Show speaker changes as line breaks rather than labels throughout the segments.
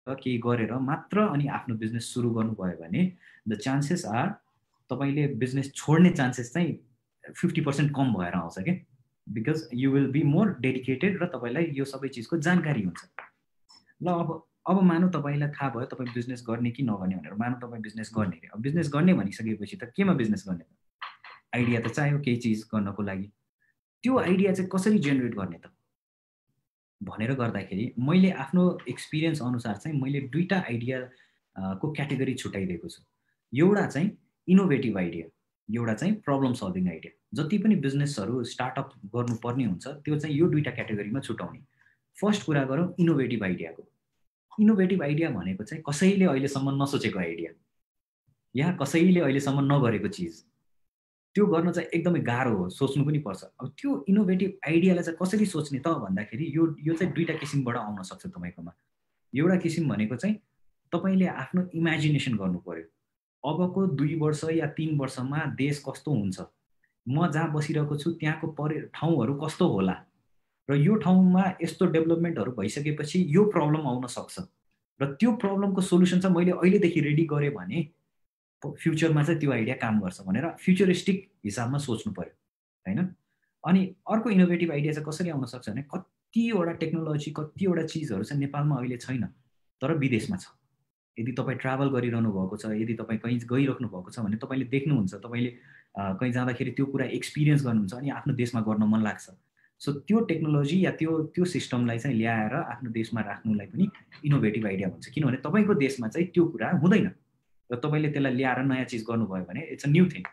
केही गरेर मात्र अनि आफ्नो बिजनेस सुरु गर्नुभयो भने द चान्सेस आर तपाईँले बिजनेस छोड्ने चान्सेस चाहिँ 50% कम भएर आउँछ क्या, because you will be more dedicated र तपाईँलाई यो सबै चिजको जानकारी हुन्छ। ल अब मानौँ तपाईँलाई थाहा भयो तपाईँ बिजनेस गर्ने कि नगर्ने भनेर। मानौँ तपाईँ बिजनेस गर्ने अरे, अब बिजनेस गर्ने भनिसकेपछि त केमा बिजनेस गर्ने त? आइडिया त चाहियो केही चिज गर्नको लागि। त्यो आइडिया चाहिँ कसरी जेनेरेट गर्ने त भनेर गर्दाखेरि मैले आफ्नो एक्सपिरियन्स अनुसार चाहिँ मैले दुईवटा आइडिया को क्याटेगोरी छुट्याइदिएको छु। एउटा चाहिँ इनोभेटिभ आइडिया, एउटा चाहिँ प्रब्लम सल्भिङ आइडिया। जति पनि बिजनेसहरू स्टार्टअप गर्नुपर्ने हुन्छ त्यो चाहिँ यो दुईवटा क्याटेगोरीमा छुट्याउने। फर्स्ट कुरा गरौँ इनोभेटिभ आइडियाको। इनोभेटिभ आइडिया भनेको चाहिँ कसैले अहिलेसम्म नसोचेको आइडिया या कसैले अहिलेसम्म नगरेको चिज, त्यो गर्न चाहिँ एकदमै गाह्रो हो, सोच्नु पनि पर्छ। अब त्यो इनोभेटिभ आइडियालाई चाहिँ कसरी सोच्ने त भन्दाखेरि यो चाहिँ दुईवटा किसिमबाट आउन सक्छ तपाईँकोमा। एउटा किसिम भनेको चाहिँ तपाईँले आफ्नो इमेजिनेसन गर्नु पर्यो। अबको 2 वर्ष या 3 वर्षमा देश कस्तो हुन्छ, म जहाँ बसिरहेको छु त्यहाँको ठाउँहरू कस्तो होला र यो ठाउँमा यस्तो डेभलपमेन्टहरू भइसकेपछि यो प्रब्लम आउन सक्छ र त्यो प्रब्लमको सोल्युसन चाहिँ मैले अहिलेदेखि रेडी गरेँ भने फ्युचरमा चाहिँ त्यो आइडिया काम गर्छ भनेर फ्युचरिस्टिक हिसाबमा सोच्नु पर्यो होइन। अनि अर्को इनोभेटिभ आइडिया चाहिँ कसरी आउन सक्छ भने कतिवटा टेक्नोलोजी कतिवटा चिजहरू चाहिँ नेपालमा अहिले छैन तर विदेशमा छ। यदि तपाईँ ट्राभल गरिरहनु भएको छ, यदि तपाईँ कहीँ गइराख्नु भएको छ भने तपाईँले देख्नुहुन्छ, तपाईँले कहीँ जाँदाखेरि त्यो कुरा एक्सपिरियन्स गर्नुहुन्छ अनि आफ्नो देशमा गर्न मन लाग्छ। सो त्यो टेक्नोलोजी या त्यो सिस्टमलाई चाहिँ ल्याएर आफ्नो देशमा राख्नुलाई पनि इनोभेटिभ आइडिया भन्छ, किनभने तपाईँको देशमा चाहिँ त्यो कुरा हुँदैन र तपाईँले त्यसलाई ल्याएर नयाँ चिज गर्नुभयो भने it's a new thing.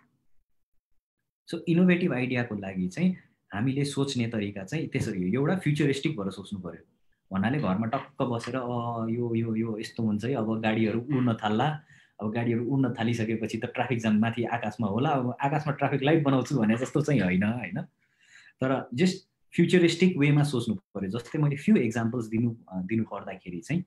So innovative आइडियाको लागि चाहिँ हामीले सोच्ने तरिका चाहिँ त्यसरी हो। एउटा फ्युचरिस्टिक भएर सोच्नु पर्यो भन्नाले घरमा टक्क बसेर यो यो यो यस्तो हुन्छ है, अब गाडीहरू उड्न थाल्ला, अब गाडीहरू उड्न थालिसकेपछि त ट्राफिक जाम माथि आकाशमा होला, अब आकाशमा ट्राफिक लाइट बनाउँछु भने जस्तो चाहिँ होइन, तर जस्ट फ्युचरिस्टिक वेमा सोच्नु पर्यो। जस्तै मैले फ्यु एक्जाम्पल्स दिनु पर्दाखेरि चाहिँ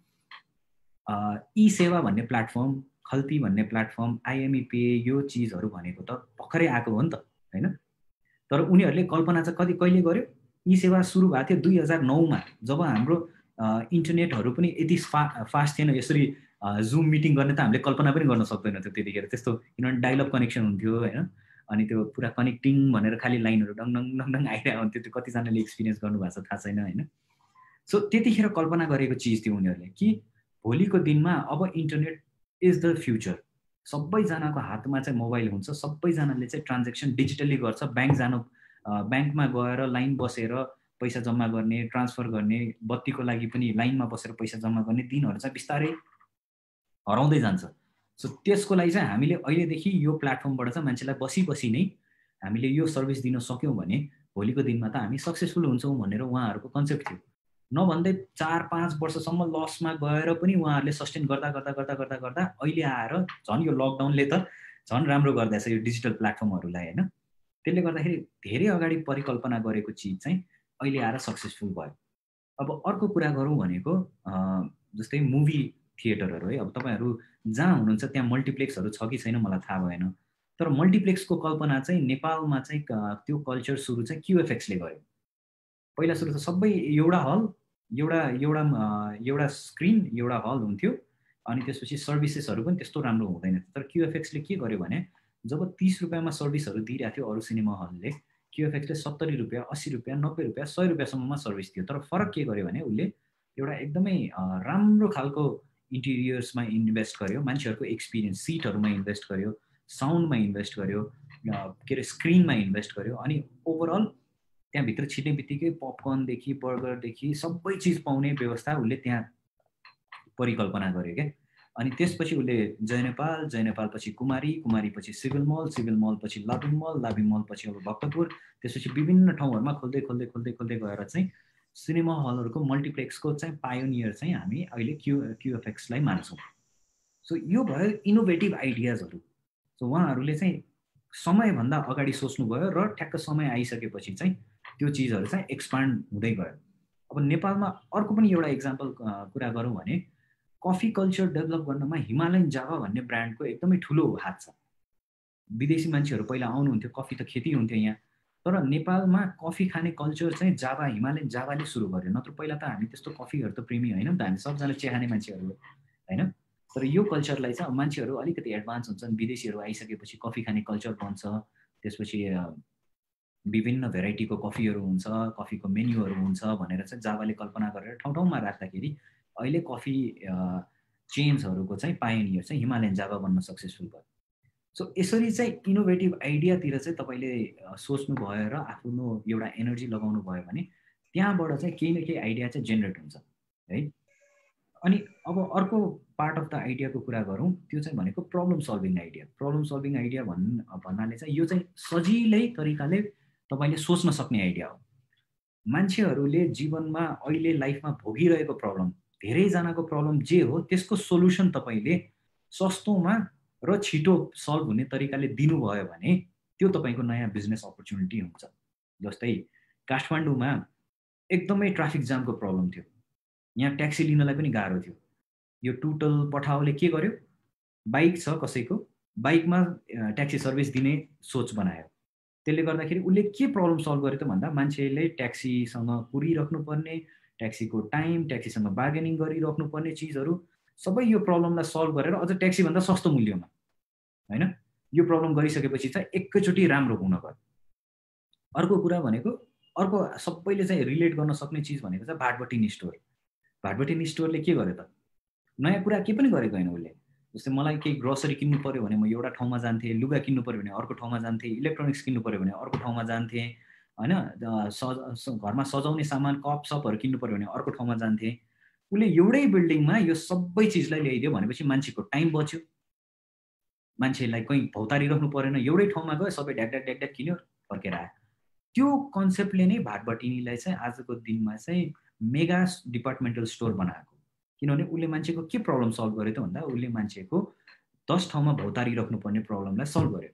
ई सेवा भन्ने प्लेटफर्म, खल्ती भन्ने प्लेटफर्म, आइएमई पे, यो चिजहरू भनेको त भर्खरै आएको हो नि त होइन। तर उनीहरूले कल्पना चाहिँ कहिले गर्यो? ई सेवा सुरु भएको थियो 2009मा, जब हाम्रो इन्टरनेटहरू पनि यति फास्ट थिएन। यसरी जुम मिटिङ गर्ने त हामीले कल्पना पनि गर्न सक्दैन थियो त्यतिखेर, त्यस्तो किनभने डाइलअप कनेक्सन हुन्थ्यो होइन। अनि त्यो पुरा कनेक्टिङ भनेर खालि लाइनहरू डङ डङ डङ डङ आइरहेको हुन्थ्यो। त्यो कतिजनाले एक्सपिरियन्स गर्नुभएको छ थाहा छैन होइन। सो त्यतिखेर कल्पना गरेको चिज थियो उनीहरूले कि भोलिको दिनमा अब इन्टरनेट इज द फ्युचर। सबैजनाको हातमा चाहिँ मोबाइल हुन्छ, सबैजनाले चाहिँ ट्रान्जेक्सन डिजिटली गर्छ। ब्याङ्कमा गएर लाइन बसेर पैसा जम्मा गर्ने, ट्रान्सफर गर्ने, बत्तीको लागि पनि लाइनमा बसेर पैसा जम्मा गर्ने दिनहरू चाहिँ बिस्तारै हराउँदै जान्छ। सो त्यसको लागि चाहिँ हामीले अहिलेदेखि यो प्लेटफर्मबाट चाहिँ मान्छेलाई बसी नै हामीले यो सर्भिस दिन सक्यौँ भने भोलिको दिनमा त हामी सक्सेसफुल हुन्छौँ भनेर उहाँहरूको कन्सेप्ट थियो। नभन्दै 4-5 वर्षसम्म लसमा गएर पनि उहाँहरूले सस्टेन गर्दा अहिले आएर झन् यो लकडाउनले त झन् राम्रो गर्दैछ यो डिजिटल प्लेटफर्महरूलाई होइन। त्यसले गर्दाखेरि धेरै अगाडि परिकल्पना गरेको चिज चाहिँ अहिले आएर सक्सेसफुल भयो। अब अर्को कुरा गरौँ भनेको जस्तै मुभी थिएटरहरू है। अब तपाईँहरू जहाँ हुनुहुन्छ त्यहाँ मल्टिप्लेक्सहरू छ कि छैन मलाई थाहा भएन, तर मल्टिप्लेक्सको कल्पना चाहिँ नेपालमा चाहिँ त्यो कल्चर सुरु चाहिँ क्युएफएक्सले गर्यो। पहिला सुरु त सबै एउटा हल, एउटा स्क्रिन, एउटा हल हुन्थ्यो अनि त्यसपछि सर्भिसेसहरू पनि त्यस्तो राम्रो हुँदैन थियो। तर क्युएफएक्सले के गर्यो भने जब 30 रुपियाँमा सर्भिसहरू दिइरहेको थियो अरू सिनेमा हलले, क्युएफएक्सले 70 रुपियाँ, 80 रुपियाँ, 90 रुपियाँ, 100 रुपियाँसम्ममा सर्भिस दियो। तर फरक के गर्यो भने उसले एउटा एकदमै राम्रो खालको इन्टिरियर्समा इन्भेस्ट गर्यो, मान्छेहरूको एक्सपिरियन्स, सिटहरूमा इन्भेस्ट गर्यो, साउन्डमा इन्भेस्ट गर्यो, के अरे स्क्रिनमा इन्भेस्ट गर्यो। अनि ओभरअल त्यहाँभित्र छिर्ने बित्तिकै पपकर्नदेखि बर्गरदेखि सबै चिज पाउने व्यवस्था उसले त्यहाँ परिकल्पना गर्यो क्या। अनि त्यसपछि उसले जयनेपाल पछि कुमारी पछि सिभिल मल पछि लाभिङ मल पछि अब भक्तपुर, त्यसपछि विभिन्न ठाउँहरूमा खोल्दै गएर चाहिँ सिनेमा हलहरूको मल्टिप्लेक्सको चाहिँ पायोनियर चाहिँ हामी अहिले क्युएफएक्सलाई मान्छौँ। सो यो भयो इनोभेटिभ आइडियाजहरू। सो उहाँहरूले चाहिँ समयभन्दा अगाडि सोच्नुभयो र ठ्याक्क समय आइसकेपछि चाहिँ त्यो चिजहरू चाहिँ एक्सपान्ड हुँदै गयो। अब नेपालमा अर्को पनि एउटा इक्जाम्पल कुरा गरौँ भने कफी कल्चर डेभलप गर्नमा हिमालयन जावा भन्ने ब्रान्डको एकदमै ठुलो हात छ। विदेशी मान्छेहरू पहिला आउनुहुन्थ्यो, कफी त खेती हुन्थ्यो यहाँ, तर नेपालमा कफी खाने कल्चर चाहिँ हिमालयन जावाले सुरु गर्यो। नत्र पहिला त हामी त्यस्तो कफीहरू त प्रेमी होइन नि त, हामी सबजना चिया खाने मान्छेहरू होइन। तर यो कल्चरलाई चाहिँ अब मान्छेहरू अलिकति एडभान्स हुन्छन्, विदेशीहरू आइसकेपछि कफी खाने कल्चर बन्छ, त्यसपछि विभिन्न भेराइटीको कफीहरू हुन्छ, कफीको मेन्युहरू हुन्छ भनेर चाहिँ जावाले कल्पना गरेर ठाउँ ठाउँमा राख्दाखेरि अहिले कफी चेन्जहरूको चाहिँ पायोनियर चाहिँ हिमालयन जावा बन्न सक्सेसफुल भयो। सो यसरी चाहिँ इनोभेटिभ आइडियातिर चाहिँ तपाईँले सोच्नु भयो र आफ्नो एउटा एनर्जी लगाउनु भयो भने त्यहाँबाट चाहिँ केही न केही आइडिया चाहिँ जेनेरेट हुन्छ है। अनि अब अर्को पार्ट अफ द आइडियाको कुरा गरौँ, त्यो चाहिँ भनेको problem solving idea. Problem solving idea भन्नाले चाहिँ यो चाहिँ सजिलै तरिकाले तपाईँले सोच्न सक्ने आइडिया हो। मान्छेहरूले जीवनमा अहिले लाइफमा भोगिरहेको प्रब्लम, धेरैजनाको प्रब्लम जे हो त्यसको सोल्युसन तपाईँले सस्तोमा र छिटो सल्भ हुने तरिकाले दिनुभयो भने त्यो तपाईँको नयाँ बिजनेस अपर्च्युनिटी हुन्छ। जस्तै काठमाडौँमा एकदमै ट्राफिक जामको प्रब्लम थियो, यहाँ ट्याक्सी लिनलाई पनि गाह्रो थियो। यो टुटल पठाओले के गर्यो, बाइक छ कसैको, बाइकमा ट्याक्सी सर्भिस दिने सोच बनायो। त्यसले गर्दाखेरि उसले के प्रब्लम सल्भ गर्यो त भन्दा मान्छेले ट्याक्सीसँग कुरिराख्नुपर्ने, ट्याक्सीको टाइम, ट्याक्सीसँग बार्गेनिङ गरिराख्नुपर्ने चिजहरू सबै यो प्रब्लमलाई सल्भ गरेर अझ ट्याक्सीभन्दा सस्तो मूल्यमा होइन यो प्रब्लम गरिसकेपछि चाहिँ एकैचोटि राम्रो हुन गयो। अर्को कुरा भनेको अर्को सबैले चाहिँ रिलेट गर्न सक्ने चिज भनेको चाहिँ भाटबटिनी स्टोर। भाटबटिनी स्टोरले के गर्यो त, नयाँ कुरा के पनि गरेको होइन उसले। जस्तै मलाई केही ग्रोसरी किन्नु पऱ्यो भने म एउटा ठाउँमा जान्थेँ, लुगा किन्नु पऱ्यो भने अर्को ठाउँमा जान्थेँ, इलेक्ट्रोनिक्स किन्नु पऱ्यो भने अर्को ठाउँमा जान्थेँ होइन, घरमा सजाउने सामान कप सपहरू किन्नु पऱ्यो भने अर्को ठाउँमा जान्थेँ। उसले एउटै बिल्डिङमा यो सबै चिजलाई ल्याइदियो भनेपछि मान्छेको टाइम बच्यो, मान्छेलाई कहीँ भौतारिराख्नु परेन, एउटै ठाउँमा गयो सबै ढ्याक ढ्याक ढ्याक ढ्याक किन्यो फर्केर आयो। त्यो कन्सेप्टले नै भाटबटिनीलाई चाहिँ आजको दिनमा चाहिँ मेगा डिपार्टमेन्टल स्टोर बनाएको। किनभने उसले मान्छेको के प्रब्लम सल्भ गर्यो त भन्दा उसले मान्छेको 10 ठाउँमा भौतारिराख्नु पर्ने प्रब्लमलाई सल्भ गर्यो।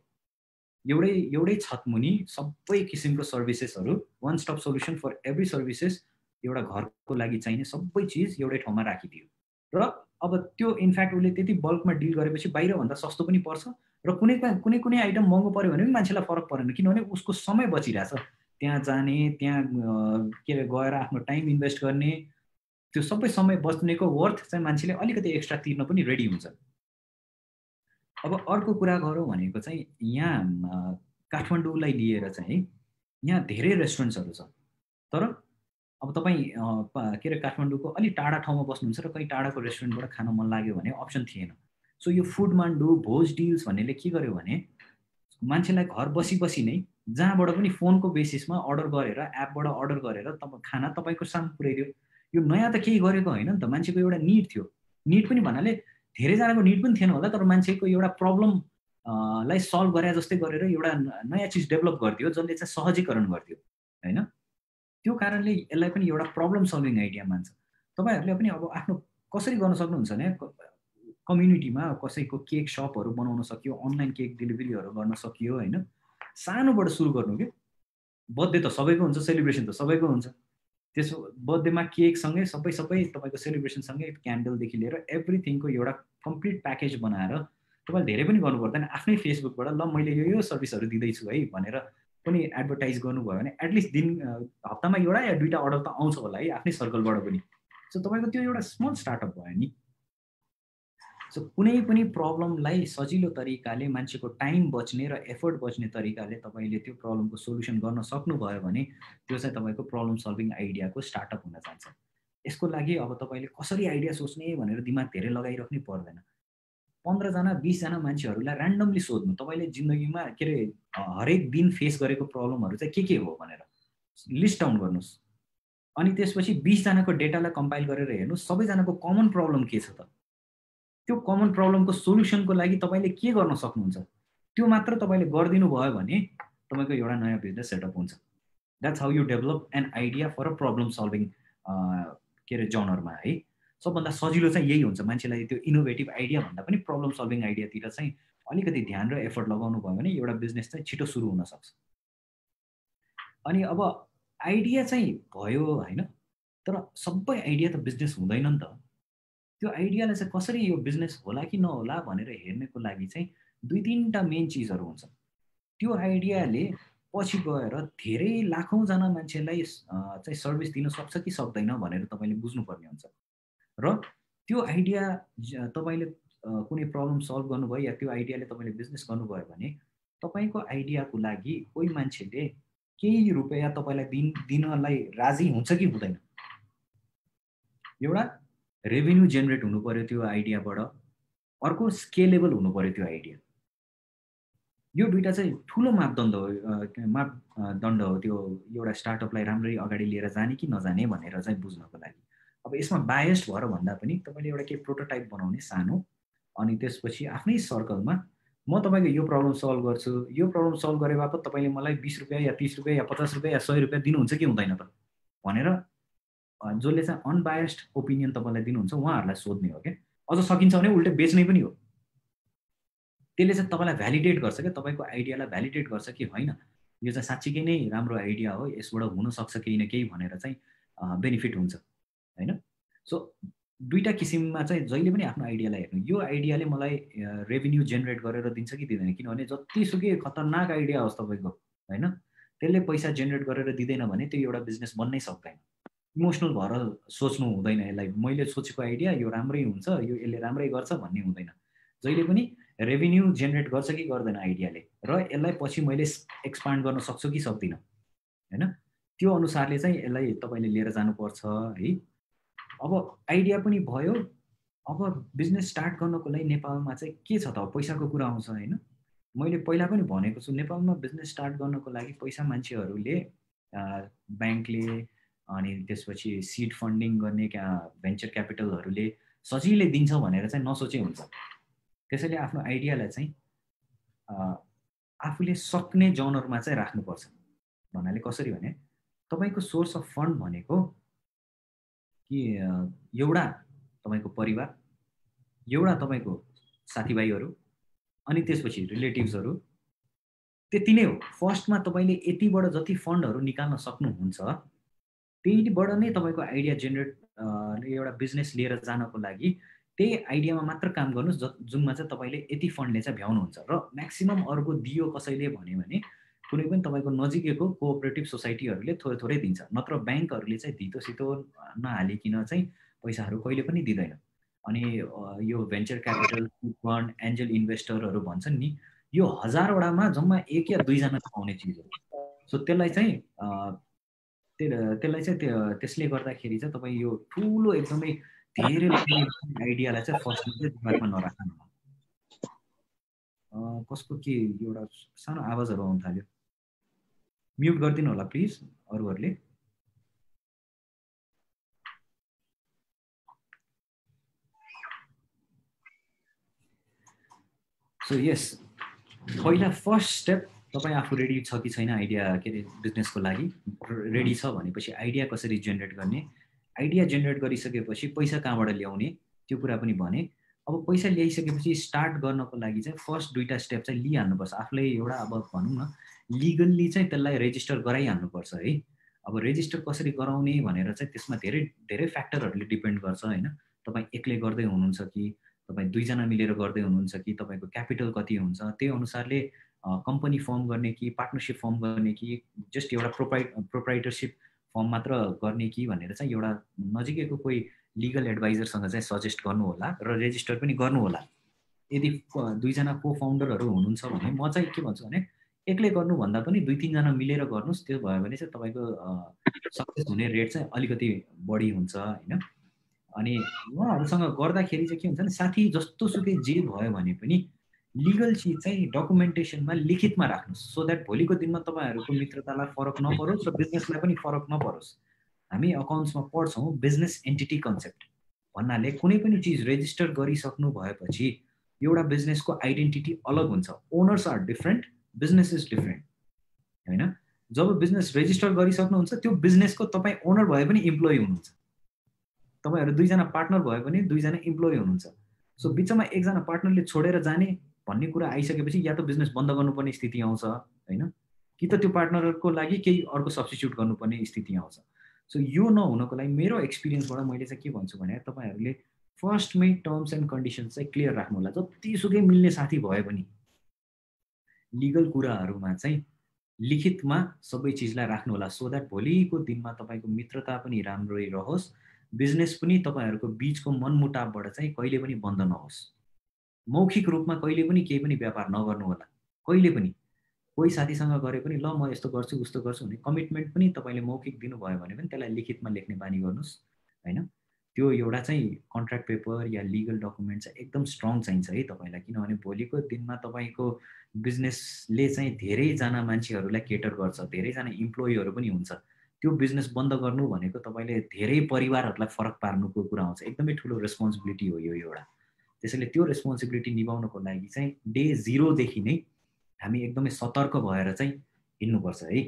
एउटै छतमुनि सबै किसिमको सर्भिसेसहरू, one stop solution for every services, एउटा घरको लागि चाहिने सबै चिज एउटै ठाउँमा राखिदियो। र अब त्यो इनफ्याक्ट उसले त्यति बल्कमा डिल गरेपछि बाहिरभन्दा सस्तो पनि पर्छ र कुनै आइटम महँगो पऱ्यो भने पनि मान्छेलाई फरक परेन, किनभने उसको समय बचिरहेछ त्यहाँ जाने, त्यहाँ के अरे गएर आफ्नो टाइम इन्भेस्ट गर्ने, त्यो सबै समय बच्नेको वर्थ चाहिँ मान्छेले अलिकति एक्स्ट्रा तिर्न पनि रेडी हुन्छ। अब अर्को कुरा गरौँ भनेको चाहिँ यहाँ काठमाडौँलाई लिएर चाहिँ यहाँ धेरै रेस्टुरेन्ट्सहरू छ, तर अब तपाईँ के अरे काठमाडौँको अलिक टाढा ठाउँमा बस्नुहुन्छ र कहीँ टाढाको रेस्टुरेन्टबाट खान मन लाग्यो भने अप्सन थिएन। सो यो फुड मान्डु, भोज डिल्स भन्नेले के गर्यो भने मान्छेलाई घर बसी नै जहाँबाट पनि फोनको बेसिसमा अर्डर गरेर, एपबाट अर्डर गरेर खाना तपाईँको सामु पुऱ्याइदियो। यो नयाँ त केही गरेको होइन नि त, मान्छेको एउटा निड थियो। निड पनि भन्नाले धेरैजनाको निड पनि थिएन होला, तर मान्छेको एउटा प्रब्लम लाई सल्भ गरे जस्तै गरेर एउटा नयाँ चिज डेभलप गरिदियो जसले चाहिँ सहजीकरण गरिदियो होइन। त्यो कारणले यसलाई पनि एउटा प्रब्लम सल्भिङ आइडिया मान्छ। तपाईँहरूले पनि अब आफ्नो कसरी गर्न सक्नुहुन्छ भने कम्युनिटीमा कसैको केक सपहरू बनाउन सकियो, अनलाइन केक डेलिभरीहरू गर्न सकियो होइन। सानोबाट सुरु गर्नु कि बर्थडे त सबैको हुन्छ, सेलिब्रेसन त सबैको हुन्छ, त्यसो बर्थडेमा केकसँगै सबै तपाईँको सेलिब्रेसनसँगै क्यान्डलदेखि लिएर एभ्रिथिङको एउटा कम्प्लिट प्याकेज बनाएर तपाईँले धेरै पनि गर्नु पर्दैन, आफ्नै फेसबुकबाट ल मैले यो सर्भिसहरू दिँदैछु है भनेर पनि एडभर्टाइज गर्नुभयो भने एटलिस्ट हप्तामा एउटा या दुईवटा अर्डर त आउँछ होला है आफ्नै सर्कलबाट पनि। सो तपाईँको त्यो एउटा स्मल स्टार्टअप भयो नि। सो कुनै पनि प्रब्लमलाई सजिलो तरिकाले मान्छेको टाइम बच्ने र एफर्ट बच्ने तरिकाले तपाईँले त्यो प्रब्लमको सोल्युसन गर्न सक्नुभयो भने त्यो चाहिँ तपाईँको प्रब्लम सल्भिङ आइडियाको स्टार्टअप हुन जान्छ। यसको लागि अब तपाईँले कसरी आइडिया सोच्ने भनेर दिमाग धेरै लगाइराख्नै पर्दैन। 15 जना 20 जना मान्छेहरूलाई ऱ्यान्डमली सोध्नु, तपाईँले जिन्दगीमा के अरे हरेक दिन फेस गरेको प्रब्लमहरू चाहिँ के हो भनेर लिस्ट डाउन गर्नुहोस्। अनि त्यसपछि 20 जनाको डेटालाई कम्पाइल गरेर हेर्नुहोस् सबैजनाको कमन प्रब्लम के छ त, त्यो कमन प्रब्लमको सोल्युसनको लागि तपाईँले के गर्न सक्नुहुन्छ त्यो मात्र तपाईँले गरिदिनु भयो भने तपाईँको एउटा नयाँ बिजनेस सेटअप हुन्छ। That's how you develop an idea for a problem solving के अरे जनरमा है। सबभन्दा सजिलो चाहिँ यही हुन्छ, मान्छेलाई त्यो इनोभेटिभ आइडिया भन्दा पनि प्रब्लम सल्भिङ आइडियातिर चाहिँ अलिकति ध्यान र एफर्ट लगाउनु भयो भने एउटा बिजनेस चाहिँ छिटो सुरु हुन सक्छ। अनि अब आइडिया चाहिँ भयो होइन, तर सबै आइडिया त बिजनेस हुँदैन नि त। त्यो आइडियालाई चाहिँ कसरी यो बिजनेस होला कि नहोला भनेर हेर्नको लागि चाहिँ 2-3टा मेन चिजहरू हुन्छ। त्यो आइडियाले पछि गएर धेरै लाखौँजना मान्छेलाई चाहिँ सर्भिस दिन सक्छ कि सक्दैन भनेर तपाईँले बुझ्नुपर्ने हुन्छ। र त्यो आइडिया तपाईँले कुनै प्रब्लम सल्भ गर्नुभयो या त्यो आइडियाले तपाईँले बिजनेस गर्नुभयो भने तपाईँको आइडियाको लागि कोही मान्छेले केही रुपियाँ तपाईँलाई दिनलाई राजी हुन्छ कि हुँदैन? एउटा रेभेन्यू जेनेरेट हुनु पर्यो त्यो आइडियाबाट, अर्को स्केलेबल हुनु पर्यो त्यो आइडिया। यो दुईटा चाहिँ ठुलो मापदण्ड हो त्यो एउटा स्टार्टअपलाई राम्ररी अगाडि लिएर जाने कि नजाने भनेर चाहिँ बुझ्नको लागि। अब यसमा बायस्ड भएर भन्दा पनि तपाईँले एउटा केही प्रोटोटाइप बनाउने सानो, अनि त्यसपछि आफ्नै सर्कलमा म तपाईँको यो प्रब्लम सल्भ गर्छु, यो प्रब्लम सल्भ गरे बापत तपाईँले मलाई 20 रुपियाँ या 30 रुपियाँ या 50 रुपियाँ या 100 रुपियाँ दिनुहुन्छ कि हुँदैन त भनेर जसले चाहिँ अनबायस्ड ओपिनियन तपाईँलाई दिनुहुन्छ उहाँहरूलाई सोध्ने हो क्या। अझ सकिन्छ भने उल्टै बेच्ने पनि हो। त्यसले चाहिँ तपाईँलाई भ्यालिडेट गर्छ क्या, तपाईँको आइडियालाई भ्यालिडेट गर्छ कि होइन यो चाहिँ साँच्चीकै नै राम्रो आइडिया हो, यसबाट हुनसक्छ केही न केही भनेर चाहिँ बेनिफिट हुन्छ होइन। सो दुईवटा किसिममा चाहिँ जहिले पनि आफ्नो आइडियालाई हेर्नु, यो आइडियाले मलाई रेभेन्यू जेनेरेट गरेर दिन्छ कि दिँदैन, किनभने जतिसुकै खतरनाक आइडिया होस् तपाईँको होइन, त्यसले पैसा जेनेरेट गरेर दिँदैन भने त्यो एउटा बिजनेस बन्नै सक्दैन। इमोसनल भएर सोच्नु हुँदैन, यसलाई मैले सोचेको आइडिया यो राम्रै हुन्छ, यो यसले राम्रै गर्छ भन्ने हुँदैन। जहिले पनि रेभेन्यू जेनेरेट गर्छ कि गर्दैन आइडियाले, र यसलाई पछि मैले एक्सपान्ड गर्न सक्छु कि सक्दिनँ होइन, त्यो अनुसारले चाहिँ यसलाई तपाईँले लिएर जानुपर्छ है। अब आइडिया पनि भयो, अब बिजनेस स्टार्ट गर्नको लागि नेपालमा चाहिँ के छ त, पैसाको कुरा आउँछ होइन। मैले पहिला पनि भनेको छु, नेपालमा बिजनेस स्टार्ट गर्नको लागि पैसा मान्छेहरूले ब्याङ्कले अनि त्यसपछि सिड फन्डिङ गर्ने भेन्चर क्यापिटलहरूले सजिलै दिन्छ भनेर चाहिँ नसोचे हुन्छ। त्यसैले आफ्नो आइडियालाई चाहिँ आफूले सक्ने जनरमा चाहिँ राख्नुपर्छ। भन्नाले कसरी भने तपाईँको सोर्स अफ फन्ड भनेको कि एउटा तपाईँको परिवार, एउटा तपाईँको साथीभाइहरू, अनि त्यसपछि रिलेटिभ्सहरू, त्यति नै हो। फर्स्टमा तपाईँले यतिबाट जति फन्डहरू निकाल्न सक्नुहुन्छ त्यहीबाट नै तपाईँको आइडिया जेनेरेट एउटा बिजनेस लिएर जानको लागि त्यही आइडियामा मात्र काम गर्नुहोस् जुनमा चाहिँ तपाईँले यति फन्डले चाहिँ भ्याउनुहुन्छ। र म्याक्सिमम अर्को दियो कसैले भन्यो भने कुनै पनि तपाईँको नजिकैको कोअपरेटिभ सोसाइटीहरूले थोरै थोरै दिन्छ, नत्र ब्याङ्कहरूले चाहिँ धितो सितो नहालिकन चाहिँ पैसाहरू कहिले पनि दिँदैन। अनि यो भेन्चर क्यापिटल फन्ड एन्जल इन्भेस्टरहरू भन्छन् नि, यो 1000वटामा जम्मा 1 या 2 जना पाउने चिज हो। सो त्यसलाई चाहिँ त्यसले गर्दाखेरि चाहिँ तपाईँ यो ठुलो एकदमै धेरै आइडियालाई चाहिँ फर्स्टमा चाहिँ दिमागमा नराख्नु। कसको के एउटा सानो आवाजहरू आउन थाल्यो, म्युट गरिदिनु होला प्लिज अरूहरूले। सो यस, पहिला फर्स्ट स्टेप तपाईँ आफू रेडी छ कि छैन आइडिया के अरे बिजनेसको लागि। रेडी छ भनेपछि आइडिया कसरी जेनेरेट गर्ने, आइडिया जेनेरेट गरिसकेपछि पैसा कहाँबाट ल्याउने त्यो कुरा पनि भने। अब पैसा ल्याइसकेपछि स्टार्ट गर्नको लागि चाहिँ फर्स्ट 2टा स्टेप चाहिँ लिइहाल्नुपर्छ आफूले एउटा। अब भनौँ न लिगल्ली चाहिँ त्यसलाई रेजिस्टर गराइहाल्नुपर्छ है। अब रेजिस्टर कसरी गराउने भनेर चाहिँ त्यसमा धेरै धेरै फ्याक्टरहरूले डिपेन्ड गर्छ होइन। तपाईँ एक्लै गर्दै हुनुहुन्छ कि तपाईँ 2 जना मिलेर गर्दै हुनुहुन्छ कि तपाईँको क्यापिटल कति हुन्छ त्यही अनुसारले कम्पनी फर्म गर्ने कि पार्टनरसिप फर्म गर्ने कि जस्ट एउटा प्रोप्राइटरसिप फर्म मात्र गर्ने कि भनेर चाहिँ एउटा नजिकैको कोही लिगल एडभाइजरसँग चाहिँ सजेस्ट गर्नु होला र रेजिस्टर पनि गर्नु होला। यदि 2 जना को फाउन्डरहरू हुनुहुन्छ भने म चाहिँ के भन्छु भने एक्लै गर्नुभन्दा पनि 2-3 जना मिलेर गर्नुहोस्, त्यो भयो भने चाहिँ तपाईँको सक्सेस हुने रेट चाहिँ अलिकति बढी हुन्छ होइन। अनि उहाँहरूसँग गर्दाखेरि चाहिँ के हुन्छ भने साथी जस्तो सुकै जे भयो भने पनि लिगल चिज चाहिँ डकुमेन्टेसनमा लिखितमा राख्नुहोस्, सो द्याट भोलिको दिनमा तपाईँहरूको मित्रतालाई फरक नपरोस् र बिजनेसलाई पनि फरक नपरोस्। हामी अकाउन्ट्समा पढ्छौँ बिजनेस एन्टिटी कन्सेप्ट भन्नाले कुनै पनि चिज रेजिस्टर गरिसक्नु भएपछि एउटा बिजनेसको आइडेन्टिटी अलग हुन्छ। Owners are different, business is different होइन। जब बिजनेस रेजिस्टर गरिसक्नुहुन्छ त्यो बिजनेसको तपाईँ ओनर भए पनि इम्प्लोइ हुनुहुन्छ, तपाईँहरू 2 जना पार्टनर भए पनि 2 जना इम्प्लोइ हुनुहुन्छ। सो बिचमा एकजना पार्टनरले छोडेर जाने भन्ने कुरा आइसकेपछि या त बिजनेस बन्द गर्नुपर्ने स्थिति आउँछ होइन, कि त त्यो पार्टनरको लागि केही अर्को सब्स्टिट्युट गर्नुपर्ने स्थिति आउँछ। सो यो नहुनको लागि मेरो एक्सपिरियन्सबाट मैले चाहिँ के भन्छु भने तपाईँहरूले फर्स्टमै टर्म्स एन्ड कन्डिसन्स चाहिँ क्लियर राख्नु होला। जतिसुकै मिल्ने साथी भए पनि लिगल कुराहरूमा चाहिँ लिखितमा सबै चिजलाई राख्नु होला, सो द्याट भोलिको दिनमा तपाईँको मित्रता पनि राम्रै रहोस्, बिजनेस पनि तपाईँहरूको बिचको मनमुटावबाट चाहिँ कहिले पनि बन्द नहोस्। मौखिक रूपमा कहिले पनि केही पनि व्यापार नगर्नु होला, कहिले पनि। कोही साथीसँग गरे पनि ल म यस्तो गर्छु उस्तो गर्छु भने कमिटमेन्ट पनि तपाईँले मौखिक दिनुभयो भने पनि त्यसलाई लिखितमा लेख्ने बानी गर्नुहोस् होइन। त्यो एउटा चाहिँ कन्ट्र्याक्ट पेपर या लिगल डकुमेन्ट चाहिँ एकदम स्ट्रङ चाहिन्छ है तपाईँलाई, किनभने भोलिको दिनमा तपाईँको बिजनेसले चाहिँ धेरैजना मान्छेहरूलाई केटर गर्छ, धेरैजना इम्प्लोइहरू पनि हुन्छ। त्यो बिजनेस बन्द गर्नु भनेको तपाईँले धेरै परिवारहरूलाई फरक पार्नुको कुरा आउँछ, एकदमै ठुलो रेस्पोन्सिबिलिटी हो यो एउटा। त्यसैले त्यो रेस्पोन्सिबिलिटी निभाउनको लागि चाहिँ डे 0देखि नै हामी एकदमै सतर्क भएर चाहिँ हिँड्नुपर्छ है।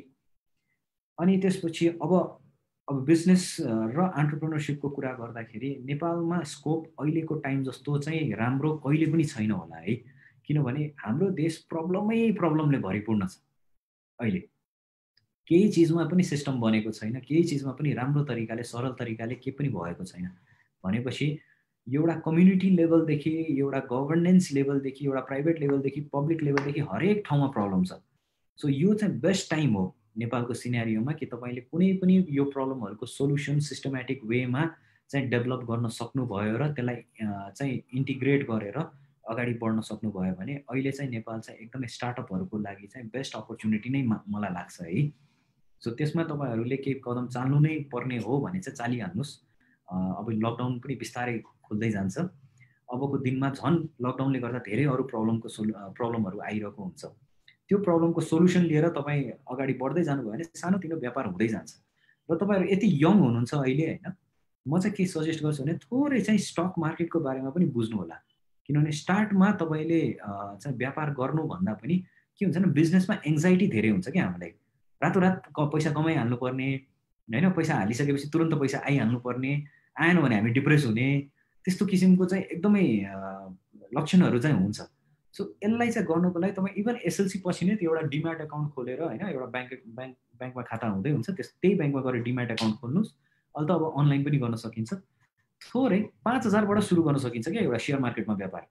अनि त्यसपछि अब बिजनेस र एन्टरप्रेन्योरसिपको कुरा गर्दाखेरि नेपालमा स्कोप अहिलेको टाइम जस्तो चाहिँ राम्रो कहिले पनि छैन होला है, किनभने हाम्रो देश प्रब्लमले भरिपूर्ण छ। अहिले केही चिजमा पनि सिस्टम बनेको छैन, केही चिजमा पनि राम्रो तरिकाले सरल तरिकाले केही पनि भएको छैन भनेपछि एउटा कम्युनिटी लेभलदेखि एउटा गभर्नेन्स लेभलदेखि एउटा प्राइभेट लेभलदेखि पब्लिक लेभलदेखि हरेक ठाउँमा प्रब्लम छ। सो यो चाहिँ बेस्ट टाइम हो नेपालको सिनेरियोमा कि तपाईँले कुनै पनि यो प्रब्लमहरूको सोल्युसन सिस्टमेटिक वेमा चाहिँ डेभलप गर्न सक्नुभयो र त्यसलाई चाहिँ इन्टिग्रेट गरेर अगाडि बढ्न सक्नुभयो भने अहिले चाहिँ नेपाल चाहिँ एकदमै स्टार्टअपहरूको लागि चाहिँ बेस्ट अपर्च्युनिटी नै मलाई लाग्छ है। सो त्यसमा तपाईँहरूले केही कदम चाल्नु नै पर्ने हो भने चाहिँ चालिहाल्नुहोस्। अब लकडाउन पनि बिस्तारै खुल्दै जान्छ, अबको दिनमा झन् लकडाउनले गर्दा धेरै अरू प्रब्लमहरू आइरहेको हुन्छ। त्यो प्रब्लमको सोल्युसन लिएर तपाईँ अगाडि बढ्दै जानुभयो भने सानोतिनो व्यापार हुँदै जान्छ। र तपाईँहरू यति यङ हुनुहुन्छ अहिले होइन, म चाहिँ के सजेस्ट गर्छु भने थोरै चाहिँ स्टक मार्केटको बारेमा पनि बुझ्नु होला, किनभने स्टार्टमा तपाईँले चाहिँ व्यापार गर्नुभन्दा पनि के हुन्छ भने बिजनेसमा एङ्जाइटी धेरै हुन्छ क्या हामीलाई। रातोरात पैसा कमाइहाल्नु पर्ने होइन, पैसा हालिसकेपछि तुरन्त पैसा आइहाल्नु पर्ने, आएन भने हामी डिप्रेस हुने, त्यस्तो किसिमको चाहिँ एकदमै लक्षणहरू चाहिँ हुन्छ। सो यसलाई चाहिँ गर्नको लागि तपाईँ इभन एसएलसी पछि नै त्यो एउटा डिम्याट एकाउन्ट खोलेर होइन, एउटा ब्याङ्कमा खाता हुँदै हुन्छ, त्यही ब्याङ्कमा गएर डिम्याट एकाउन्ट खोल्नुहोस्। अहिले त अब अनलाइन पनि गर्न सकिन्छ, थोरै 5,000बाट सुरु गर्न सकिन्छ क्या एउटा सेयर मार्केटमा व्यापार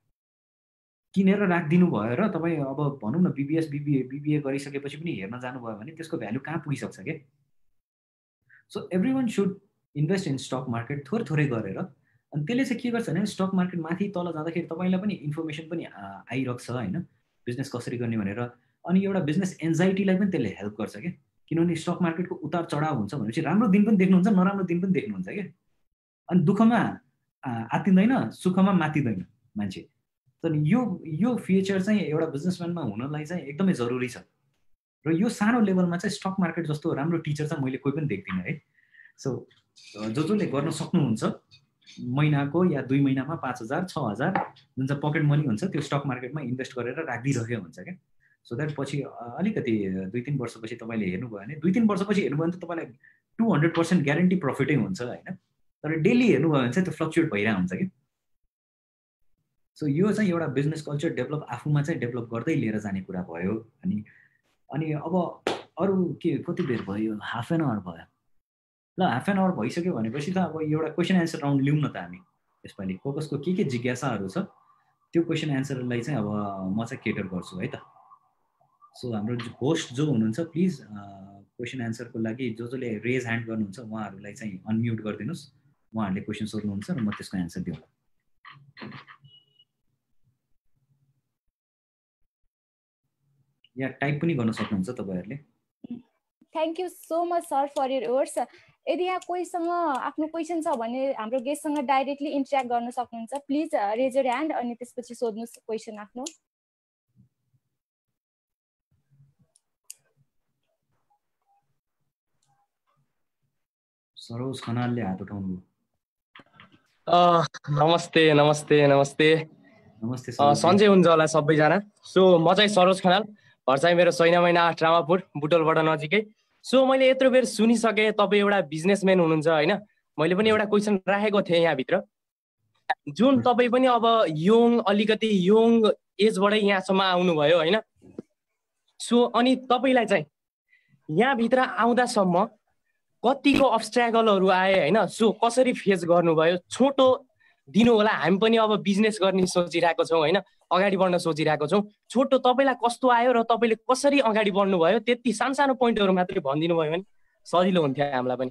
किनेर राखिदिनु भयो र तपाईँ अब भनौँ न बिबिए गरिसकेपछि पनि हेर्न जानुभयो भने त्यसको भ्यालु कहाँ पुगिसक्छ क्या। So every one should invest in stock market थोरै गरेर। अनि त्यसले चाहिँ के गर्छ भने स्टक मार्केट माथि तल जाँदाखेरि तपाईँलाई पनि इन्फर्मेसन पनि आइरहेको छ होइन, बिजनेस कसरी गर्ने भनेर। अनि एउटा बिजनेस एन्जाइटीलाई पनि त्यसले हेल्प गर्छ क्या, किनभने स्टक मार्केटको उतार चढाव हुन्छ भनेपछि राम्रो दिन पनि देख्नुहुन्छ, नराम्रो दिन पनि देख्नुहुन्छ क्या। अनि दुःखमा आत्तिँदैन, सुखमा मातिँदैन मान्छे। तर यो फिचर चाहिँ एउटा बिजनेसम्यानमा हुनलाई चाहिँ एकदमै जरुरी छ। र यो सानो लेभलमा चाहिँ स्टक मार्केट जस्तो राम्रो टिचर चाहिँ मैले कोही पनि देख्दिनँ है। सो जसले गर्न सक्नुहुन्छ महिनाको या 2 महिनामा 5,000 6,000 जुन चाहिँ पकेट मनी हुन्छ त्यो स्टक मार्केटमा इन्भेस्ट गरेर राखिदिइरहेको हुन्छ क्या। सो द्याट पछि अलिकति 2-3 वर्षपछि तपाईँले हेर्नुभयो भने 2-3 वर्षपछि हेर्नुभयो भने त तपाईँलाई 200% ग्यारेन्टी प्रफिटै हुन्छ होइन। तर डेली हेर्नुभयो भने चाहिँ त्यो फ्लक्चुएट भइरहेको हुन्छ कि। सो यो चाहिँ एउटा बिजनेस कल्चर डेभलप आफूमा चाहिँ डेभलप गर्दै लिएर जाने कुरा भयो। अनि अब अरू के कति बेर भयो, हाफ एन आवर भयो ल। हाफ एन आवर भइसक्यो भनेपछि त अब एउटा क्वेसन एन्सर राउन्ड लिउँ न त हामी यसपालि। कसको के जिज्ञासाहरू छ त्यो क्वेसन एन्सरलाई चाहिँ अब म चाहिँ केटर गर्छु है त। सो हाम्रो होस्ट जो हुनुहुन्छ प्लिज क्वेसन एन्सरको लागि जसले रेज ह्यान्ड गर्नुहुन्छ उहाँहरूलाई चाहिँ अनम्युट गरिदिनुहोस्, उहाँहरूले क्वेसन सोध्नुहुन्छ र म त्यसको एन्सर दिउँला। या टाइप पनि गर्न सक्नुहुन्छ तपाईँहरूले।
Thank you so much sir for your words. यदि यहाँ कोहीसँग आफ्नो क्वेसन छ भने हाम्रो गेस्टसँग डाइरेक्टली इन्टरेक्ट गर्न सक्नुहुन्छ, प्लिज रेज योर ह्यान्ड अनि त्यसपछि सोध्नुहोस् क्वेसन आफ्नो।
सरोज खनालले हात उठाउनु।
नमस्ते नमस्ते नमस्ते
नमस्ते
सन्चै हुन्छ होला सबैजना। सो म चाहिँ सरोज खनाल, घर चाहिँ मेरो सैना महिना रामापुर बुटोलबाट नजिकै। सो मैले यत्रो बेर सुनिसकेँ तपाईँ एउटा बिजनेसम्यान हुनुहुन्छ होइन। मैले पनि एउटा क्वेसन राखेको थिएँ यहाँभित्र, जुन तपाईँ पनि अब अलिकति यङ एजबाटै यहाँसम्म आउनुभयो होइन। सो अनि तपाईँलाई चाहिँ यहाँभित्र आउँदासम्म कतिको अब्स्ट्याकलहरू आए होइन, सो कसरी फेस गर्नुभयो, छोटो दिनु होला। हामी पनि अब बिजनेस गर्ने सोचिरहेको छौँ होइन, अगाडि बढ्न सोचिरहेको छौँ। छोटो तपाईँलाई कस्तो आयो र तपाईँले कसरी अगाडि बढ्नुभयो त्यति सानो पोइन्टहरू मात्रै भनिदिनु भयो भने सजिलो हुन्थ्यो हामीलाई पनि।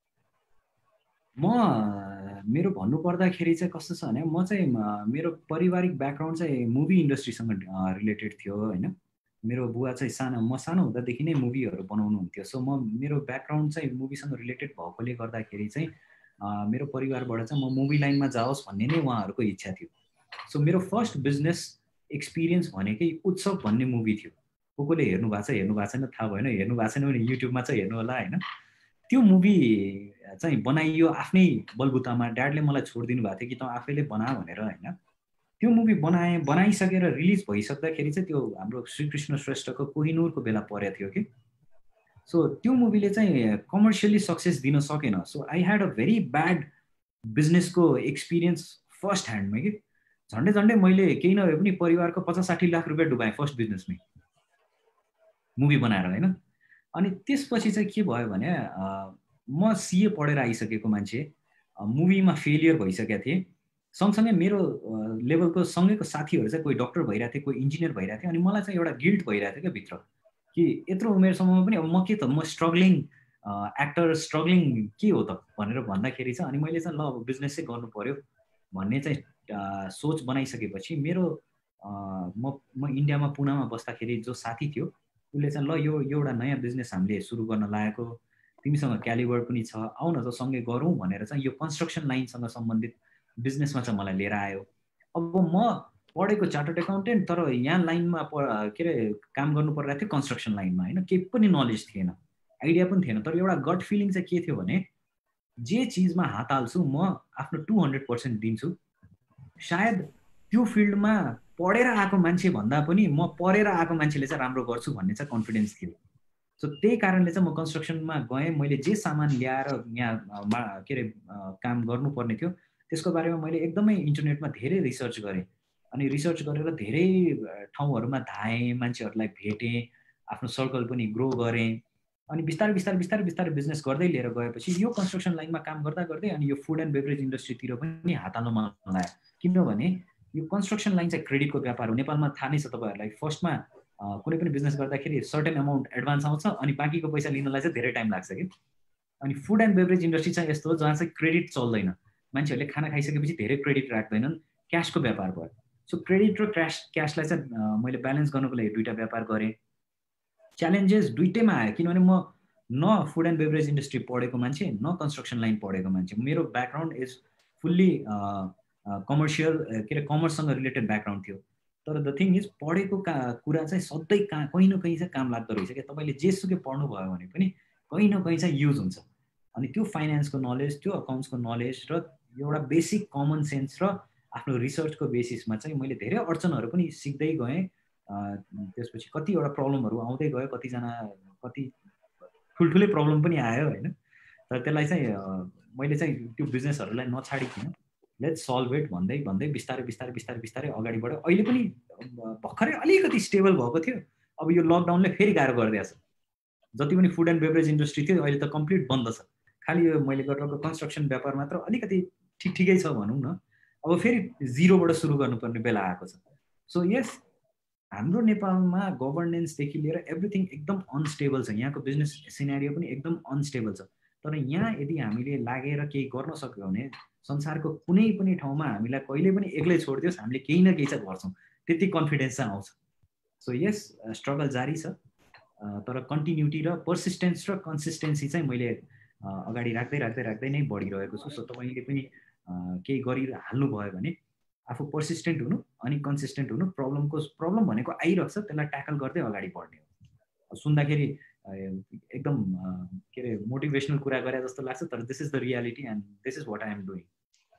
मेरो भन्नुपर्दाखेरि चाहिँ कस्तो छ भने म चाहिँ मेरो पारिवारिक ब्याकग्राउन्ड चाहिँ मुभी इन्डस्ट्रीसँग रिलेटेड थियो होइन। मेरो बुवा चाहिँ म सानो हुँदादेखि नै मुभीहरू बनाउनुहुन्थ्यो। सो मेरो ब्याकग्राउन्ड चाहिँ मुभीसँग रिलेटेड भएकोले गर्दाखेरि चाहिँ मेरो परिवारबाट चाहिँ म मुभी लाइनमा जाओस् भन्ने नै उहाँहरूको इच्छा थियो। सो मेरो फर्स्ट बिजनेस एक्सपिरियन्स भनेकै उत्सव भन्ने मुभी थियो। कसले हेर्नु भएको छ हेर्नु भएको छैन थाहा भएन, हेर्नु भएको छैन भने युट्युबमा चाहिँ हेर्नु होला होइन। त्यो मुभी चाहिँ बनाइयो आफ्नै बलबुतामा। ड्याडले मलाई छोडिदिनु भएको थियो कि त आफैले बना भनेर होइन। त्यो मुभी बनाइसकेर रिलिज भइसक्दाखेरि चाहिँ त्यो हाम्रो श्रीकृष्ण श्रेष्ठको कोहिनुरको बेला परेको थियो कि। सो त्यो मुभीले चाहिँ कमर्सियली सक्सेस दिन सकेन। So I had a very bad बिजनेसको एक्सपिरियन्स फर्स्ट ह्यान्डमै कि। झन्डै मैले केही नभए पनि परिवारको 50-60 लाख रुपियाँ डुबाएँ फर्स्ट बिजनेसमै मुभी बनाएर होइन। अनि त्यसपछि चाहिँ के भयो भने म सिए पढेर आइसकेको मान्छे, मुभीमा फेलियर भइसकेको थिएँ। सँगसँगै मेरो लेभलको सँगैको साथीहरू चाहिँ कोही डक्टर भइरहेको थियो, कोही इन्जिनियर भइरहेको थियो। अनि मलाई चाहिँ एउटा गिल्ट भइरहेको थियो क्या भित्र कि यत्रो उमेरसम्ममा पनि अब म के त म स्ट्रगलिङ एक्टर स्ट्रगलिङ के हो त भनेर भन्दाखेरि चाहिँ अनि मैले चाहिँ ल अब बिजनेस चाहिँ गर्नु पर्यो भन्ने चाहिँ सोच बनाइसकेपछि मेरो म इन्डियामा पुनामा बस्दाखेरि जो साथी थियो उसले चाहिँ ल यो एउटा नयाँ बिजनेस हामीले सुरु गर्न लागेको, तिमीसँग क्यालिबर पनि छ, आऊ न त सँगै गरौँ भनेर चाहिँ यो कन्स्ट्रक्सन लाइनसँग सम्बन्धित बिजनेसमा चाहिँ मलाई लिएर आयो। अब म पढेको चार्टर्ड एकाउन्टेन्ट, तर यहाँ लाइनमा के अरे काम गर्नु परिरहेको थियो कन्स्ट्रक्सन लाइनमा होइन। केही पनि नलेज थिएन, आइडिया पनि थिएन। तर एउटा गट फिलिङ चाहिँ के थियो भने जे चिजमा हात हाल्छु म आफ्नो 200% दिन्छु। सायद त्यो फिल्डमा पढेर आएको मान्छे भन्दा पनि म पढेर आएको मान्छेले चाहिँ राम्रो गर्छु भन्ने चाहिँ कन्फिडेन्स थियो। सो त्यही कारणले चाहिँ म कन्स्ट्रक्सनमा गएँ। मैले जे सामान ल्याएर यहाँ के अरे काम गर्नुपर्ने थियो त्यसको बारेमा मैले एकदमै इन्टरनेटमा धेरै रिसर्च गरेँ। अनि रिसर्च गरेर धेरै ठाउँहरूमा धाएँ, मान्छेहरूलाई भेटेँ, आफ्नो सर्कल पनि ग्रो गरेँ। अनि बिस्तारै बिजनेस गर्दै लिएर गएपछि यो कन्स्ट्रक्सन लाइनमा काम गर्दा गर्दै अनि यो फुड एन्ड बेभरेज इन्डस्ट्रीतिर पनि हात हाल्न मन लाग्यो। किनभने यो कन्स्ट्रक्सन लाइन चाहिँ क्रेडिटको व्यापार हो। नेपालमा थाहा नै छ तपाईँहरूलाई, फर्स्टमा कुनै पनि बिजनेस गर्दाखेरि सर्टेन अमाउन्ट एडभान्स आउँछ अनि बाँकीको पैसा लिनलाई चाहिँ धेरै टाइम लाग्छ कि। अनि फुड एन्ड बेभरेज इन्डस्ट्री चाहिँ यस्तो हो जहाँ चाहिँ क्रेडिट चल्दैन। मान्छेहरूले खाना खाइसकेपछि धेरै क्रेडिट राख्दैनन्, क्यासको व्यापार भयो। सो क्रेडिट र क्यासलाई चाहिँ मैले ब्यालेन्स गर्नको लागि दुईवटा व्यापार गरेँ। च्यालेन्जेस दुइटैमा आयो किनभने म न फुड एन्ड बेभरेज इन्डस्ट्री पढेको मान्छे न कन्स्ट्रक्सन लाइन पढेको मान्छे। मेरो ब्याकग्राउन्ड इज फुल्ली कमर्सियल के अरे कमर्ससँग रिलेटेड ब्याकग्राउन्ड थियो। तर द थिङ इज पढेको कुरा चाहिँ सधैँ कहीँ न कहीँ चाहिँ काम लाग्दो रहेछ क्या। तपाईँले जेसुकै पढ्नुभयो भने पनि कहीँ न कहीँ चाहिँ युज हुन्छ। अनि त्यो फाइनेन्सको नलेज, त्यो अकाउन्ट्सको नलेज र एउटा बेसिक कमन सेन्स र आफ्नो रिसर्चको बेसिसमा चाहिँ मैले धेरै अडचनहरू पनि सिक्दै गएँ। त्यसपछि कतिवटा प्रब्लमहरू आउँदै गयो, कति ठुल्ठुलै प्रब्लम पनि आयो होइन। तर त्यसलाई चाहिँ मैले चाहिँ त्यो बिजनेसहरूलाई नछाडिकन लेट्स सल्भ इट भन्दै बिस्तारै अगाडि बढ्यो। अहिले पनि भर्खरै अलिकति स्टेबल भएको थियो। अब यो लकडाउनले फेरि गाह्रो गरिदिएको छ। जति पनि फुड एन्ड बेभरेज इन्डस्ट्री थियो अहिले त कम्प्लिट बन्द छ। खालि यो मैले गरेको कन्स्ट्रक्सन व्यापार मात्र अलिकति ठिकै छ भनौँ न। अब फेरि जिरोबाट सुरु गर्नुपर्ने बेला आएको छ। सो यस, हाम्रो नेपालमा गभर्नेन्सदेखि लिएर एभ्रिथिङ एकदम अनस्टेबल छ। यहाँको बिजनेस सिनेरियो पनि एकदम अनस्टेबल छ। तर यहाँ यदि हामीले लागेर केही गर्न सक्यो भने संसारको कुनै पनि ठाउँमा हामीलाई कहिले पनि एक्लै छोडिदियोस् हामीले केही न केही चाहिँ गर्छौँ, त्यति कन्फिडेन्स चाहिँ आउँछ। सो यस, स्ट्रगल जारी छ। तर कन्टिन्युटी र पर्सिस्टेन्स र कन्सिस्टेन्सी चाहिँ मैले अगाडि राख्दै नै बढिरहेको छु। सो तपाईँले पनि केही गरिहाल्नुभयो भने आफू पर्सिस्टेन्ट हुनु अनि कन्सिस्टेन्ट हुनु। प्रब्लम भनेको आइरहेको छ, त्यसलाई ट्याकल गर्दै अगाडि बढ्ने हो। सुन्दाखेरि एकदम के अरे मोटिभेसनल कुरा गरे जस्तो लाग्छ, तर this is the reality and this is what I am doing.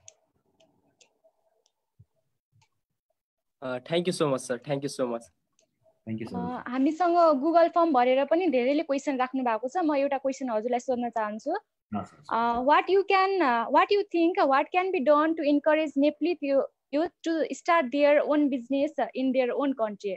Thank you so much sir, thank you so much.
हामीसँग गुगल फर्म भरेर पनि धेरैले क्वेसन राख्नु भएको छ। म एउटा क्वेसन हजुरलाई सोध्न चाहन्छु। what you think what can be done to encourage Nepali youth to start their own business in their own country?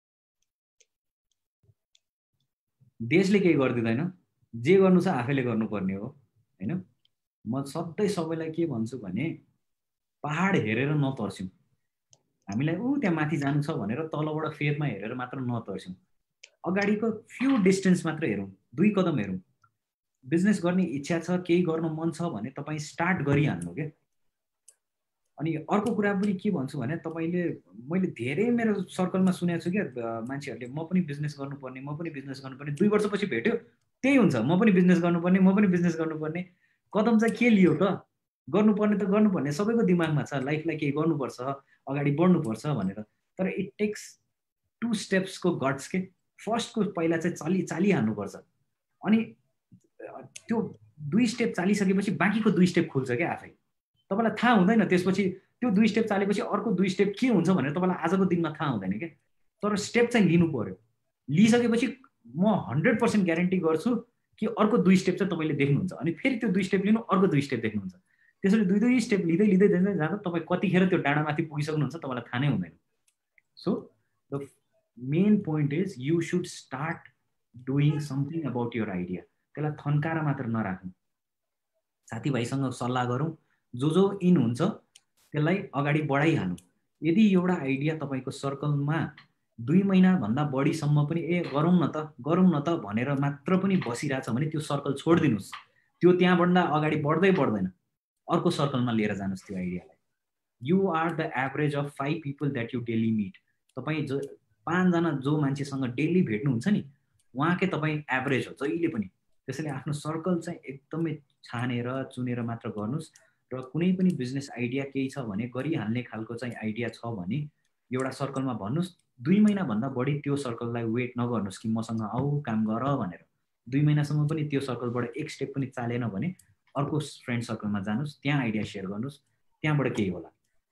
देशले केही गर्दिदैन, जे गर्नु छ आफैले गर्नुपर्ने हो हैन। म सधैँ सबैलाई के भन्छु भने पहाड हेरेर नतर्स्यौँ, हामीलाई त्यहाँ माथि जानु छ भनेर तलबाट फेदमा हेरेर मात्र नतर्स्यौँ, अगाडिको फ्यु डिस्टेन्स मात्र हेरौँ, 2 कदम हेरौँ। बिजनेस गर्ने इच्छा छ, केही गर्न मन छ भने तपाईँ स्टार्ट गरिहाल्नु के। अनि अर्को कुरा पनि के भन्छु भने तपाईँले, मैले धेरै मेरो सर्कलमा सुनेको छु क्या मान्छेहरूले, म पनि बिजनेस गर्नुपर्ने, म पनि बिजनेस गर्नुपर्ने, 2 वर्षपछि भेट्यो त्यही हुन्छ, म पनि बिजनेस गर्नुपर्ने, म पनि बिजनेस गर्नुपर्ने। कदम चाहिँ के लियो त? गर्नुपर्ने त गर्नुपर्ने सबैको दिमागमा छ, लाइफलाई केही गर्नुपर्छ, अगाडि बढ्नुपर्छ भनेर। तर इट टेक्स 2 स्टेप्सको गट्स के। फर्स्टको पहिला चाहिँ चालिहाल्नुपर्छ, अनि त्यो 2 स्टेप चालिसकेपछि बाँकीको 2 स्टेप खुल्छ क्या आफै। तपाईँलाई थाहा हुँदैन त्यसपछि त्यो 2 स्टेप चालेपछि अर्को 2 स्टेप के हुन्छ भनेर तपाईँलाई आजको दिनमा थाहा हुँदैन क्या। तर स्टेप चाहिँ लिनु पर्यो। लिइसकेपछि म 100% ग्यारेन्टी गर्छु कि अर्को 2 स्टेप चाहिँ तपाईँले देख्नुहुन्छ, अनि फेरि त्यो 2 स्टेप लिनु, अर्को 2 स्टेप देख्नुहुन्छ। त्यसरी 2 स्टेप लिँदै लिँदै जाँदा तपाईँ कतिखेर त्यो डाँडामाथि पुगिसक्नुहुन्छ तपाईँलाई थाहा नै हुँदैन। So the main point is you should start doing something about your idea. त्यसलाई थन्काएर मात्र नराख्नु, साथीभाइसँग सल्लाह गरौँ, जो इन हुन्छ त्यसलाई अगाडि बढाइहाल्नु। यदि एउटा आइडिया तपाईँको सर्कलमा 2 महिनाभन्दा बढीसम्म पनि गरौँ न त भनेर मात्र पनि बसिरहेछ भने त्यो सर्कल छोडिदिनुहोस्। त्यो त्यहाँभन्दा अगाडि बढ्दै बढ्दैन, अर्को सर्कलमा लिएर जानुहोस् त्यो आइडियालाई। You are the average of 5 people that you daily meet. तपाईँ 5 जना जो मान्छेसँग डेली भेट्नुहुन्छ नि, उहाँकै तपाईँ एभरेज हो जहिले पनि। त्यसैले आफ्नो सर्कल चाहिँ एकदमै छानेर चुनेर मात्र गर्नुहोस्। र कुनै पनि बिजनेस आइडिया केही छ भने, गरिहाल्ने खालको चाहिँ आइडिया छ भने एउटा सर्कलमा भन्नुहोस्। 2 महिनाभन्दा बढी त्यो सर्कललाई वेट नगर्नुहोस् कि मसँग आऊ काम गर भनेर। 2 महिनासम्म पनि त्यो सर्कलबाट एक स्टेप पनि चालेन भने अर्को फ्रेन्ड सर्कलमा जानुहोस्, त्यहाँ आइडिया सेयर गर्नुहोस्, त्यहाँबाट केही होला।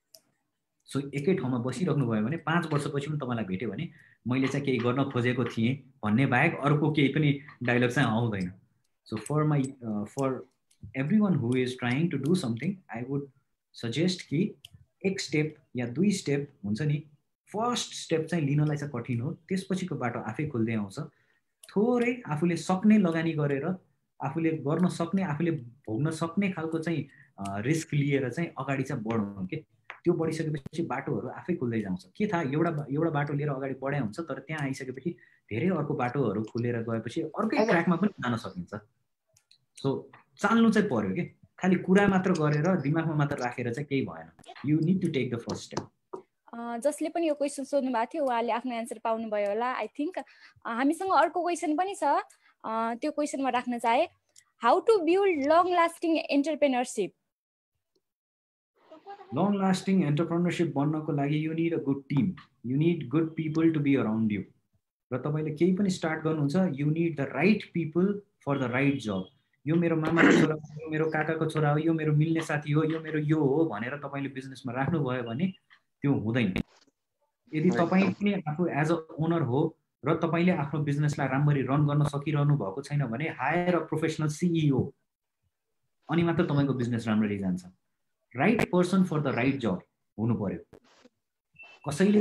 सो एकै ठाउँमा बसिराख्नु भयो भने 5 वर्षपछि पनि तपाईँलाई भेट्यो भने मैले चाहिँ केही गर्न खोजेको थिएँ भन्ने बाहेक अर्को केही पनि डायलग चाहिँ आउँदैन। So for everyone who is trying to do something, I would suggest कि एक स्टेप या 2 स्टेप हुन्छ नि। फर्स्ट स्टेप चाहिँ लिनलाई चाहिँ कठिन हो, त्यसपछिको बाटो आफै खुल्दै आउँछ। थोरै आफूले सक्ने लगानी गरेर, आफूले गर्न सक्ने, आफूले भोग्न सक्ने खालको चाहिँ रिस्क लिएर चाहिँ अगाडि चाहिँ बढौँ के। त्यो बढिसकेपछि बाटोहरू आफै खुल्दै जान्छ। के थाहा, एउटा बाटो लिएर अगाडि बढाइ हुन्छ, तर त्यहाँ आइसकेपछि धेरै अर्को बाटोहरू खुलेर गएपछि अर्कै ट्र्याकमा पनि जान सकिन्छ। सो चाल्नु चाहिँ पर्यो कि, खालि कुरा मात्र गरेर दिमागमा मात्र राखेर चाहिँ केही भएन। You need to take the first step.
जसले पनि यो क्वेसन सोध्नु भएको थियो उहाँले आफ्नो एन्सर पाउनुभयो होला आई थिङ्क। हामीसँग अर्को क्वेसन पनि छ, त्यो क्वेसन म राख्न चाहे। How to build long lasting entrepreneurship?
Long lasting entrepreneurship बन्नको लागि you need a good team, you need good people to be around you. र तपाईँले केही पनि स्टार्ट गर्नुहुन्छ, you need the right people for the right job. यो मेरो मामाको छोरा हो, यो मेरो काकाको छोरा हो, यो मेरो मिल्ने साथी हो, यो मेरो यो हो भनेर तपाईँले बिजनेसमा राख्नुभयो भने त्यो हुँदैन। यदि तपाईँ पनि आफू एज अ ओनर हो र तपाईँले आफ्नो बिजनेसलाई राम्ररी रन गर्न सकिरहनु भएको छैन भने हायर अ प्रोफेसनल सिइओ, अनि मात्र तपाईँको बिजनेस राम्ररी जान्छ। Right person for the right job हुनु पर्यो। कसैले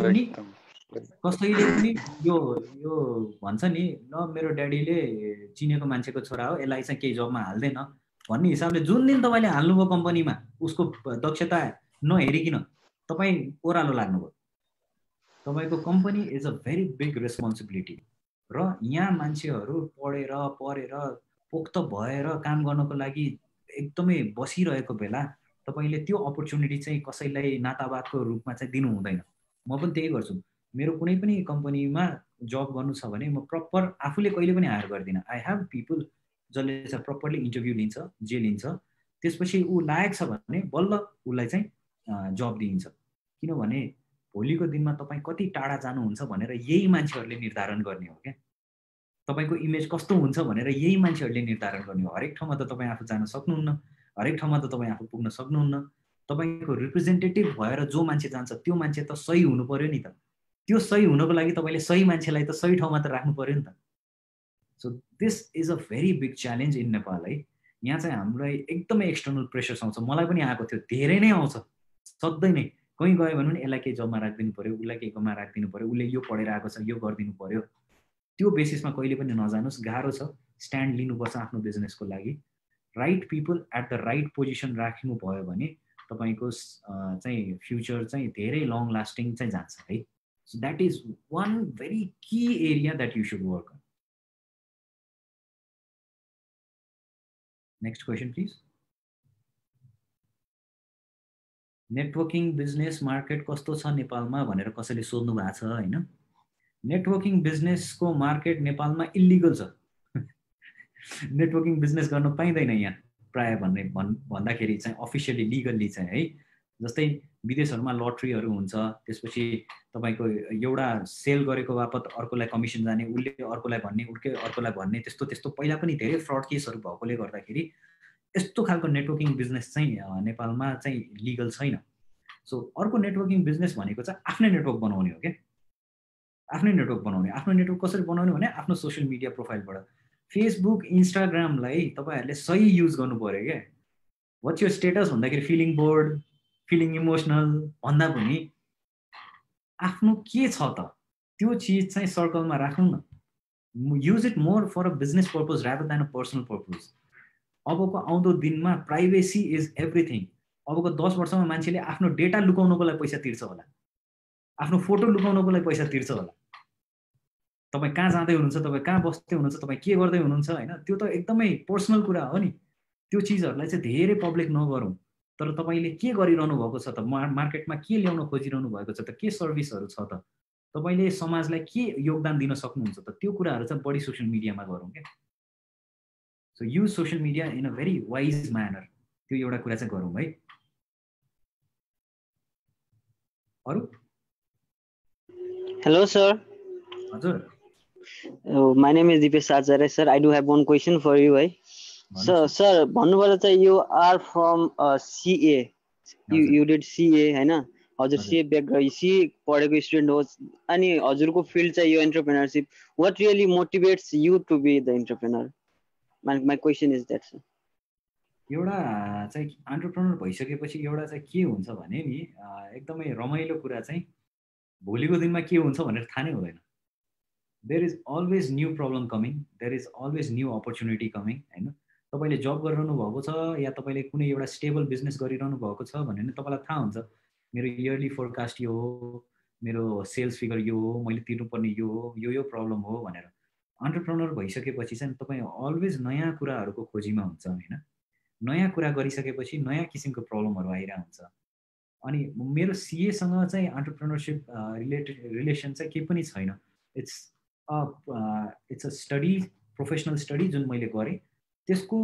पनि यो भन्छ नि, ल मेरो ड्याडीले चिनेको मान्छेको छोरा हो, यसलाई चाहिँ केही जबमा हाल्दैन भन्ने हिसाबले जुन दिन तपाईँले हाल्नुभयो कम्पनीमा उसको दक्षता नहेरिकन तपाईँ ओह्रालो लाग्नुभयो। तपाईँको company is a very big responsibility. र यहाँ मान्छेहरू पढेर पोख्त भएर काम गर्नको लागि एकदमै बसिरहेको बेला तपाईँले त्यो अपर्च्युनिटी चाहिँ कसैलाई नातावादको रूपमा चाहिँ दिनु हुँदैन। म पनि त्यही गर्छु। मेरो कुनै पनि कम्पनीमा जब गर्नु छ भने म प्रपर आफूले कहिले पनि हायर गर्दिनँ। आई हेभ पिपल जसले चाहिँ प्रपरली इन्टरभ्यू लिन्छ, जे लिन्छ, त्यसपछि ऊ लायक छ भने बल्ल उसलाई चाहिँ जब दिइन्छ। किनभने भोलिको दिनमा तपाईँ कति टाढा जानुहुन्छ भनेर यही मान्छेहरूले निर्धारण गर्ने हो क्या। तपाईँको इमेज कस्तो हुन्छ भनेर यही मान्छेहरूले निर्धारण गर्ने हो। हरेक ठाउँमा त तपाईँ आफू जान सक्नुहुन्न, हरेक ठाउँमा त तपाईँ आफू पुग्न सक्नुहुन्न। तपाईँको रिप्रेजेन्टेटिभ भएर जो मान्छे जान्छ त्यो मान्छे त सही हुनु पर्यो नि त। त्यो सही हुनको लागि तपाईँले सही मान्छेलाई त सही ठाउँमा त राख्नु पर्यो नि त। So this is a very big challenge in Nepal है। यहाँ चाहिँ हामीलाई एकदमै एक्सटर्नल प्रेसर्स आउँछ। मलाई पनि आएको थियो, धेरै नै आउँछ, सक्दै नै। कहीँ गयो भने यसलाई केही जबमा राखिदिनु पर्यो, उसलाई केही जबमा राखिदिनु पर्यो, उसले यो पढेर आएको छ यो गरिदिनु पर्यो। त्यो बेसिसमा कहिले पनि नजानुहोस्, गाह्रो छ। स्ट्यान्ड लिनुपर्छ आफ्नो बिजनेसको लागि। Right people at the right position राख्नु भयो भने तपाईँको चाहिँ फ्युचर चाहिँ धेरै लङ लास्टिङ चाहिँ जान्छ है. So that is one very key area that you should work on. Next question please. Networking business market कस्तो छ नेपालमा भनेर कसैले सोध्नु भएको छ होइन. नेटवर्किङ बिजनेसको मार्केट नेपालमा इलिगल छ. नेटवर्किङ बिजनेस गर्न पाइँदैन यहाँ प्राय भन्दाखेरि चाहिँ अफिसियली लिगल्ली चाहिँ है. जस्तै विदेशहरूमा लटरीहरू हुन्छ, त्यसपछि तपाईँको एउटा सेल गरेको बापत अर्कोलाई कमिसन जाने, उसले अर्कोलाई भन्ने, उसले अर्कोलाई भन्ने, त्यस्तो पहिला पनि धेरै फ्रड केसहरू भएकोले गर्दाखेरि यस्तो खालको नेटवर्किङ बिजनेस चाहिँ नेपालमा चाहिँ लिगल छैन. सो अर्को नेटवर्किङ बिजनेस भनेको चाहिँ आफ्नै नेटवर्क बनाउने हो क्या. आफ्नै नेटवर्क बनाउने. आफ्नो नेटवर्क कसरी बनाउने भने आफ्नो सोसियल मिडिया प्रोफाइलबाट. फेसबुक इन्स्टाग्रामलाई तपाईँहरूले सही युज गर्नु पऱ्यो क्या. वाट्स योर स्टेटस भन्दाखेरि फिलिङ बोर्ड, फिलिङ इमोसनल भन्दा पनि आफ्नो के छ त त्यो चिज चाहिँ सर्कलमा राख्नु न. Use it more for a business purpose rather than a personal purpose. अबको आउँदो दिनमा प्राइभेसी इज एभ्रिथिङ. अबको 10 वर्षमा मान्छेले आफ्नो डेटा लुकाउनको लागि पैसा तिर्छ होला, आफ्नो फोटो लुकाउनको लागि पैसा तिर्छ होला. तपाईँ कहाँ जाँदै हुनुहुन्छ, तपाईँ कहाँ बस्दै हुनुहुन्छ, तपाईँ के गर्दै हुनुहुन्छ होइन, त्यो त एकदमै पर्सनल कुरा हो नि. त्यो चिजहरूलाई चाहिँ धेरै पब्लिक नगरौँ. तर तपाईँले के गरिरहनु भएको छ त, मार्केटमा के ल्याउन खोजिरहनु भएको छ त, के सर्भिसहरू छ त, तपाईँले समाजलाई के योगदान दिन सक्नुहुन्छ त, त्यो कुराहरू चाहिँ बढी सोसियल मिडियामा गरौँ क्या. So use social media in a very wise manner. त्यो एउटा कुरा चाहिँ गरौँ है. अरू?
Hello sir.
हजुर.
My name is Dipesh Acharya, sir. I do have one question for you, है. Sir, भन्नुपर्दा चाहिँ you are from CA. You did CA, हैन? हजुर CA ब्याकग्राउन्ड, CA पढेको स्टुडेन्ट हो अनि हजुरको फिल्ड चाहिँ यो entrepreneurship. What really motivates you to be the entrepreneur? My question is that, sir.
एउटा चाहिँ एन्टरप्रेन्योर भइसकेपछि एउटा चाहिँ के हुन्छ भने नि एकदमै रमाइलो कुरा चाहिँ भोलिको दिनमा के हुन्छ भनेर थाहा नै हुँदैन. There is always new problem coming, there is always new opportunity coming होइन. तपाईँले जब गरिरहनु भएको छ या तपाईँले कुनै एउटा स्टेबल बिजनेस गरिरहनु भएको छ भने नि तपाईँलाई थाहा हुन्छ मेरो इयरली फोरकास्ट यो हो, मेरो सेल्स फिगर यो हो, मैले तिर्नुपर्ने यो हो, यो प्रब्लम हो भनेर. एन्टरप्रेन्योर भइसकेपछि चाहिँ तपाईँ अलवेज नयाँ कुराहरूको खोजीमा हुन्छ होइन. नयाँ कुरा गरिसकेपछि नयाँ किसिमको प्रब्लमहरू आइरहेको हुन्छ. अनि मेरो सिएसँग चाहिँ एन्टरप्रेन्योरशिप रिलेसन चाहिँ केही पनि छैन. It's a study, professional study जुन मैले गरेँ त्यसको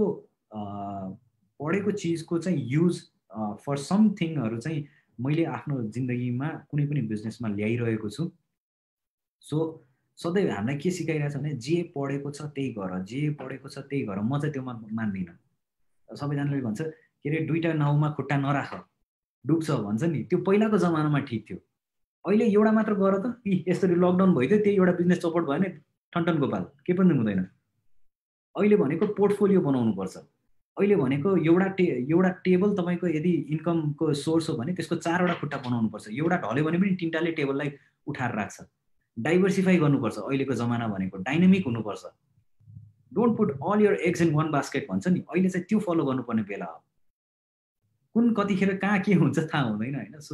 पढेको चिजको चाहिँ युज फर समथिङहरू चाहिँ मैले आफ्नो जिन्दगीमा कुनै पनि बिजनेसमा ल्याइरहेको छु. सो सधैँ हामीलाई के सिकाइरहेछ भने जे पढेको छ त्यही गर, जे पढेको छ त्यही गर. म चाहिँ त्यो मान्दिनँ. सबैजनाले भन्छ के अरे दुईवटा नाउमा खुट्टा नराख डुब्छ भन्छ नि. त्यो पहिलाको जमानामा ठिक थियो. अहिले एउटा मात्र गर त, यसरी लकडाउन भइदियो त्यही एउटा बिजनेस चौपट भयो भने ठन्टन गोपाल के पनि हुँदैन. अहिले भनेको पोर्टफोलियो बनाउनुपर्छ. अहिले भनेको एउटा टेबल तपाईँको यदि इन्कमको सोर्स हो भने त्यसको 4वटा खुट्टा बनाउनुपर्छ. एउटा ढल्यो भने पनि 3टाले टेबललाई उठाएर राख्छ. डाइभर्सिफाई गर्नुपर्छ. अहिलेको जमाना भनेको डाइनामिक हुनुपर्छ. Don't put all your eggs in one basket भन्छ नि. अहिले चाहिँ त्यो फलो गर्नुपर्ने बेला हो. कुन कतिखेर कहाँ के हुन्छ थाहा हुँदैन होइन. सो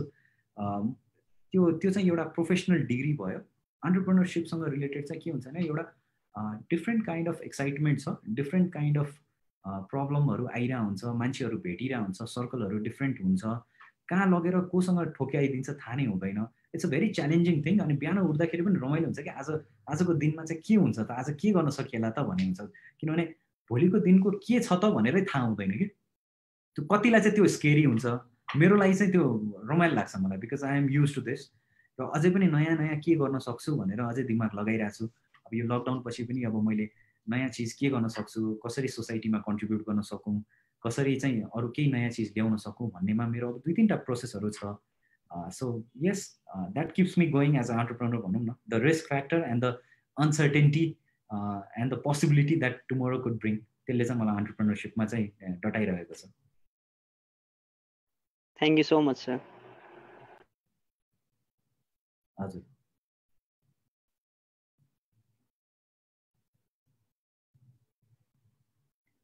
त्यो चाहिँ एउटा प्रोफेसनल डिग्री भयो. एन्टरप्रेन्योरशिपसँग रिलेटेड चाहिँ के हुन्छ भने एउटा डिफ्रेन्ट काइन्ड अफ एक्साइटमेन्ट छ, डिफ्रेन्ट काइन्ड अफ प्रब्लमहरू आइरहेको हुन्छ, मान्छेहरू भेटिरहेको हुन्छ, सर्कलहरू डिफ्रेन्ट हुन्छ, कहाँ लगेर कोसँग ठोक्याइदिन्छ थाहा नै हुँदैन. It's a very challenging thing. अनि बिहान उठ्दाखेरि पनि रमाइलो हुन्छ कि आजको दिनमा चाहिँ के हुन्छ त, आज के गर्न सकिएला त भन्ने हुन्छ. किनभने भोलिको दिनको के छ त भनेरै थाहा हुँदैन कि. त्यो कतिलाई चाहिँ त्यो स्केरी हुन्छ. मेरो लागि चाहिँ त्यो रमाइलो लाग्छ मलाई, because I am use to this. र अझै पनि नयाँ नयाँ के गर्न सक्छु भनेर अझै दिमाग लगाइरहेको छु. अब यो लकडाउन पछि पनि अब मैले नयाँ चिज के गर्न सक्छु, कसरी सोसाइटीमा कन्ट्रिब्युट गर्न सकौँ, कसरी चाहिँ अरू केही नयाँ चिज ल्याउन सकौँ भन्नेमा मेरो अब 2-3टा प्रोसेसहरू छ. So yes, that keeps me going as a entrepreneur भनौँ न. The risk factor and the uncertainty and the possibility that tomorrow could bring, त्यसले चाहिँ मलाई एन्टरप्रेन्योरशिपमा चाहिँ डटाइरहेको छ.
Thank you so much sir.
हजुर.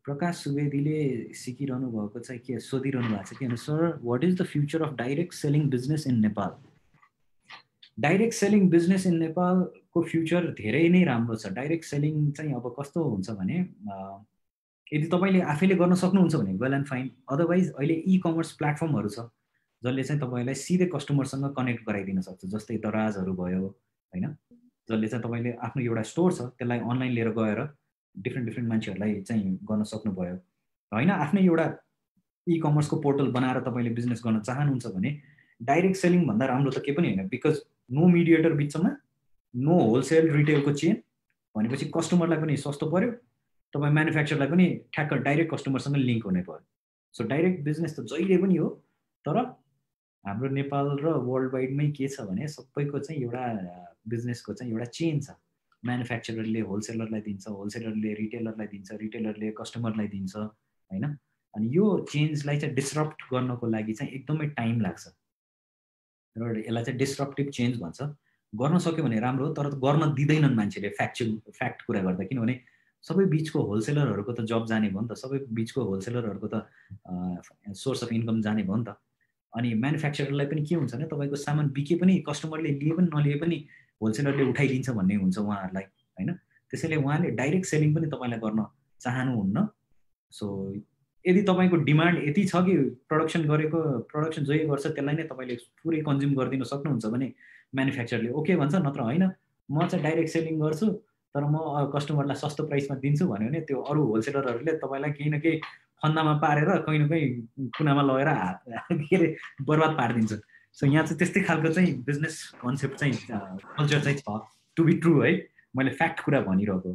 प्रकाश सुवेदीले सिकिरहनु भएको चाहिँ के सोधिरहनु भएको छ कि sir what is the future of direct selling business in Nepal? Direct selling business in नेपालको फ्युचर धेरै नै राम्रो छ। डाइरेक्ट सेलिङ चाहिँ अब कस्तो हुन्छ भने यदि तपाईँले आफैले गर्न सक्नुहुन्छ भने वेल एन्ड फाइन, अदरवाइज अहिले इ कमर्स प्लेटफर्महरू छ जसले चाहिँ तपाईँलाई सिधै कस्टमरसँग कनेक्ट गराइदिन सक्छ, जस्तै दराजहरू भयो होइन, जसले चाहिँ तपाईँले आफ्नो एउटा स्टोर छ त्यसलाई अनलाइन लिएर गएर डिफ्रेन्ट मान्छेहरूलाई चाहिँ गर्न सक्नुभयो होइन। आफ्नै एउटा इ कमर्सको पोर्टल बनाएर तपाईँले बिजनेस गर्न चाहनुहुन्छ भने डाइरेक्ट सेलिङ भन्दा राम्रो त केही पनि होइन, बिकज नो मिडिएटर बिचमा, नो होलसेल रिटेलको चेन भनेपछि कस्टमरलाई पनि सस्तो पर्यो, तपाईँ म्यानुफ्याक्चरलाई पनि ठ्याक्क डाइरेक्ट कस्टमरसँग लिङ्क हुनै पर्यो। सो डाइरेक्ट बिजनेस त जहिले पनि हो, तर हाम्रो नेपाल र वर्ल्ड वाइडमै के छ भने सबैको चाहिँ एउटा बिजनेसको चाहिँ एउटा चेन छ। म्यानुफ्याक्चररले होलसेलरलाई दिन्छ, होलसेलरले रिटेलरलाई दिन्छ, रिटेलरले कस्टमरलाई दिन्छ होइन। अनि यो चेन्जलाई चाहिँ डिस्रप्ट गर्नको लागि चाहिँ एकदमै टाइम लाग्छ र यसलाई चाहिँ डिस्रप्टिभ चेन्ज भन्छ। गर्न सक्यो भने राम्रो, तर गर्न दिँदैनन् मान्छेले फ्याक्ट कुरा गर्दा, किनभने सबै बिचको होलसेलरहरूको त जब जाने भयो नि त, सबै बिचको होलसेलरहरूको त सोर्स अफ इन्कम जाने भयो नि त। अनि म्यानुफ्याक्चररलाई पनि के हुन्छ भने तपाईँको सामान बिके पनि कस्टमरले लिए पनि नलिए पनि होलसेलरले उठाइदिन्छ भन्ने हुन्छ उहाँहरूलाई होइन। त्यसैले उहाँले डाइरेक्ट सेलिङ पनि तपाईँलाई गर्न चाहनुहुन्न। सो यदि तपाईँको डिमान्ड यति छ कि प्रोडक्सन जे गर्छ त्यसलाई नै तपाईँले पुरै कन्ज्युम गरिदिन सक्नुहुन्छ भने म्यानुफ्याक्चररले ओके भन्छ, नत्र होइन म चाहिँ डाइरेक्ट सेलिङ गर्छु तर म कस्टमरलाई सस्तो प्राइसमा दिन्छु भन्यो भने त्यो अरू होलसेलरहरूले तपाईँलाई केही न केही फन्दामा पारेर कहीँ न कहीँ कुनामा लगेर के अरे बर्बाद पारिदिन्छ। सो यहाँ चाहिँ त्यस्तै खालको चाहिँ बिजनेस कन्सेप्ट चाहिँ कल्चर चाहिँ छ, टु बी ट्रु है, मैले फ्याक्ट कुरा भनिरहेको।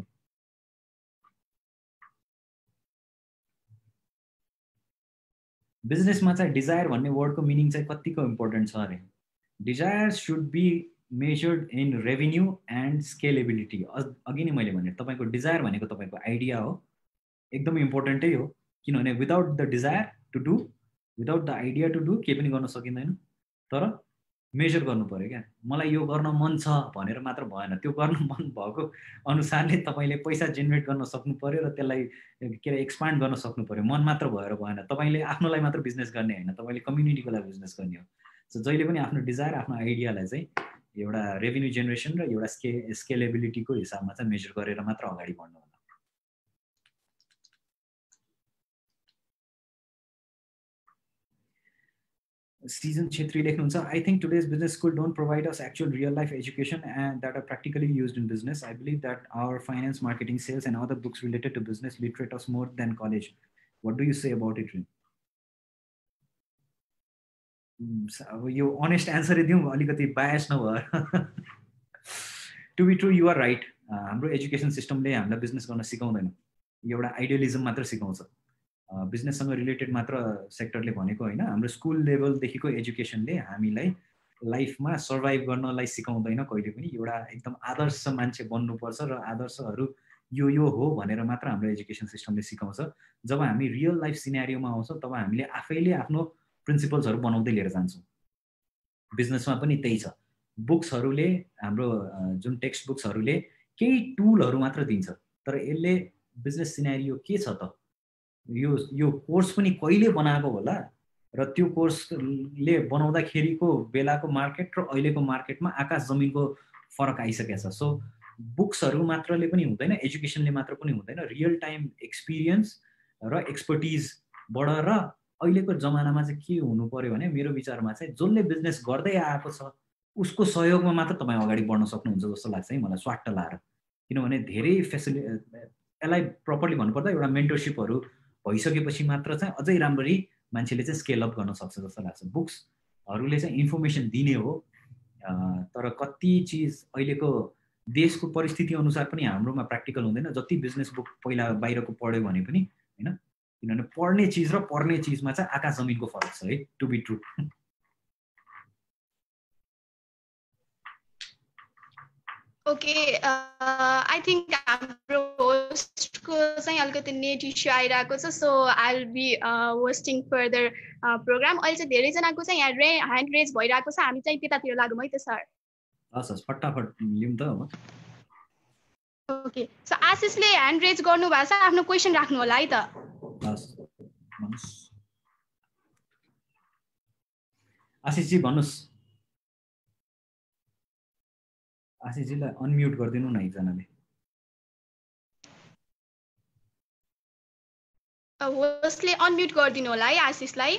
बिजनेसमा चाहिँ डिजायर भन्ने वर्डको मिनिङ चाहिँ कतिको इम्पोर्टेन्ट छ अरे। Desire should be measured in revenue and scalability. अघि नै मैले भने तपाईँको डिजायर भनेको तपाईँको आइडिया हो, एकदमै इम्पोर्टेन्टै हो, किनभने without the desire to do, without the idea to do केही पनि गर्न सकिँदैन। तर मेजर गर्नु पऱ्यो क्या, मलाई यो गर्न मन छ भनेर मात्र भएन, त्यो गर्न मन भएको अनुसारले तपाईँले पैसा जेनेरेट गर्न सक्नु पऱ्यो र त्यसलाई के अरे एक्सपान्ड गर्न सक्नु पऱ्यो। मन मात्र भएर भएन, तपाईँले आफ्नोलाई मात्र बिजनेस गर्ने होइन, तपाईँले कम्युनिटीको लागि बिजनेस गर्ने हो। सो जहिले पनि आफ्नो डिजायर, आफ्नो आइडियालाई चाहिँ एउटा रेभिन्यू जेनेरेसन र एउटा स्केलेबिलिटीको हिसाबमा चाहिँ मेजर गरेर मात्र अगाडि बढ्नु होला। Season Chetri लेख्नुहुन्छ, I think today's business school don't provide us actual real life education and that are practically used in business. I believe that our finance, marketing, sales and other books related to business literate us more than college. What do you say about it? अब यो honest answer दिउँ अलिकति bias नभएर। To be true, you are right. हाम्रो education सिस्टमले हामीलाई business गर्न सिकाउँदैन, एउटा आइडियलिजम मात्र सिकाउँछ। बिजनेससँग रिलेटेड मात्र सेक्टरले भनेको होइन, हाम्रो स्कुल लेभलदेखिको एजुकेसनले हामीलाई लाइफमा सर्भाइभ गर्नलाई सिकाउँदैन कहिले पनि। एउटा एकदम आदर्श मान्छे बन्नुपर्छ र आदर्शहरू यो हो भनेर मात्र हाम्रो एजुकेसन सिस्टमले सिकाउँछ। जब हामी रियल लाइफ सिनेरियोमा आउँछौँ तब हामीले आफैले आफ्नो प्रिन्सिपल्सहरू बनाउँदै लिएर जान्छौँ। बिजनेसमा पनि त्यही छ, बुक्सहरूले, हाम्रो जुन टेक्स्ट बुक्सहरूले केही टुलहरू मात्र दिन्छ, तर यसले बिजनेस सिनेरियो के छ त, यो कोर्स पनि कहिले बनाएको होला र त्यो कोर्सले बनाउँदाखेरिको बेलाको मार्केट र अहिलेको मार्केटमा आकाश जमिनको फरक आइसकेको छ। सो बुक्सहरू मात्रले पनि हुँदैन, एजुकेसनले मात्र पनि हुँदैन, रियल टाइम एक्सपिरियन्स र एक्सपर्टिजबाट र अहिलेको जमानामा चाहिँ के हुनु पर्यो भने मेरो विचारमा चाहिँ जसले बिजनेस गर्दै आएको छ उसको सहयोगमा मात्र तपाईँ अगाडि बढ्न सक्नुहुन्छ जस्तो लाग्छ है मलाई, स्वाट लाएर। किनभने धेरै यसलाई प्रपरली भन्नुपर्दा एउटा मेन्टरसिपहरू भइसकेपछि मात्र चाहिँ अझै राम्ररी मान्छेले चाहिँ स्केल अप गर्न सक्छ जस्तो लाग्छ। बुक्सहरूले चाहिँ इन्फर्मेसन दिने हो, तर कति चिज अहिलेको देशको परिस्थिति अनुसार पनि हाम्रोमा प्र्याक्टिकल हुँदैन। जति बिजनेस बुक पहिला बाहिरको पढ्यो भने पनि होइन, किनभने पढ्ने चिज र पढ्ने चिजमा चाहिँ आकाश जमिनको फरक छ है, to be true.
Okay, I think हाम्रो होस्टको चाहिँ अलिकति नेट इस्यु आइरहेको छ, so I will be hosting further program. अहिले चाहिँ धेरैजनाको चाहिँ यहाँ ह्यान्ड रेज भइरहेको छ, हामी चाहिँ त्यतातिर लागौँ है त सर।
हस् फटाफट लिउँ त।
ओके सो आशिषले ह्यान्ड रेज गर्नु भएको छ, आफ्नो क्वेसन राख्नु होला है त।
आशिषजी भन्नुस्। आशिषजीलाई अनम्युट गरिदिनु न एकजनाले।
होस्टले अनम्युट गरिदिनु होला है आशिषलाई।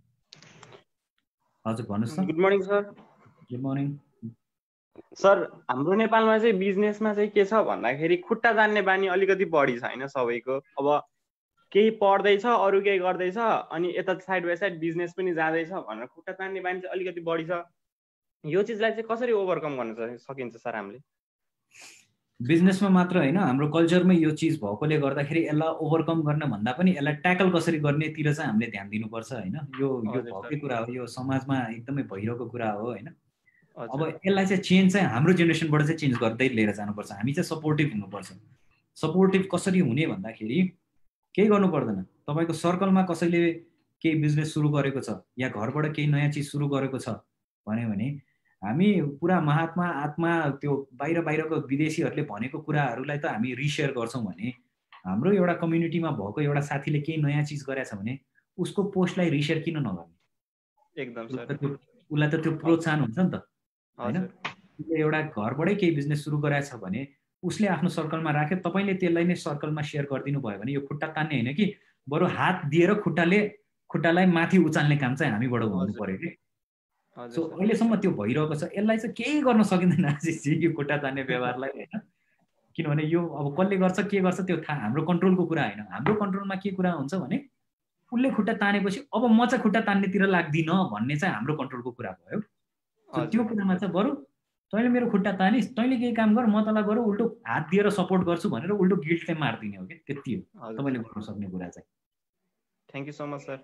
हजुर भन्नुस् न।
Good morning sir.
Good morning
sir, हाम्रो नेपालमा चाहिँ बिजनेसमा चाहिँ के छ भन्दाखेरि खुट्टा तान्ने बानी अलिकति बढी छ हैन सबैको। अब केही पढ्दैछ, अरू केही गर्दैछ, अनि यता साइड बाई साइड बिजनेस पनि जाँदैछ भनेर खुट्टा तान्ने बानी चाहिँ अलिकति बढी छ। यो चिजलाई चाहिँ कसरी ओभरकम गर्न सकिन्छ सर हामीले?
बिजनेसमा मात्र होइन, हाम्रो कल्चरमै यो चिज भएकोले गर्दाखेरि यसलाई ओभरकम गर्न भन्दा पनि यसलाई ट्याकल कसरी गर्नेतिर चाहिँ हामीले ध्यान दिनुपर्छ होइन। यो भएकै कुरा हो, यो समाजमा एकदमै भइरहेको कुरा हो होइन। अब यसलाई चाहिँ चेन्ज चाहिँ हाम्रो जेनेरेसनबाट चाहिँ चेन्ज गर्दै लिएर जानुपर्छ। हामी चाहिँ सपोर्टिभ हुनुपर्छ। सपोर्टिभ कसरी हुने भन्दाखेरि केही गर्नु पर्दैन। तपाईँको सर्कलमा कसैले केही बिजनेस सुरु गरेको छ या घरबाट केही नयाँ चिज सुरु गरेको छ भन्यो भने हामी पुरा महात्मा आत्मा त्यो बाहिरको विदेशीहरूले भनेको कुराहरूलाई त हामी रिसेयर गर्छौँ भने हाम्रो एउटा कम्युनिटीमा भएको एउटा साथीले केही नयाँ चिज गरेछ भने उसको पोस्टलाई रिसेयर किन नगर्ने?
एकदम सर,
उसलाई त त्यो प्रोत्साहन हुन्छ नि त होइन। एउटा घरबाटै केही बिजनेस सुरु गरेछ भने उसले आफ्नो सर्कलमा राख्यो, तपाईँले त्यसलाई नै सर्कलमा सेयर गरिदिनु भयो भने यो खुट्टा तान्ने होइन कि बरु हात दिएर खुट्टालाई माथि उचाल्ने काम चाहिँ हामीबाट हुनु पर्यो कि। सो अहिलेसम्म त्यो भइरहेको छ। यसलाई चाहिँ केही गर्न सकिँदैन आशिषजी, यो खुट्टा तान्ने व्यवहारलाई होइन। किनभने यो अब कसले गर्छ के गर्छ त्यो थाहा हाम्रो कन्ट्रोलको कुरा होइन। हाम्रो कन्ट्रोलमा के कुरा हुन्छ भने उसले खुट्टा तानेपछि अब म चाहिँ खुट्टा तान्नेतिर लाग्दिनँ भन्ने चाहिँ हाम्रो कन्ट्रोलको कुरा भयो। त्यो कुरामा चाहिँ बरु तैँले मेरो खुट्टा तानिस्, तैँले केही काम गर, म तँलाई बरु उल्टो हात दिएर सपोर्ट गर्छु भनेर उल्टो गिल्ट चाहिँ मारिदिने हो कि। त्यति हो तपाईँले गर्न सक्ने कुरा चाहिँ।
Thank you so much sir.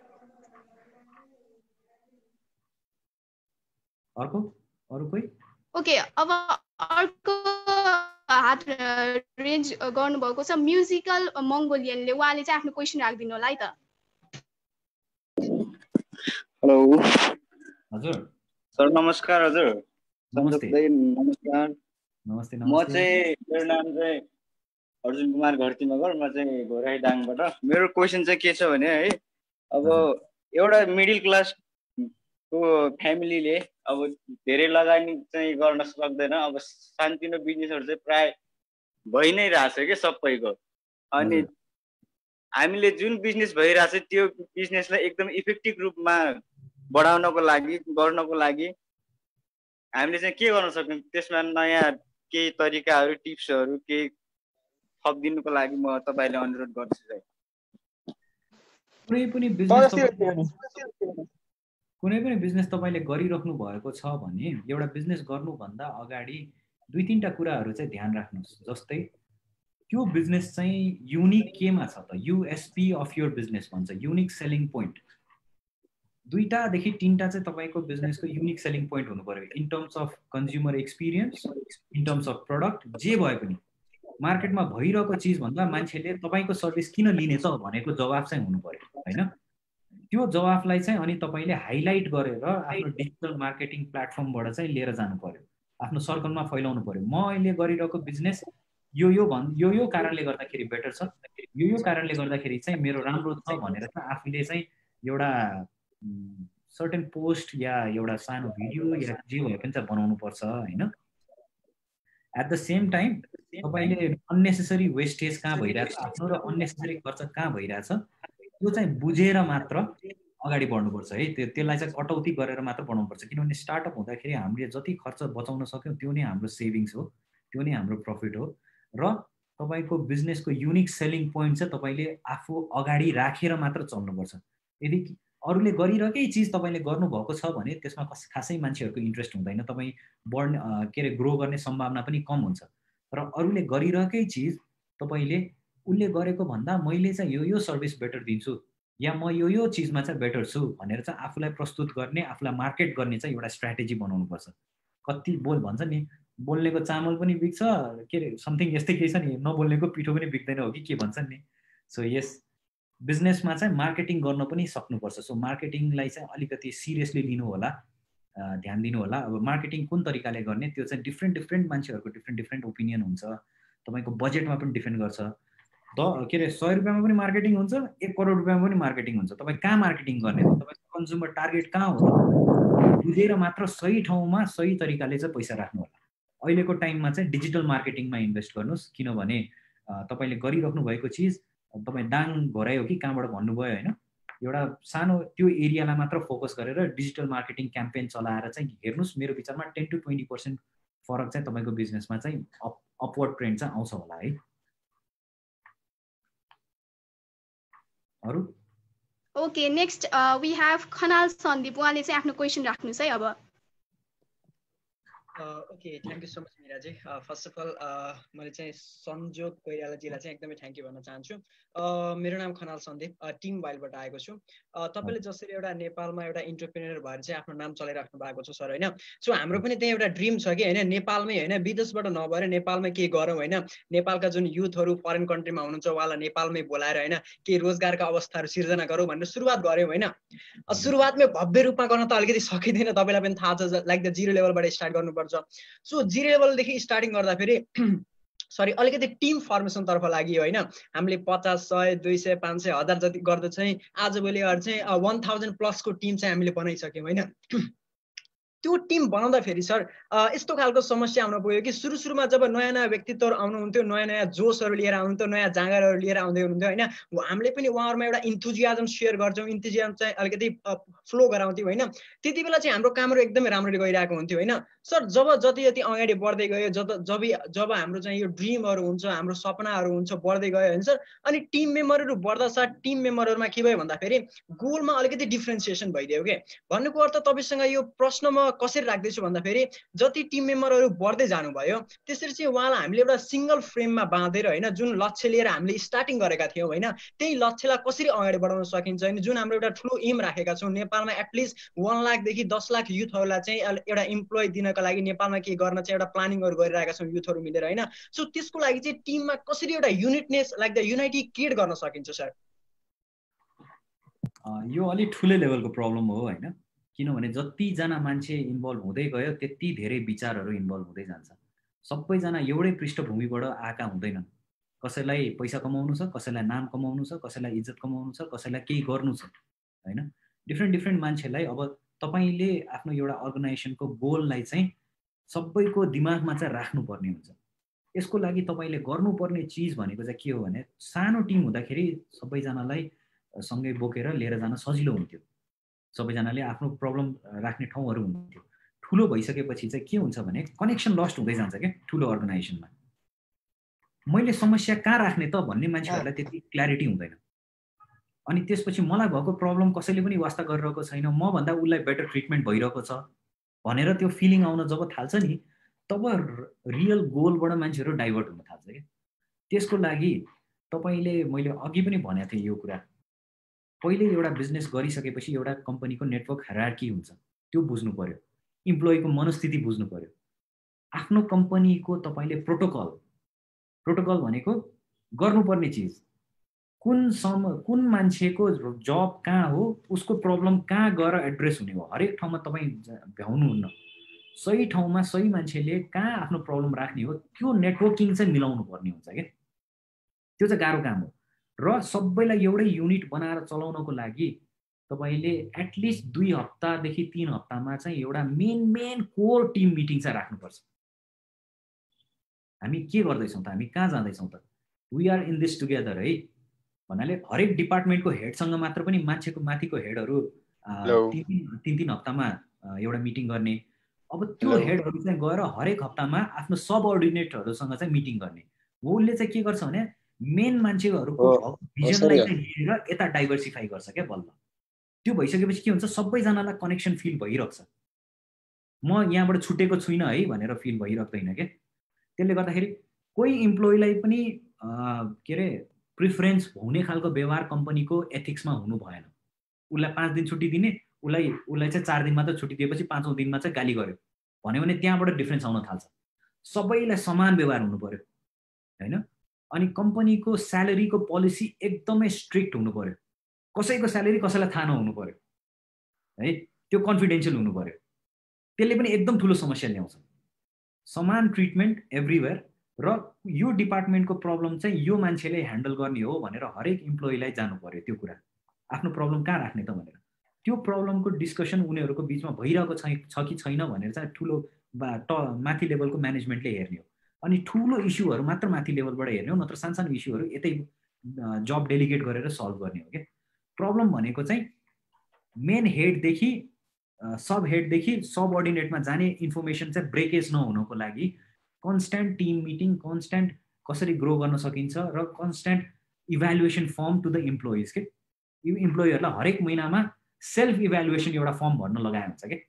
अर्को अरू कोही?
ओके अब अर्को हात रेन्ज गर्नुभएको छ म्युजिकल मङ्गोलियनले, उहाँले चाहिँ आफ्नो क्वेसन राखिदिनु होला है त।
हेलो
हजुर
सर, नमस्कार। हजुर
नमस्ते।
नमस्कार।
नमस्ते।
म चाहिँ मेरो नाम चाहिँ अर्जुन कुमार घरती मगर, म चाहिँ घोराई दाङबाट। मेरो क्वेसन चाहिँ के छ भने है, अब एउटा मिडल क्लासको फ्यामिलीले अब धेरै लगानी चाहिँ गर्न सक्दैन। अब सानोतिनो बिजनेसहरू चाहिँ प्राय भइ नै रहेछ क्या सबैको। अनि हामीले जुन बिजनेस भइरहेछ त्यो बिजनेसलाई एकदम इफेक्टिभ रूपमा बढाउनको लागि गर्नको लागि हामीले चाहिँ के गर्न सक्छौँ? त्यसमा नयाँ केही तरिकाहरू टिप्सहरू केही थपिदिनुको लागि म तपाईँलाई अनुरोध गर्छु।
कुनै पनि बिजनेस तपाईँले गरिराख्नु भएको छ भने एउटा बिजनेस गर्नुभन्दा अगाडि 2-3टा कुराहरू चाहिँ ध्यान राख्नुहोस्। जस्तै त्यो बिजनेस चाहिँ युनिक केमा छ त, युएसपी अफ योर बिजनेस भन्छ, युनिक सेलिङ पोइन्ट। 2टादेखि 3टा चाहिँ तपाईँको बिजनेसको युनिक सेलिङ पोइन्ट हुनु पर्यो in terms of consumer experience, in terms of product. जे भए पनि मार्केटमा भइरहेको चिजभन्दा मान्छेले तपाईँको सर्भिस किन लिनेछ भनेको जवाब चाहिँ हुनु पर्यो होइन। त्यो जवाफलाई चाहिँ अनि तपाईँले हाइलाइट गरेर आफ्नो डिजिटल मार्केटिङ प्लेटफर्मबाट चाहिँ लिएर जानु पर्यो, आफ्नो सर्कलमा फैलाउनु पर्यो। म अहिले गरिरहेको बिजनेस यो कारणले गर्दाखेरि बेटर छ, यो कारणले गर्दाखेरि चाहिँ मेरो राम्रो छ भनेर चाहिँ आफूले चाहिँ एउटा सर्टेन पोस्ट या एउटा सानो भिडियो या जे भए पनि चाहिँ बनाउनु पर्छ होइन। एट द सेम टाइम तपाईँले अननेसेसरी वेस्टेज कहाँ भइरहेछ आफ्नो र अननेसेसरी खर्च कहाँ भइरहेछ त्यो चाहिँ बुझेर मात्र अगाडि बढ्नुपर्छ है। त्यसलाई चाहिँ कटौती गरेर मात्र बनाउनुपर्छ। किनभने स्टार्टअप हुँदाखेरि हामीले जति खर्च बचाउन सक्यौँ त्यो नै हाम्रो सेभिङ्स हो, त्यो नै हाम्रो प्रफिट हो। र तपाईँको बिजनेसको युनिक सेलिङ पोइन्ट चाहिँ तपाईँले आफू अगाडि राखेर मात्र चल्नुपर्छ। यदि अरूले गरिरहेकै चिज तपाईँले गर्नुभएको छ भने त्यसमा खासै मान्छेहरूको इन्ट्रेस्ट हुँदैन, तपाईँ बढ्ने ग्रो गर्ने सम्भावना पनि कम हुन्छ। तर अरूले गरिरहेकै चिज तपाईँले उसले गरेको भन्दा मैले चाहिँ यो सर्भिस बेटर दिन्छु या म यो चिजमा चाहिँ बेटर छु भनेर चाहिँ आफूलाई प्रस्तुत गर्ने, आफूलाई मार्केट गर्ने चाहिँ एउटा स्ट्राटेजी बनाउनुपर्छ। कति भन्छ नि बोल्नेको चामल पनि बिग्छ समथिङ यस्तै केही छ नि, नबोल्नेको पिठो पनि बिग्दैन हो कि के भन्छन् नि। सो यस बिजनेसमा चाहिँ मार्केटिङ गर्न पनि सक्नुपर्छ। सो मार्केटिङलाई चाहिँ अलिकति सिरियसली लिनु होला, ध्यान दिनु होला। अब मार्केटिङ कुन तरिकाले गर्ने त्यो चाहिँ डिफ्रेन्ट मान्छेहरूको डिफ्रेन्ट ओपिनियन हुन्छ। तपाईँको बजेटमा पनि डिपेन्ड गर्छ। के अरे 100 रुपियाँमा पनि मार्केटिङ हुन्छ, 1 करोड रुपियाँमा पनि मार्केटिङ हुन्छ। तपाईँ कहाँ मार्केटिङ गर्ने हो, तपाईँको कन्ज्युमर टार्गेट कहाँ हो, बुझेर मात्र सही ठाउँमा सही तरिकाले चाहिँ पैसा राख्नु होला। अहिलेको टाइममा चाहिँ डिजिटल मार्केटिङमा इन्भेस्ट गर्नुहोस्, किनभने तपाईँले गरिराख्नु भएको चिज तपाईँ दाङ घोराइ हो कि कहाँबाट भन्नुभयो होइन, एउटा सानो त्यो एरियालाई मात्र फोकस गरेर डिजिटल मार्केटिङ क्याम्पेन चलाएर चाहिँ हेर्नुहोस्। मेरो विचारमा 10 to 20% फरक चाहिँ तपाईँको बिजनेसमा चाहिँ अपवर्ड ट्रेन्ड चाहिँ आउँछ होला है। अरू
okay, next we have Khanal Sandeep, उहाँले चाहिँ आफ्नो क्वेसन राख्नुस् है अब।
Okay, thank you so much Miraji. First of all मैले चाहिँ संजोग कोइरालाजीलाई चाहिँ एकदमै थ्याङ्क यू भन्न चाहन्छु। मेरो नाम खनाल सन्दीप, टिम वाइल्डबाट आएको छु। तपाईँले जसरी एउटा नेपालमा एउटा इन्टरप्रेन्योर भएर चाहिँ आफ्नो नाम चलाइराख्नु भएको छ सर होइन। सो हाम्रो पनि त्यही एउटा ड्रिम छ कि होइन, नेपालमै होइन, विदेशबाट नभएर नेपालमै केही गरौँ होइन। नेपालका जुन युथहरू फरेन कन्ट्रीमा हुनुहुन्छ उहाँलाई नेपालमै बोलाएर होइन केही रोजगारका अवस्थाहरू सिर्जना गरौँ भनेर सुरुवात गऱ्यौँ होइन। सुरुवातमै भव्य रूपमा गर्न त अलिकति सकिँदैन, तपाईँलाई पनि थाहा छ, लाइक द जिरो लेभलबाट स्टार्ट गर्नुपर्छ। सो जिरो लेभलदेखि स्टार्टिङ गर्दाखेरि सरी अलिकति टिम फर्मेसन तर्फ लागि होइन। हामीले 50, 100, 200, 500, 1000 जति गर्दा चाहिँ आजभोलि चाहिँ 1000 प्लसको टिम चाहिँ हामीले बनाइसक्यौँ होइन। त्यो टिम बनाउँदाखेरि सर यस्तो खालको समस्या आउन पुग्यो कि सुरुमा जब नयाँ नयाँ व्यक्तित्वहरू आउनुहुन्थ्यो, नयाँ नयाँ जोसहरू लिएर आउनुहुन्थ्यो, नयाँ जाँगरहरू लिएर आउँदै हुनुहुन्थ्यो होइन, हामीले पनि उहाँहरूमा एउटा इन्थुजियाजम सेयर गर्छौँ, इन्थुजियाजम चाहिँ अलिकति फ्लो गराउँथ्यौँ होइन। त्यति बेला चाहिँ हाम्रो कामहरू एकदमै राम्ररी गइरहेको हुन्थ्यो होइन। सर जब जति जति अगाडि बढ्दै गयो, जब हाम्रो चाहिँ यो ड्रिमहरू हुन्छ, हाम्रो सपनाहरू हुन्छ बढ्दै गयो होइन सर, अनि टिम मेम्बरहरू बढ्दा साथ टिम मेम्बरहरूमा के भयो भन्दाखेरि गोलमा अलिकति डिफ्रेन्सिएसन भइदियो के। भन्नुको अर्थ तपाईँसँग यो प्रश्नमा कसरी राख्दैछु भन्दाखेरि जति टिम मेम्बरहरू बढ्दै जानुभयो त्यसरी चाहिँ उहाँलाई हामीले एउटा सिङ्गल फ्रेममा बाँधेर होइन, जुन लक्ष्य लिएर हामीले स्टार्टिङ गरेका थियौँ होइन, त्यही लक्ष्यलाई कसरी अगाडि बढाउन सकिन्छ होइन। जुन हाम्रो एउटा ठुलो एम राखेका छौँ, नेपालमा एटलिस्ट 1 लाखदेखि 10 लाख युथहरूलाई चाहिँ एउटा इम्प्लोइ दिनको लागि नेपालमा के गर्न चाहिँ एउटा प्लानिङहरू गरिरहेका छौँ युथहरू मिलेर होइन। सो त्यसको लागि चाहिँ टिममा कसरी एउटा unitedness like the unity create गर्न सकिन्छ सर?
यो अलिक ठुलै लेभलको प्रब्लम हो होइन, किनभने जतिजना मान्छे इन्भल्भ हुँदै गयो त्यति धेरै विचारहरू इन्भल्भ हुँदै जान्छ। सबैजना एउटै पृष्ठभूमिबाट आएका हुँदैनन्। कसैलाई पैसा कमाउनु छ, कसैलाई नाम कमाउनु छ, कसैलाई इज्जत कमाउनु छ, कसैलाई केही गर्नु छ होइन। डिफ्रेन्ट मान्छेलाई अब तपाईँले आफ्नो एउटा अर्गनाइजेसनको गोललाई चाहिँ सबैको दिमागमा चाहिँ राख्नुपर्ने हुन्छ। यसको लागि तपाईँले गर्नुपर्ने चिज भनेको चाहिँ के हो भने, सानो टिम हुँदाखेरि सबैजनालाई सँगै बोकेर लिएर जान सजिलो हुन्थ्यो, सबैजनाले आफ्नो प्रब्लम राख्ने ठाउँहरू हुन्थ्यो। ठुलो भइसकेपछि चाहिँ के हुन्छ भने कनेक्सन लस्ट हुँदै जान्छ क्या ठुलो अर्गनाइजेसनमा। मैले समस्या कहाँ राख्ने त भन्ने मान्छेहरूलाई त्यति क्ल्यारिटी हुँदैन। अनि त्यसपछि मलाई भएको प्रब्लम कसैले पनि वास्ता गरिरहेको छैन, मभन्दा उसलाई बेटर ट्रिटमेन्ट भइरहेको छ भनेर त्यो फिलिङ आउन जब थाल्छ नि, तब रियल गोलबाट मान्छेहरू डाइभर्ट हुन थाल्छ क्या। त्यसको लागि तपाईँले, मैले अघि पनि भनेको थिएँ यो कुरा, पहिले एउटा बिजनेस गरिसकेपछि एउटा कम्पनीको नेटवर्क हायरार्की हुन्छ, त्यो बुझ्नु पर्यो। इम्प्लोइको मनस्थिति बुझ्नु पर्यो। आफ्नो कम्पनीको तपाईँले प्रोटोकल भनेको गर्नुपर्ने चिज, कुन मान्छेको जब कहाँ हो, उसको प्रब्लम कहाँ गएर एड्रेस हुने हो, हरेक ठाउँमा तपाईँ भ्याउनुहुन्न। सही ठाउँमा सही मान्छेले कहाँ आफ्नो प्रब्लम राख्ने हो त्यो नेटवर्किङ चाहिँ मिलाउनु पर्ने हुन्छ क्या। त्यो चाहिँ गाह्रो काम हो। र सबैलाई एउटै युनिट बनाएर चलाउनको लागि तपाईँले एटलिस्ट 2 हप्तादेखि 3 हप्तामा चाहिँ एउटा मेन कोर टिम मिटिङ चाहिँ राख्नुपर्छ। हामी के गर्दैछौँ त, हामी कहाँ जाँदैछौँ त, we are in this together है भन्नाले हरेक डिपार्टमेन्टको हेडसँग मात्र पनि मान्छेको माथिको हेडहरू 3 हप्तामा एउटा मिटिङ गर्ने। अब त्यो हेडहरू चाहिँ गएर हरेक हप्तामा आफ्नो सबअर्डिनेटहरूसँग चाहिँ मिटिङ गर्ने। उसले चाहिँ के गर्छ भने मेन मान्छेहरूको भिजनलाई चाहिँ लिएर यता डाइभर्सिफाई गर्छ क्या बल्ल। त्यो भइसकेपछि के हुन्छ, सबैजनालाई कनेक्सन फिल भइरहेछ, म यहाँबाट छुटेको छुइनँ है भनेर फिल भइरहेदैन क्या। त्यसले गर्दाखेरि कोही इम्प्लोइलाई पनि के अरे प्रिफरेन्स हुने खालको व्यवहार कम्पनीको एथिक्समा हुनु भएन। उसलाई 5 दिन छुट्टी दिने, उसलाई चाहिँ 4 दिन मात्र छुट्टी दिएपछि 5औं दिनमा चाहिँ गाली गर्यो भन्यो भने त्यहाँबाट डिफ्रेन्स आउन थाल्छ। सबैलाई समान व्यवहार हुनु पर्यो होइन। अनि कम्पनीको स्यालेरीको पोलिसी एकदमै स्ट्रिक्ट हुनु पर्यो। कसैको स्यालेरी कसैलाई थाहा नहुनु पर्यो है, त्यो कन्फिडेन्सियल हुनु पर्यो। त्यसले पनि एकदम ठुलो समस्या ल्याउँछ। समान ट्रिटमेन्ट एभ्रिवेयर, र यो डिपार्टमेन्टको प्रब्लम चाहिँ यो मान्छेले ह्यान्डल गर्ने हो भनेर हरेक इम्प्लोइलाई जानु पर्यो त्यो कुरा आफ्नो प्रब्लम कहाँ राख्ने त भनेर त्यो प्रब्लमको डिस्कसन उनीहरूको बिचमा भइरहेको छ कि छैन भनेर चाहिँ ठुलो माथि लेभलको म्यानेजमेन्टले हेर्ने हो अनि ठुलो इस्युहरू मात्र माथि लेभलबाट हेर्ने हो नत्र सानसानो इस्युहरू यतै जब डेलिगेट गरेर सल्भ गर्ने हो क्या प्रब्लम भनेको चाहिँ मेन हेडदेखि सब हेडदेखि सब अर्डिनेटमा जाने इन्फर्मेसन चाहिँ ब्रेकेज नहुनको लागि कन्स्ट्यान्ट टिम मिटिङ कन्स्ट्यान्ट कसरी ग्रो गर्न सकिन्छ र constant evaluation from to the employees के इम्प्लोइहरूलाई हरेक महिनामा सेल्फ इभ्यालुएसन एउटा फर्म भर्न लगाएको हुन्छ क्या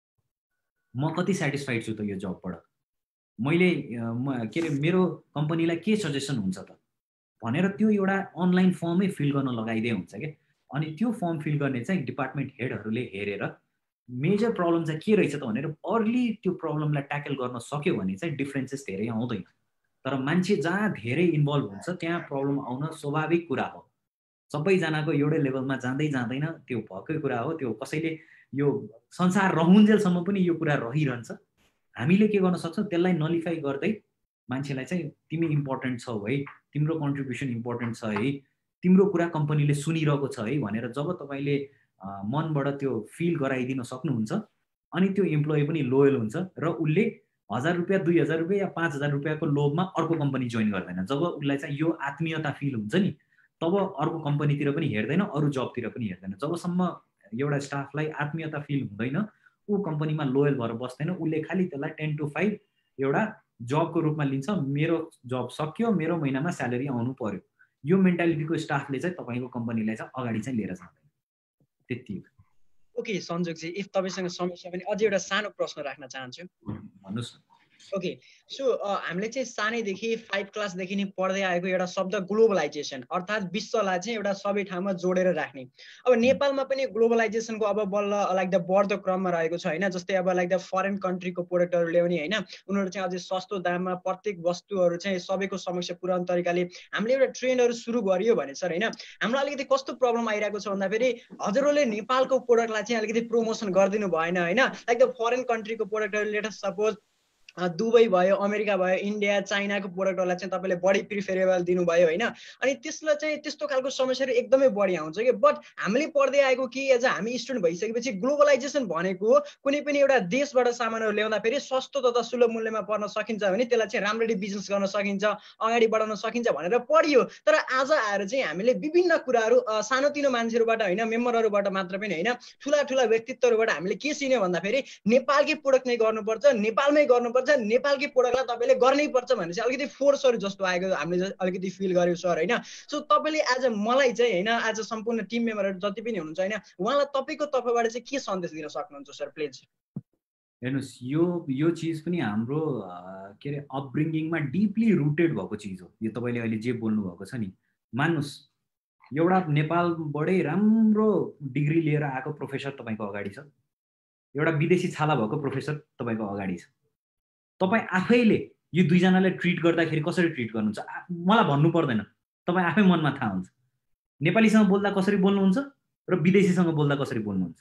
म कति सेटिस्फाइड छु त यो जबबाट मैले के अरे मेरो कम्पनीलाई के सजेसन हुन्छ त भनेर त्यो एउटा अनलाइन फर्मै फिल गर्न लगाइदिए हुन्छ क्या अनि त्यो फर्म फिल गर्ने चाहिँ डिपार्टमेन्ट हेडहरूले हेरेर मेजर प्रब्लम चाहिँ के रहेछ त भनेर अर्ली त्यो प्रब्लमलाई ट्याकल गर्न सक्यो भने चाहिँ डिफ्रेन्सेस धेरै आउँदैन तर मान्छे जहाँ धेरै इन्भल्भ हुन्छ त्यहाँ प्रब्लम आउन स्वाभाविक कुरा हो सबैजनाको एउटै लेभलमा जाँदै जाँदैन त्यो भएकै कुरा हो त्यो कसैले यो संसार रहुन्जेलसम्म पनि यो कुरा रहिरहन्छ हामीले के गर्न सक्छौँ त्यसलाई नलिफाई गर्दै मान्छेलाई चाहिँ तिमी इम्पोर्टेन्ट छौ है तिम्रो कन्ट्रिब्युसन इम्पोर्टेन्ट छ है तिम्रो कुरा कम्पनीले सुनिरहेको छ है भनेर जब तपाईँले मनबाट त्यो फिल गराइदिन सक्नुहुन्छ अनि त्यो इम्प्लोइ पनि लोयल हुन्छ र उसले 1000 रुपियाँ 2000 रुपियाँ या 5000 रुपियाँको लोभमा अर्को कम्पनी जोइन गर्दैन जब उसलाई चाहिँ यो आत्मीयता फिल हुन्छ नि तब अर्को कम्पनीतिर पनि हेर्दैन अरू जबतिर पनि हेर्दैन जबसम्म एउटा स्टाफलाई आत्मीयता फिल हुँदैन ऊ कम्पनीमा लोयल भएर बस्दैन उसले खालि त्यसलाई 10 to 5 एउटा जबको रूपमा लिन्छ मेरो जब सक्यो मेरो महिनामा स्यालेरी आउनु पर्यो यो मेन्टालिटीको स्टाफले चाहिँ तपाईँको कम्पनीलाई चाहिँ अगाडि चाहिँ लिएर जाँदैन त्यति
ओके सञ्जोगजी इफ तपाईसँग समय छ भने अझै एउटा सानो प्रश्न राख्न चाहन्छु
भन्नुस्
ओके सो हामीले चाहिँ सानैदेखि 5 क्लासदेखि नै पढ्दै आएको एउटा शब्द ग्लोबलाइजेसन अर्थात् विश्वलाई चाहिँ एउटा सबै ठाउँमा जोडेर राख्ने अब नेपालमा पनि ग्लोबलाइजेसनको अब बल्ल लाइक द बढ्दो क्रममा रहेको छ हैन जस्तै अब लाइक द फरेन कन्ट्रीको प्रोडक्टहरू ल्याउने हैन उनीहरू चाहिँ अझै सस्तो दाममा प्रत्येक वस्तुहरू चाहिँ सबैको समस्या पुराउने तरिकाले हामीले एउटा ट्रेन्डहरू सुरु गरियो भने सर हैन हामीलाई अलिकति कस्तो प्रब्लम आइरहेको छ भन्दाखेरि हजुरहरूले नेपालको प्रोडक्टलाई चाहिँ अलिकति प्रमोसन गरिदिनु भएन हैन लाइक द फरेन कन्ट्रीको प्रोडक्टहरू लेट अस सपोज दुबई भयो अमेरिका भयो इन्डिया चाइनाको प्रोडक्टहरूलाई चाहिँ तपाईँले बढी प्रिफरेबल दिनुभयो होइन अनि त्यसलाई चाहिँ त्यस्तो खालको समस्याहरू एकदमै बढी आउँछ कि बट हामीले पढ्दै आएको कि एज हामी स्टुडेन्ट भइसकेपछि ग्लोबलाइजेसन भनेको कुनै पनि एउटा देशबाट सामानहरू ल्याउँदाखेरि सस्तो तथा सुलभ मूल्यमा पर्न सकिन्छ भने त्यसलाई चाहिँ राम्ररी बिजनेस गर्न सकिन्छ अगाडि बढाउन सकिन्छ भनेर पढियो तर आज आएर चाहिँ हामीले विभिन्न कुराहरू सानोतिनो मान्छेहरूबाट होइन मेम्बरहरूबाट मात्र पनि होइन ठुला ठुला व्यक्तित्वहरूबाट हामीले के सिन्यो भन्दाखेरि नेपालकै प्रोडक्ट नै गर्नुपर्छ नेपालमै गर्नुपर्छ नेपालकै प्रोडक्टलाई तपाईँले गर्नै पर्छ भने चाहिँ अलिकति फोर्सहरू जस्तो आएको हामीले अलिकति फिल गर्यो सर होइन सो तपाईँले आज मलाई चाहिँ होइन आज सम्पूर्ण टिम मेम्बरहरू जति पनि हुनुहुन्छ होइन उहाँलाई तपाईँको तर्फबाट चाहिँ के सन्देश दिन सक्नुहुन्छ सर प्लिज
हेर्नुहोस् यो चिज पनि हाम्रो के अरे अपब्रिङ्गिङमा डिपली रुटेड भएको चिज हो यो तपाईँले अहिले जे बोल्नु भएको छ नि मान्नुहोस् एउटा नेपालबाटै राम्रो डिग्री लिएर आएको प्रोफेसर तपाईँको अगाडि छ एउटा विदेशी छाला भएको प्रोफेसर तपाईँको अगाडि छ तपाईँ आफैले यो दुईजनालाई ट्रिट गर्दाखेरि कसरी ट्रिट गर्नुहुन्छ मलाई भन्नु पर्दैन तपाईँ आफै मनमा थाहा हुन्छ नेपालीसँग बोल्दा कसरी बोल्नुहुन्छ र विदेशीसँग बोल्दा कसरी बोल्नुहुन्छ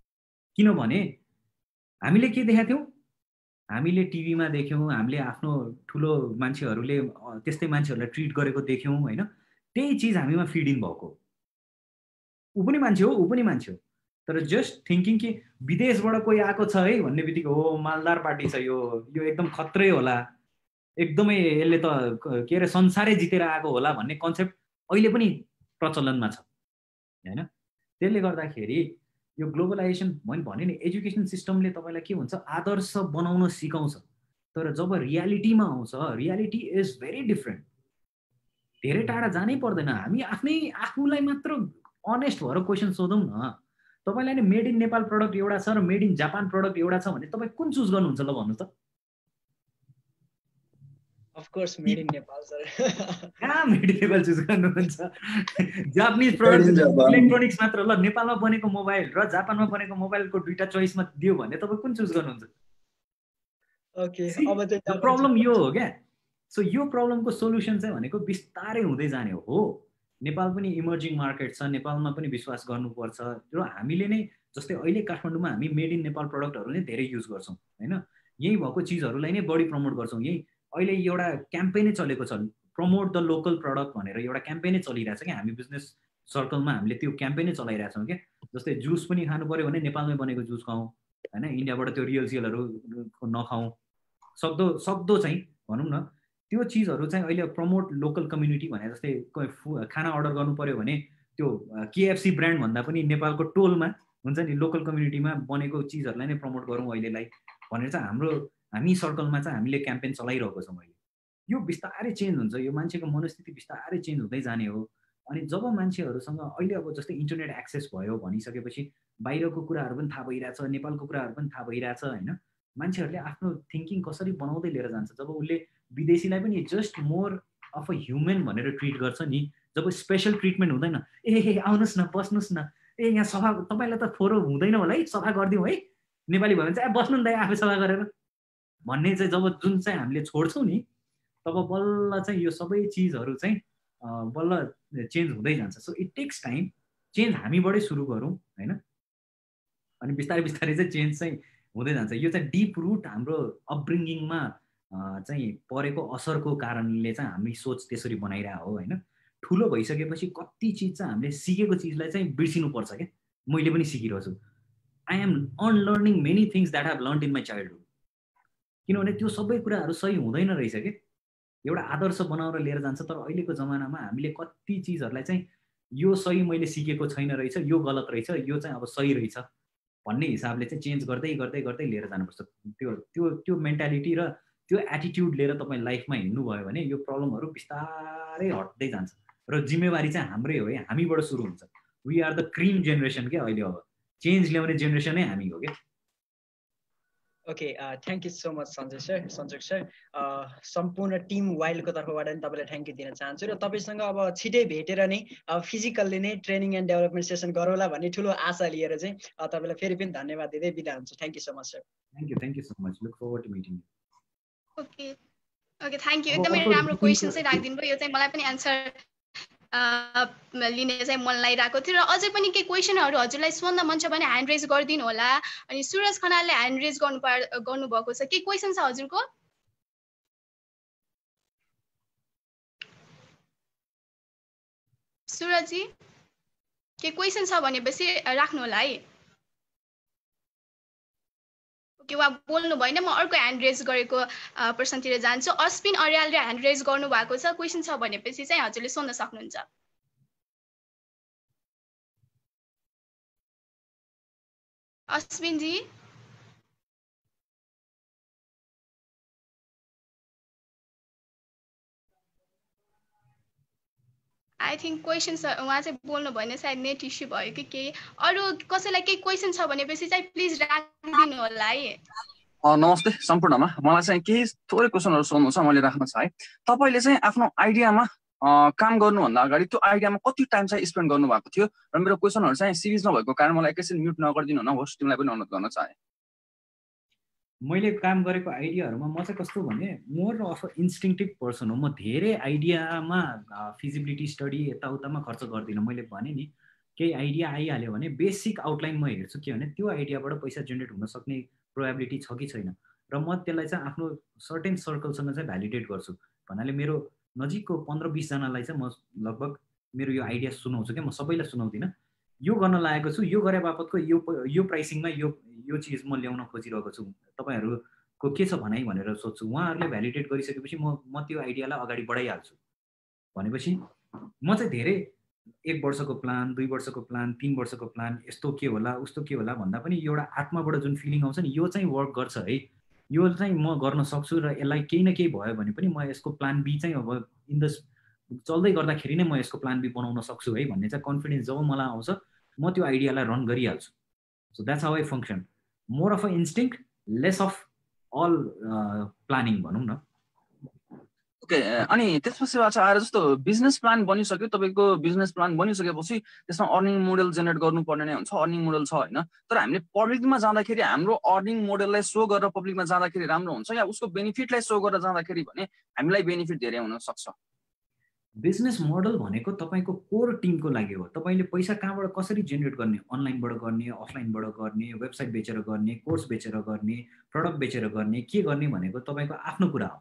किनभने हामीले के देखाएको थियौँ हामीले टिभीमा देख्यौँ हामीले आफ्नो ठुलो मान्छेहरूले त्यस्तै मान्छेहरूलाई ट्रिट गरेको देख्यौँ होइन त्यही चिज हामीमा फिड इन भएको ऊ पनि मान्छे हो ऊ पनि मान्छे हो तर जस्ट थिङ्किङ कि विदेशबाट कोही आएको छ है भन्ने बित्तिकै हो मालदार पार्टी छ यो एकदम खत्रै होला एकदमै यसले त के अरे संसारै जितेर आएको होला भन्ने कन्सेप्ट अहिले पनि प्रचलनमा छ होइन त्यसले गर्दाखेरि यो ग्लोबलाइजेसन मैले भने नि एजुकेसन सिस्टमले तपाईँलाई के हुन्छ आदर्श बनाउन सिकाउँछ तर जब रियालिटीमा आउँछ रियालिटी इज भेरी डिफ्रेन्ट धेरै टाढा जानै पर्दैन हामी आफूलाई मात्र अनेस्ट भएर क्वेसन सोधौँ न तपाईँलाई नै मेड इन नेपाल प्रडक्ट एउटा छ र मेड इन जापान प्रडक्ट एउटा छ भने तपाईँ कुन चुज गर्नुहुन्छ ल भन्नुहोस् त
of course made in Nepal sir
कहाँ मेड इन नेपाल चुज गर्नुहुन्छ जापानिज प्रडक्ट इलेक्ट्रोनिक्स मात्र ल नेपालमा बनेको मोबाइल र जापानमा बनेको मोबाइलको दुईटा चोइसमा दियो भने तपाईँ कुन चुज गर्नुहुन्छ
ओके अब चाहिँ
प्रब्लम यो हो क्या सो यो प्रब्लमको सोल्युसन चाहिँ भनेको बिस्तारै हुँदै जाने हो नेपाल पनि इमर्जिङ मार्केट छ नेपालमा पनि विश्वास गर्नुपर्छ र हामीले नै जस्तै अहिले काठमाडौँमा हामी मेड इन नेपाल प्रडक्टहरू नै धेरै युज गर्छौँ होइन यही भएको चिजहरूलाई नै बढी प्रमोट गर्छौँ यही अहिले एउटा क्याम्पेनै चलेको छ, प्रमोट द लोकल प्रडक्ट भनेर एउटा क्याम्पेनै चलिरहेछ क्या। हामी बिजनेस सर्कलमा हामीले त्यो क्याम्पेनै चलाइरहेछौँ क्या। जस्तै जुस पनि खानु पऱ्यो भने नेपालमै बनेको जुस खाउँ होइन, इन्डियाबाट त्यो रियल सियलहरू नखाउँ, सक्दो चाहिँ भनौँ न त्यो चिजहरू चाहिँ अहिले प्रमोट लोकल कम्युनिटी भने जस्तै खाना अर्डर गर्नु पऱ्यो भने त्यो KFC ब्रान्ड भन्दा पनि नेपालको टोलमा हुन्छ नि लोकल कम्युनिटीमा बनेको चिजहरूलाई नै प्रमोट गरौँ अहिलेलाई भनेर चाहिँ हामी सर्कलमा चाहिँ हामीले क्याम्पेन चलाइरहेको छौँ अहिले। यो बिस्तारै चेन्ज हुन्छ, यो मान्छेको मनस्थिति बिस्तारै चेन्ज हुँदै जाने हो। अनि जब मान्छेहरूसँग अहिले अब जस्तै इन्टरनेट एक्सेस भयो भनिसकेपछि बाहिरको कुराहरू पनि थाहा भइरहेछ, नेपालको कुराहरू पनि थाहा भइरहेछ होइन। मान्छेहरूले आफ्नो थिङ्किङ कसरी बनाउँदै लिएर जान्छ। जब उसले विदेशीलाई पनि just more of a human भनेर ट्रिट गर्छ नि, जब स्पेसल ट्रिटमेन्ट हुँदैन, ए आउनुहोस् न बस्नुहोस् न, ए यहाँ सफा तपाईँलाई त फोहोर हुँदैन होला है, सफा गरिदिउँ है, नेपाली भयो भने चाहिँ बस्नु नि त आफै सफा गरेर भन्ने चाहिँ जब जुन चाहिँ हामीले छोड्छौँ नि तब बल्ल चाहिँ यो सबै चिजहरू चाहिँ बल्ल चेन्ज हुँदै जान्छ। So it takes time, change हामीबाटै सुरु गरौँ होइन, अनि बिस्तारै बिस्तारै चाहिँ चेन्ज चाहिँ हुँदै जान्छ। यो चाहिँ डिप रुट हाम्रो अपब्रिङ्गिङमा चाहिँ परेको असरको कारणले चाहिँ हामी सोच त्यसरी बनाइरहेको हो होइन। ठुलो भइसकेपछि कति चिज चाहिँ हामीले सिकेको चिजलाई चाहिँ बिर्सिनुपर्छ क्या। मैले पनि सिकिरहेको छु। I am unlearning many things that have learned in my childhood, किनभने त्यो सबै कुराहरू सही हुँदैन रहेछ कि। एउटा आदर्श बनाएर लिएर जान्छ, तर अहिलेको जमानामा हामीले कति चिजहरूलाई चाहिँ यो सही मैले सिकेको छैन रहेछ, यो गलत रहेछ, यो चाहिँ अब सही रहेछ भन्ने हिसाबले चाहिँ चेन्ज गर्दै गर्दै गर्दै लिएर जानुपर्छ। त्यो मेन्टालिटी र त्यो एटिट्युड लिएर तपाईँ लाइफमा हिँड्नुभयो भने यो प्रब्लमहरू बिस्तारै हट्दै जान्छ र जिम्मेवारी चाहिँ हाम्रै हो है, हामीबाट सुरु हुन्छ। We are the cream generation क्या अहिले, अब चेन्ज ल्याउने जेनेरेसनै हामी हो क्या।
Okay, thank you so much Sanjog sir. सम्पूर्ण टिम वाइल्डको तर्फबाट पनि तपाईँलाई थ्याङ्क यू दिन चाहन्छु र तपाईँसँग अब छिटै भेटेर नै फिजिकल्ली नै ट्रेनिङ एन्ड डेभलपमेन्ट सेसन गरौँला भन्ने ठुलो आशा लिएर चाहिँ तपाईँलाई फेरि पनि धन्यवाद दिँदै बिदा हुन्छु। Thank you so much sir.
Thank you so much, look forward to meeting.
Okay thank you, एकदमै राम्रो क्वेसन चाहिँ राखिदिनु भयो। यो चाहिँ मलाई पनि एन्सर लिने चाहिँ मन लागिरहेको थियो र अझै पनि केही क्वेसनहरू हजुरलाई सोध्न मन छ भने ह्यान्ड रेज गरिदिनु होला। अनि सुरज खनालले ह्यान्ड रेज गर्नुभएको छ, के क्वेसन छ हजुरको? सुरजजी के क्वेसन छ भनेपछि राख्नु होला है। ओके, उहाँ बोल्नु भएन, म अर्को ह्यान्ड रेज गरेको पर्सनतिर जान्छु। अश्विन अर्यालले ह्यान्ड रेज गर्नुभएको छ, क्वेसन छ भनेपछि चाहिँ हजुरले सोध्न सक्नुहुन्छ। अश्विनजी आई थिङ्क क्वेसन उहाँ चाहिँ बोल्नु भएन, सायद नेट इस्यु भयो कि केही। अरू कसैलाई केही क्वेसन छ भनेपछि चाहिँ प्लिज राखिदिनु होला है।
नमस्ते सम्पूर्णमा, मलाई चाहिँ केही थोरै क्वेसनहरू सोध्नु छ, मैले राख्नु छ है। तपाईँले चाहिँ आफ्नो आइडियामा काम गर्नुभन्दा अगाडि त्यो आइडियामा कति टाइम चाहिँ स्पेन्ड गर्नुभएको थियो? र मेरो क्वेसनहरू चाहिँ सिरिज नभएको कारण मलाई एकैछिन म्युट नगरिदिनु न, होस्ट टिमलाई पनि अनुरोध गर्न चाहे।
मैले काम गरेको आइडियाहरूमा म चाहिँ कस्तो भने more of a instinctive person हो। म धेरै आइडियामा फिजिबिलिटी स्टडी यताउतामा खर्च गर्दिनँ। मैले भने नि केही आइडिया आइहाल्यो भने बेसिक आउटलाइन म हेर्छु के भने त्यो आइडियाबाट पैसा जेनेरेट हुन सक्ने प्रोबेबिलिटी छ कि छैन, र म त्यसलाई चाहिँ आफ्नो सर्टेन सर्कलसँग चाहिँ भ्यालिडेट गर्छु। भन्नाले मेरो नजिकको 15-20 जनालाई चाहिँ म लगभग मेरो यो आइडिया सुनाउँछु क्या। म सबैलाई सुनाउँदिनँ। यो गर्न लागेको छु, यो गरे बापतको यो प्राइसिङमा यो चिज म ल्याउन खोजिरहेको छु, तपाईँहरूको के छ भनाइ भनेर सोध्छु। उहाँहरूले भ्यालिडेट गरिसकेपछि म त्यो आइडियालाई अगाडि बढाइहाल्छु। भनेपछि म चाहिँ धेरै 1 वर्षको प्लान, 2 वर्षको प्लान, 3 वर्षको प्लान, यस्तो के होला उस्तो के होला भन्दा पनि एउटा आत्माबाट जुन फिलिङ आउँछ नि, यो चाहिँ वर्क गर्छ है, यो चाहिँ म गर्न सक्छु र यसलाई केही न केही भयो भने पनि म यसको प्लान बी चाहिँ अब इन द चल्दै गर्दाखेरि नै म यसको प्लान बी बनाउन सक्छु है भन्ने चाहिँ कन्फिडेन्स जब मलाई आउँछ म त्यो आइडियालाई रन गरिहाल्छु। So that's how I function, more of a instinct, less of all planning भनौँ न।
ओके, अनि त्यसपछि आएर जस्तो बिजनेस प्लान बनिसक्यो, तपाईँको बिजनेस प्लान बनिसकेपछि त्यसमा अर्निङ मोडल जेनेरेट गर्नुपर्ने नै हुन्छ। अर्निङ मोडल छ होइन, तर हामीले पब्लिकमा जाँदाखेरि हाम्रो अर्निङ मोडललाई सो गरेर पब्लिकमा जाँदाखेरि राम्रो हुन्छ या उसको बेनिफिटलाई सो गरेर जाँदाखेरि भने हामीलाई बेनिफिट धेरै हुन सक्छ?
बिजनेस मोडल भनेको तपाईँको कोर टिमको लागि हो। तपाईँले पैसा कहाँबाट कसरी जेनेरेट गर्ने, अनलाइनबाट गर्ने, अफलाइनबाट गर्ने, वेबसाइट बेचेर गर्ने, कोर्स बेचेर गर्ने, प्रडक्ट बेचेर गर्ने, के गर्ने भनेको तपाईँको आफ्नो कुरा हो।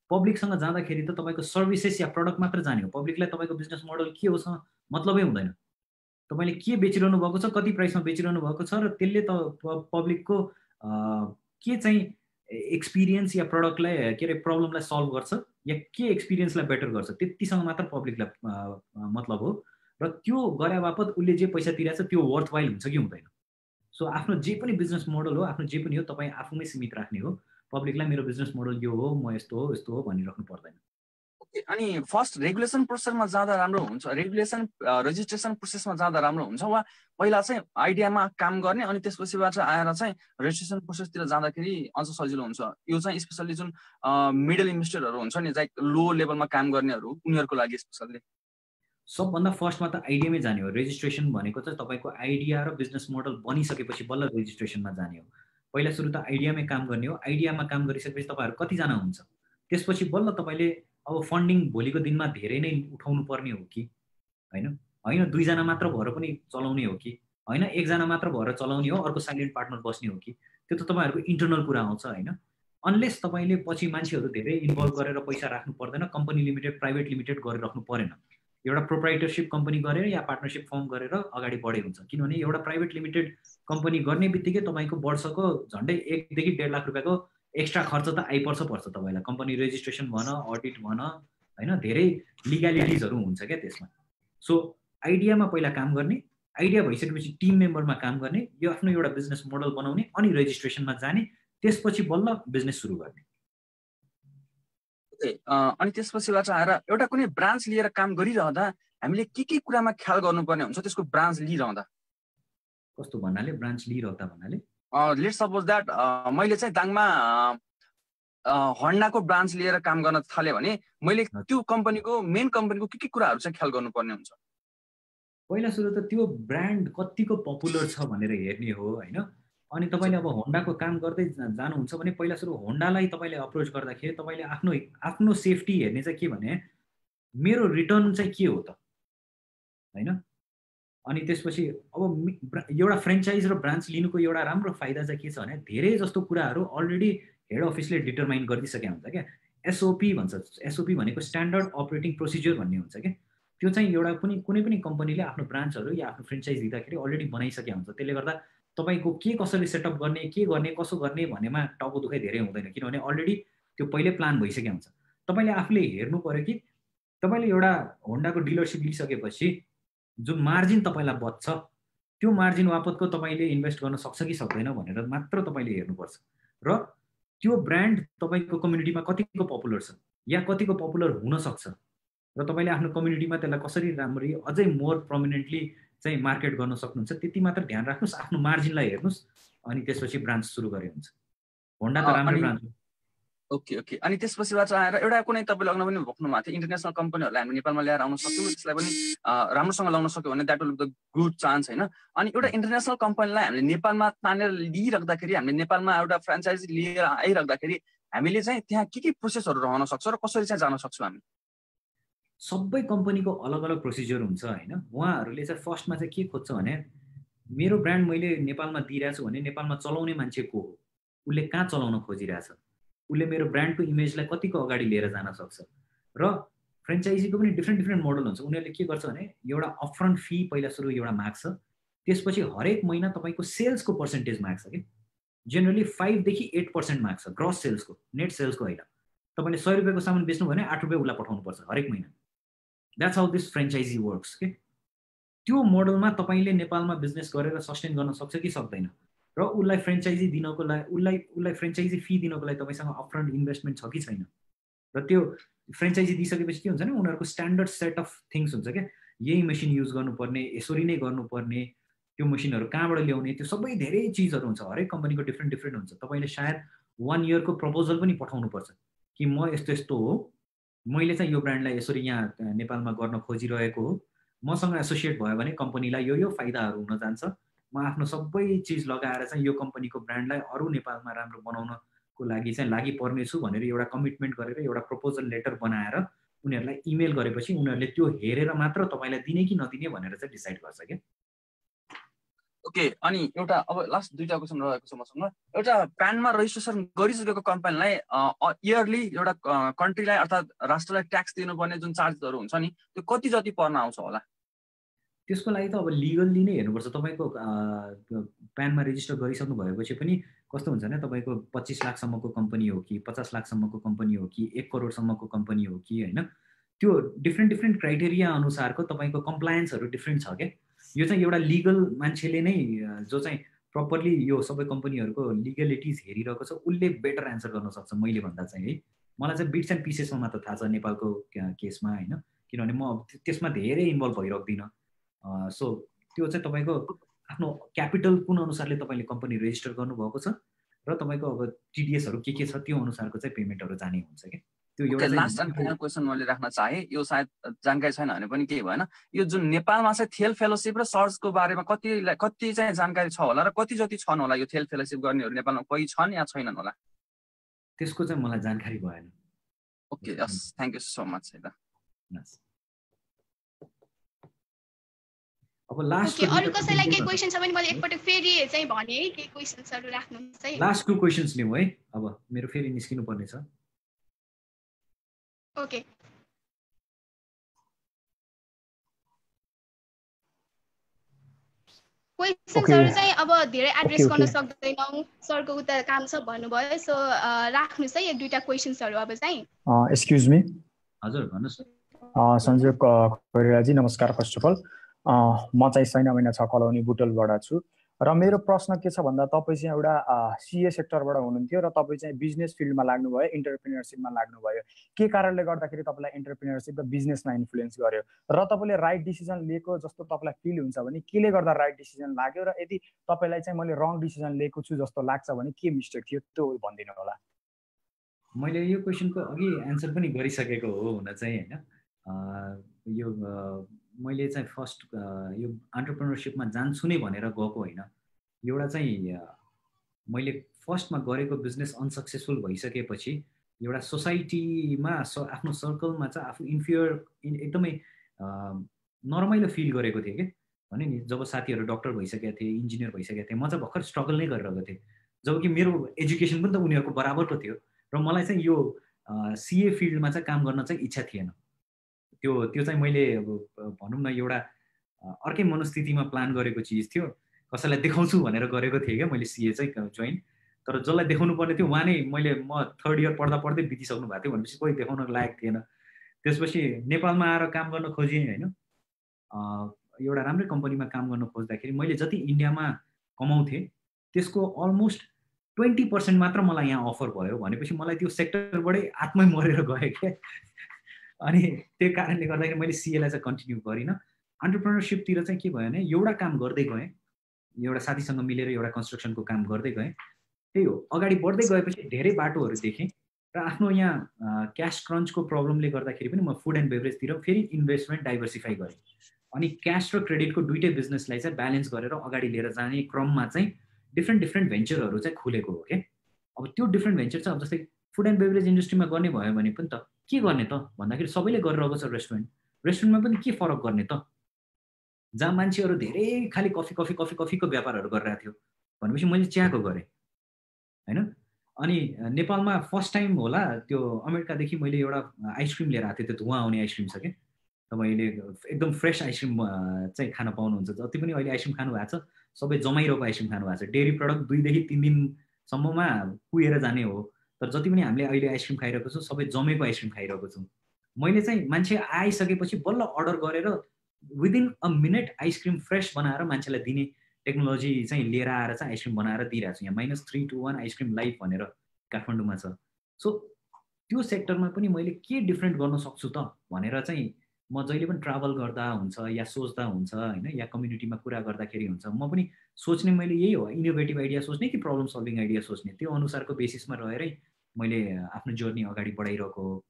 पब्लिकसँग जाँदाखेरि त तपाईँको सर्भिसेस या प्रडक्ट मात्र जाने हो, पब्लिकलाई तपाईँको बिजनेस मोडल के होसँग मतलबै हुँदैन। तपाईँले के बेचिरहनु भएको छ, कति प्राइसमा बेचिरहनु भएको छ, र त्यसले त पब्लिकको के चाहिँ एक्सपिरियन्स या प्रडक्टलाई के अरे प्रब्लमलाई सल्भ गर्छ या के एक्सपिरियन्सलाई बेटर गर्छ, त्यतिसँग मात्र पब्लिकलाई मतलब हो। र त्यो गरे बापत उसले जे पैसा तिरेको छ त्यो वर्थ वाइल हुन्छ कि हुँदैन। सो आफ्नो जे पनि बिजनेस मोडल हो, आफ्नो जे पनि हो, तपाईँ आफूमै सीमित राख्ने हो। पब्लिकलाई मेरो बिजनेस मोडल यो हो, म यस्तो हो यस्तो हो भनिराख्नु पर्दैन।
अनि फर्स्ट रेगुलेसन प्रोसेसमा जाँदा राम्रो हुन्छ, रेगुलेसन रेजिस्ट्रेसन प्रोसेसमा जाँदा राम्रो हुन्छ, वा पहिला चाहिँ आइडियामा काम गर्ने अनि त्यसपछिबाट आएर चाहिँ रेजिस्ट्रेसन प्रोसेसतिर जाँदाखेरि अझ सजिलो हुन्छ? यो चाहिँ स्पेसल्ली जुन मिडल इन्भेस्टरहरू हुन्छ नि, चाहिँ लो लेभलमा काम गर्नेहरू, उनीहरूको लागि स्पेसल्ली
सबभन्दा फर्स्टमा त आइडियामै जाने हो। रेजिस्ट्रेसन भनेको चाहिँ तपाईँको आइडिया र बिजनेस मोडल बनिसकेपछि बल्ल रेजिस्ट्रेसनमा जाने हो। पहिला सुरु त आइडियामै काम गर्ने हो। आइडियामा काम गरिसकेपछि तपाईँहरू कतिजना हुन्छ, त्यसपछि बल्ल तपाईँले अब फन्डिङ भोलिको दिनमा धेरै नै उठाउनु पर्ने हो कि होइन, होइन 2 जना मात्र भएर पनि चलाउने हो कि होइन, 1 जना मात्र भएर चलाउने हो, अर्को साइलेन्ट पार्टनर बस्ने हो कि, त्यो त तपाईँहरूको इन्टरनल कुरा आउँछ होइन। अनलेस तपाईँले पछि मान्छेहरू धेरै इन्भल्भ गरेर पैसा राख्नु पर्दैन, कम्पनी लिमिटेड प्राइभेट लिमिटेड गरिराख्नु परेन, एउटा प्रोप्राइटरसिप कम्पनी गरेर या पार्टनरसिप फर्म गरेर अगाडि बढे हुन्छ। किनभने एउटा प्राइभेट लिमिटेड कम्पनी गर्ने बित्तिकै तपाईँको वर्षको झन्डै 1 देखि 1.5 लाख रुपियाँको एक्स्ट्रा खर्च त आइपर्छ तपाईँलाई। कम्पनी रेजिस्ट्रेसन भन, अडिट भन, होइन धेरै लिगालिटिजहरू हुन्छ क्या त्यसमा। सो आइडियामा पहिला काम गर्ने, आइडिया भइसकेपछि टिम मेम्बरमा काम गर्ने, यो आफ्नो एउटा बिजनेस मोडल बनाउने, अनि रेजिस्ट्रेसनमा जाने, त्यसपछि बल्ल बिजनेस सुरु गर्ने।
अनि त्यसपछिबाट आएर एउटा कुनै ब्रान्च लिएर काम गरिरहँदा हामीले के कुरामा ख्याल गर्नुपर्ने हुन्छ त्यसको ब्रान्च लिइरहँदा?
कस्तो भन्नाले ब्रान्च लिइरहँदा भन्नाले?
लेट्स सपोज द्याट मैले चाहिँ दाङमा होन्डाको ब्रान्च लिएर काम गर्न थालेँ भने मैले त्यो कम्पनीको मेन कम्पनीको के कुराहरू चाहिँ ख्याल गर्नुपर्ने हुन्छ?
पहिला सुरु त त्यो ब्रान्ड कतिको पपुलर छ भनेर हेर्ने हो होइन। अनि तपाईँले अब होन्डाको काम गर्दै जानुहुन्छ भने पहिला सुरु होन्डालाई तपाईँले अप्रोच गर्दाखेरि तपाईँले आफ्नो सेफ्टी हेर्ने चाहिँ के भने मेरो रिटर्न चाहिँ के हो त होइन। अनि त्यसपछि अब एउटा फ्रेन्चाइज र ब्रान्च लिनुको एउटा राम्रो फाइदा चाहिँ के छ भने धेरै जस्तो कुराहरू अलरेडी हेड अफिसले डिटरमाइन गरिदिइसकेको हुन्छ क्या। एसओपी भन्छ, एसओपी भनेको स्ट्यान्डर्ड अपरेटिङ प्रोसिजर भन्ने हुन्छ क्या। त्यो चाहिँ एउटा कुनै पनि कम्पनीले आफ्नो ब्रान्चहरू या आफ्नो फ्रेन्चाइज दिँदाखेरि अलरेडी बनाइसकेको हुन्छ। त्यसले गर्दा तपाईँको के कसरी सेटअप गर्ने, के गर्ने, कसो गर्ने भन्नेमा टाउको दुखाइ धेरै हुँदैन, किनभने अलरेडी त्यो पहिले प्लान भइसकेको हुन्छ। तपाईँले आफूले हेर्नु पर्यो कि तपाईँले एउटा होन्डाको डिलरसिप लिइसकेपछि जुन मार्जिन तपाईँलाई बच्छ त्यो मार्जिन बापतको तपाईँले इन्भेस्ट गर्न सक्छ कि सक्दैन भनेर मात्र तपाईँले हेर्नुपर्छ। र त्यो ब्रान्ड तपाईँको कम्युनिटीमा कतिको पपुलर छ या कतिको पपुलर हुन सक्छ र तपाईँले आफ्नो कम्युनिटीमा त्यसलाई कसरी राम्ररी अझै मोर प्रोमिनेन्टली चाहिँ मार्केट गर्न सक्नुहुन्छ, त्यति मात्र ध्यान राख्नुहोस्, आफ्नो मार्जिनलाई हेर्नुहोस्, अनि त्यसपछि ब्रान्च सुरु गरे हुन्छ। होन्डा त राम्रो ब्रान्च हो।
ओके। अनि त्यसपछिबाट आएर एउटा कुनै तपाईँले अघि पनि भोग्नु भएको थियो इन्टरनेसनल कम्पनीहरूलाई हामी नेपालमा ल्याएर आउन सक्छौँ, त्यसलाई पनि राम्रोसँग ल्याउन सक्यो भने that will be the good chance होइन। अनि एउटा इन्टरनेसनल कम्पनीलाई हामीले नेपालमा तानेर लिइराख्दाखेरि, हामीले नेपालमा एउटा फ्रेन्चाइज लिएर आइराख्दाखेरि हामीले चाहिँ त्यहाँ के प्रोसेसहरू रहन सक्छ र कसरी चाहिँ जान सक्छौँ हामी?
सबै कम्पनीको अलग अलग प्रोसिजर हुन्छ होइन। उहाँहरूले चाहिँ फर्स्टमा चाहिँ के खोज्छ भने मेरो ब्रान्ड मैले नेपालमा दिइरहेको छु भने नेपालमा चलाउने मान्छे को हो, उसले कहाँ चलाउन खोजिरहेछ, उसले मेरो ब्रान्डको इमेजलाई कतिको अगाडि लिएर जान सक्छ। र फ्रेन्चाइजीको पनि डिफ्रेन्ट मोडल हुन्छ। उनीहरूले के गर्छ भने एउटा अपफ्रन्ट फी पहिला सुरु एउटा माग्छ, त्यसपछि हरेक महिना तपाईँको सेल्सको पर्सेन्टेज माग्छ कि जेनरली 5 देखि 8% माग्छ, ग्रस सेल्सको, नेट सेल्सको होइन। तपाईँले 100 रुपियाँको सामान बेच्नु भने 8 रुपियाँ उसलाई पठाउनुपर्छ हरेक महिना। That's how this franchise works के। त्यो मोडलमा तपाईँले नेपालमा बिजनेस गरेर सस्टेन गर्न सक्छ कि सक्दैन, र उसलाई फ्रेन्चाइजी दिनको लागि उसलाई फ्रेन्चाइजी फी दिनको लागि तपाईँसँग अपफ्रन्ट इन्भेस्टमेन्ट छ कि छैन। र त्यो फ्रेन्चाइजी दिइसकेपछि के हुन्छ भने उनीहरूको स्ट्यान्डर्ड सेट अफ थिङ्स हुन्छ क्या, यही मेसिन युज गर्नुपर्ने, यसरी नै गर्नुपर्ने, त्यो मेसिनहरू कहाँबाट ल्याउने, त्यो सबै धेरै चिजहरू हुन्छ। हरेक कम्पनीको डिफ्रेन्ट हुन्छ। तपाईँले सायद 1 इयरको प्रपोजल पनि पठाउनुपर्छ कि म यस्तो हो, मैले चाहिँ यो ब्रान्डलाई यसरी यहाँ नेपालमा गर्न खोजिरहेको हो, मसँग एसोसिएट भयो भने कम्पनीलाई यो फाइदाहरू हुन जान्छ, म आफ्नो सबै चिज लगाएर चाहिँ यो कम्पनीको ब्रान्डलाई अरू नेपालमा राम्रो बनाउनको लागि चाहिँ लागि पर्नेछु भनेर एउटा कमिटमेन्ट गरेर एउटा प्रपोजल लेटर बनाएर उनीहरूलाई इमेल गरेपछि उनीहरूले त्यो हेरेर मात्र तपाईँलाई दिने कि नदिने भनेर चाहिँ डिसाइड गर्छ क्या।
ओके, अनि एउटा अब लास्ट दुईटा क्वेसन रहेको छ मसँग। एउटा प्यानमा रेजिस्ट्रेसन गरिसकेको कम्पनीलाई इयरली एउटा कन्ट्रीलाई अर्थात् राष्ट्रलाई ट्याक्स दिनुपर्ने जुन चार्जेसहरू हुन्छ नि त्यो कति जति पर्न आउँछ होला?
त्यसको लागि त अब लिगल्ली नै हेर्नुपर्छ। तपाईँको प्यानमा रेजिस्टर गरिसक्नु भएपछि पनि कस्तो हुन्छ भने तपाईँको 25 लाखसम्मको कम्पनी हो कि 50 लाखसम्मको कम्पनी हो कि 1 करोडसम्मको कम्पनी हो कि होइन, त्यो डिफ्रेन्ट क्राइटेरिया अनुसारको तपाईँको कम्प्लायन्सहरू डिफ्रेन्ट छ क्या। यो चाहिँ एउटा लिगल मान्छेले नै जो चाहिँ प्रपरली यो सबै कम्पनीहरूको लिगलिटिज हेरिरहेको छ उसले बेटर एन्सर गर्न सक्छ मैले भन्दा चाहिँ है। मलाई चाहिँ बिट्स एन्ड पिसेसमा मात्र थाहा छ नेपालको केसमा होइन, किनभने म त्यसमा धेरै इन्भल्भ भइरहदिनँ। सो त्यो चाहिँ तपाईँको आफ्नो क्यापिटल कुन अनुसारले तपाईँले कम्पनी रेजिस्टर गर्नुभएको छ र तपाईँको अब टिडिएसहरू के छ त्यो अनुसारको चाहिँ पेमेन्टहरू जाने हुन्छ क्या। त्यो एउटा
लास्ट एन्ड फाइनल क्वेसन मैले राख्न चाहे, यो सायद जानकारी छैन भने पनि केही भएन, यो जुन नेपालमा चाहिँ थेल फेलोसिप र सर्चको बारेमा कति चाहिँ जानकारी छ होला र कति जति छन् होला यो थेल फेलोसिप गर्नेहरू नेपालमा कोही छन् या छैनन् होला?
त्यसको चाहिँ मलाई जानकारी भएन।
Okay, yes, thank you so much है त।
अब लास्ट
अरु कसैलाई के क्वेशन छ भने मैले एकपटक फेरि चाहिँ भने है के क्वेशन्सहरु राख्नुहुन्छ है।
लास्ट 2 क्वेशन्स लिउँ है, अब मेरो फेरि निस्किनु पर्ने छ।
ओके, क्वेशन्सहरु चाहिँ अब धेरै एड्रेस गर्न सक्दैनौं, सरको उता काम छ भन्नुभयो, सो राख्नुस् है एक दुईटा क्वेशन्सहरु अब चाहिँ।
एक्सक्युज मी,
हजुर भन्नुस्।
सञ्जय कोइरालाजी नमस्कार। फर्स्ट अफ अल म चाहिँ सैना महिना 6 कलोनी बुटलबाट छु र मेरो प्रश्न के छ भन्दा तपाईँ चाहिँ एउटा सीए सेक्टरबाट हुनुहुन्थ्यो र तपाईँ चाहिँ बिजनेस फिल्डमा लाग्नुभयो, इन्टरप्रेन्योरसिपमा लाग्नुभयो। के कारणले गर्दाखेरि तपाईँलाई इन्टरप्रेन्योरसिप र बिजनेसमा इन्फ्लुएन्स गर्यो र तपाईँले राइट डिसिजन लिएको जस्तो तपाईँलाई फिल हुन्छ भने केले गर्दा राइट डिसिजन लाग्यो र यदि तपाईँलाई चाहिँ मैले रङ डिसिजन लिएको छु जस्तो लाग्छ भने के मिस्टेक थियो त्यो भनिदिनु होला।
मैले यो क्वेशनको अघि एन्सर पनि गरिसकेको हो हुन चाहिँ हैन। यो मैले चाहिँ फर्स्ट यो एन्टरप्रेन्योरशिपमा जान्छु नै भनेर गएको होइन। एउटा चाहिँ मैले फर्स्टमा गरेको बिजनेस अनसक्सेसफुल भइसकेपछि एउटा सोसाइटीमा आफ्नो सर्कलमा चाहिँ आफू इन्फियर एकदमै नरमाइलो फिल गरेको थिएँ कि भने नि। जब साथीहरू डक्टर भइसकेका थिए, इन्जिनियर भइसकेका थिए, म चाहिँ भर्खर स्ट्रगल नै गरिरहेको थिएँ, जबकि मेरो एजुकेसन पनि त उनीहरूको बराबरको थियो र मलाई चाहिँ यो सिए फिल्डमा चाहिँ काम गर्न चाहिँ इच्छा थिएन। त्यो चाहिँ मैले अब भनौँ न एउटा अर्कै मनस्थितिमा प्लान गरेको चिज थियो, कसैलाई देखाउँछु भनेर गरेको थिएँ क्या मैले सिए चाहिँ जोइन। तर जसलाई देखाउनु पर्ने थियो उहाँ नै म 3rd इयर पढ्दा पढ्दै बितिसक्नु भएको थियो भनेपछि कोही देखाउन लायक थिएन। त्यसपछि नेपालमा आएर काम गर्न खोजेँ होइन। एउटा राम्रै कम्पनीमा काम गर्न खोज्दाखेरि मैले जति इन्डियामा कमाउँथेँ त्यसको अलमोस्ट 20% मात्र मलाई यहाँ अफर भयो भनेपछि मलाई त्यो सेक्टरबाटै आत्मै मरेर गएँ क्या। अनि त्यो कारणले गर्दाखेरि मैले सिएलाई चाहिँ कन्टिन्यू गरिनँ। एन्टरप्रेन्योरशिपतिर चाहिँ के भयो भने एउटा काम गर्दै गएँ, एउटा साथीसँग मिलेर एउटा कन्स्ट्रक्सनको काम गर्दै गएँ। त्यही हो, अगाडि बढ्दै गएपछि धेरै बाटोहरू देखेँ र आफ्नो यहाँ क्यास क्रन्चको प्रब्लमले गर्दाखेरि पनि म फुड एन्ड बेभरेजतिर फेरि इन्भेस्टमेन्ट डाइभर्सिफाई गरेँ। अनि क्यास र क्रेडिटको दुइटै बिजनेसलाई चाहिँ ब्यालेन्स गरेर अगाडि लिएर जाने क्रममा चाहिँ डिफ्रेन्ट भेन्चरहरू चाहिँ खुलेको हो क्या। अब त्यो डिफ्रेन्ट भेन्चर चाहिँ अब जस्तै फुड एन्ड बेभरेज इन्डस्ट्रीमा गर्ने भयो भने पनि त के गर्ने त भन्दाखेरि सबैले गरिरहेको छ रेस्टुरेन्टमा पनि के फरक गर्ने त, जहाँ मान्छेहरू धेरै खालि कफीको व्यापारहरू गरिरहेको थियो भनेपछि मैले चियाको गरेँ होइन। अनि नेपालमा फर्स्ट टाइम होला त्यो अमेरिकादेखि मैले एउटा आइसक्रिम लिएर आएको थिएँ, त्यो धुवा आउने आइसक्रिम छ क्या। तपाईँले एकदम फ्रेस आइसक्रिम चाहिँ खान पाउनुहुन्छ। जति पनि अहिले आइसक्रिम खानु भएको छ सबै जमाइरहेको आइसक्रिम खानु भएको छ। डेरी प्रडक्ट 2 देखि 3 दिनसम्ममा कुहेर जाने हो, तर जति पनि हामीले अहिले आइसक्रिम खाइरहेको छौँ सबै जमेको आइसक्रिम खाइरहेको छौँ। मैले चाहिँ मान्छे आइसकेपछि बल्ल अर्डर गरेर within a minute ice cream fresh बनाएर मान्छेलाई दिने टेक्नोलोजी चाहिँ लिएर आएर चाहिँ आइसक्रिम बनाएर दिइरहेको छु। यहाँ -3 to 1 आइसक्रिम लाइफ भनेर काठमाडौँमा छ। सो त्यो सेक्टरमा पनि मैले के डिफ्रेन्ट गर्न सक्छु त भनेर चाहिँ म जहिले पनि ट्राभल गर्दा हुन्छ या सोच्दा हुन्छ होइन, या कम्युनिटीमा कुरा गर्दाखेरि हुन्छ, म पनि सोच्ने मैले यही हो, इनोभेटिभ आइडिया सोच्ने कि प्रब्लम सल्भिङ आइडिया सोच्ने, त्यो अनुसारको बेसिसमा रहेरै मैले आफ्नो जर्नी अगाडि बढाइरहेको हो।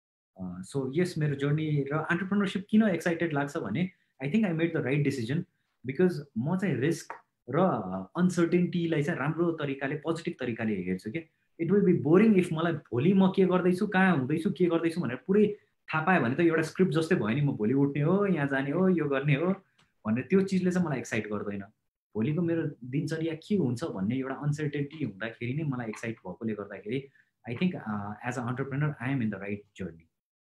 सो यस, मेरो जर्नी र एन्टरप्रेन्योरशिप किन एक्साइटेड लाग्छ भने I think I made the right decision, because म चाहिँ रिस्क र अनसर्टेनिटीलाई चाहिँ राम्रो तरिकाले पोजिटिभ तरिकाले हेर्छु कि it will be boring if मलाई भोलि म के गर्दैछु, कहाँ हुँदैछु, के गर्दैछु भनेर पुरै थाहा पायो भने त एउटा स्क्रिप्ट जस्तै भयो नि, म भोलि उठ्ने हो, यहाँ जाने हो, यो गर्ने हो भनेर त्यो चिजले चाहिँ मलाई एक्साइट गर्दैन। भोलिको मेरो दिनचर्या के हुन्छ भन्ने एउटा अनसर्टेनिटी हुँदाखेरि नै मलाई एक्साइट भएकोले गर्दाखेरि I think as a entrepreneur I am in the right journey.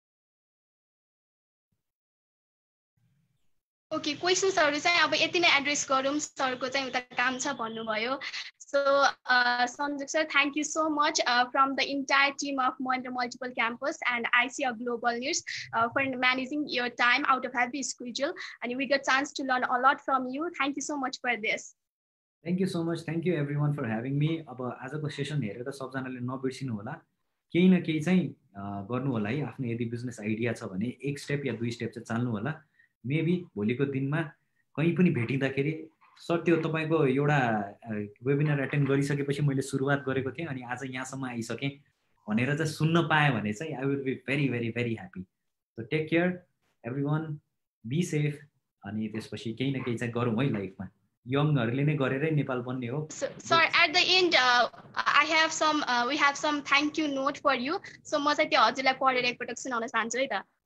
Okay, क्वेसन्सहरू चाहिँ अब यति नै एड्रेस गरौँ, सरको चाहिँ उता काम छ भन्नुभयो। So, Sanjog sir, thank you so much from the entire team of Mahindra Multiple Campus and ICR Global News for managing your time out of heavy schedule. And we got a chance to learn a lot from you. Thank you so much for this.
Thank you so much. Thank you everyone for having me. अब आजको session हेरेर सबजनाले नबिर्सिनु होला, केही न केही चाहिँ गर्नु होला है। आफ्नो यदि बिजनेस आइडिया छ भने एक स्टेप या दुई स्टेप चाहिँ चाल्नु होला। मेबी भोलिको दिनमा कहीँ पनि भेटिँदाखेरि सर त्यो तपाईको एउटा वेबिनार एटेन्ड गरिसकेपछि मैले सुरुवात गरेको थिएँ अनि आज यहाँसम्म आइसकेँ भनेर चाहिँ सुन्न पाएँ भने चाहिँ I will be very very very happy. So take care everyone, be safe, अनि त्यसपछि केही न केही चाहिँ गरौँ है लाइफमा। यङहरूले नै गरेरै नेपाल बन्ने हो।
Sir, at the end I have some we have some thank you note for you. So म चाहिँ त्यो हजुरलाई पढेर एकपटक सुनाउन चाहन्छु है त।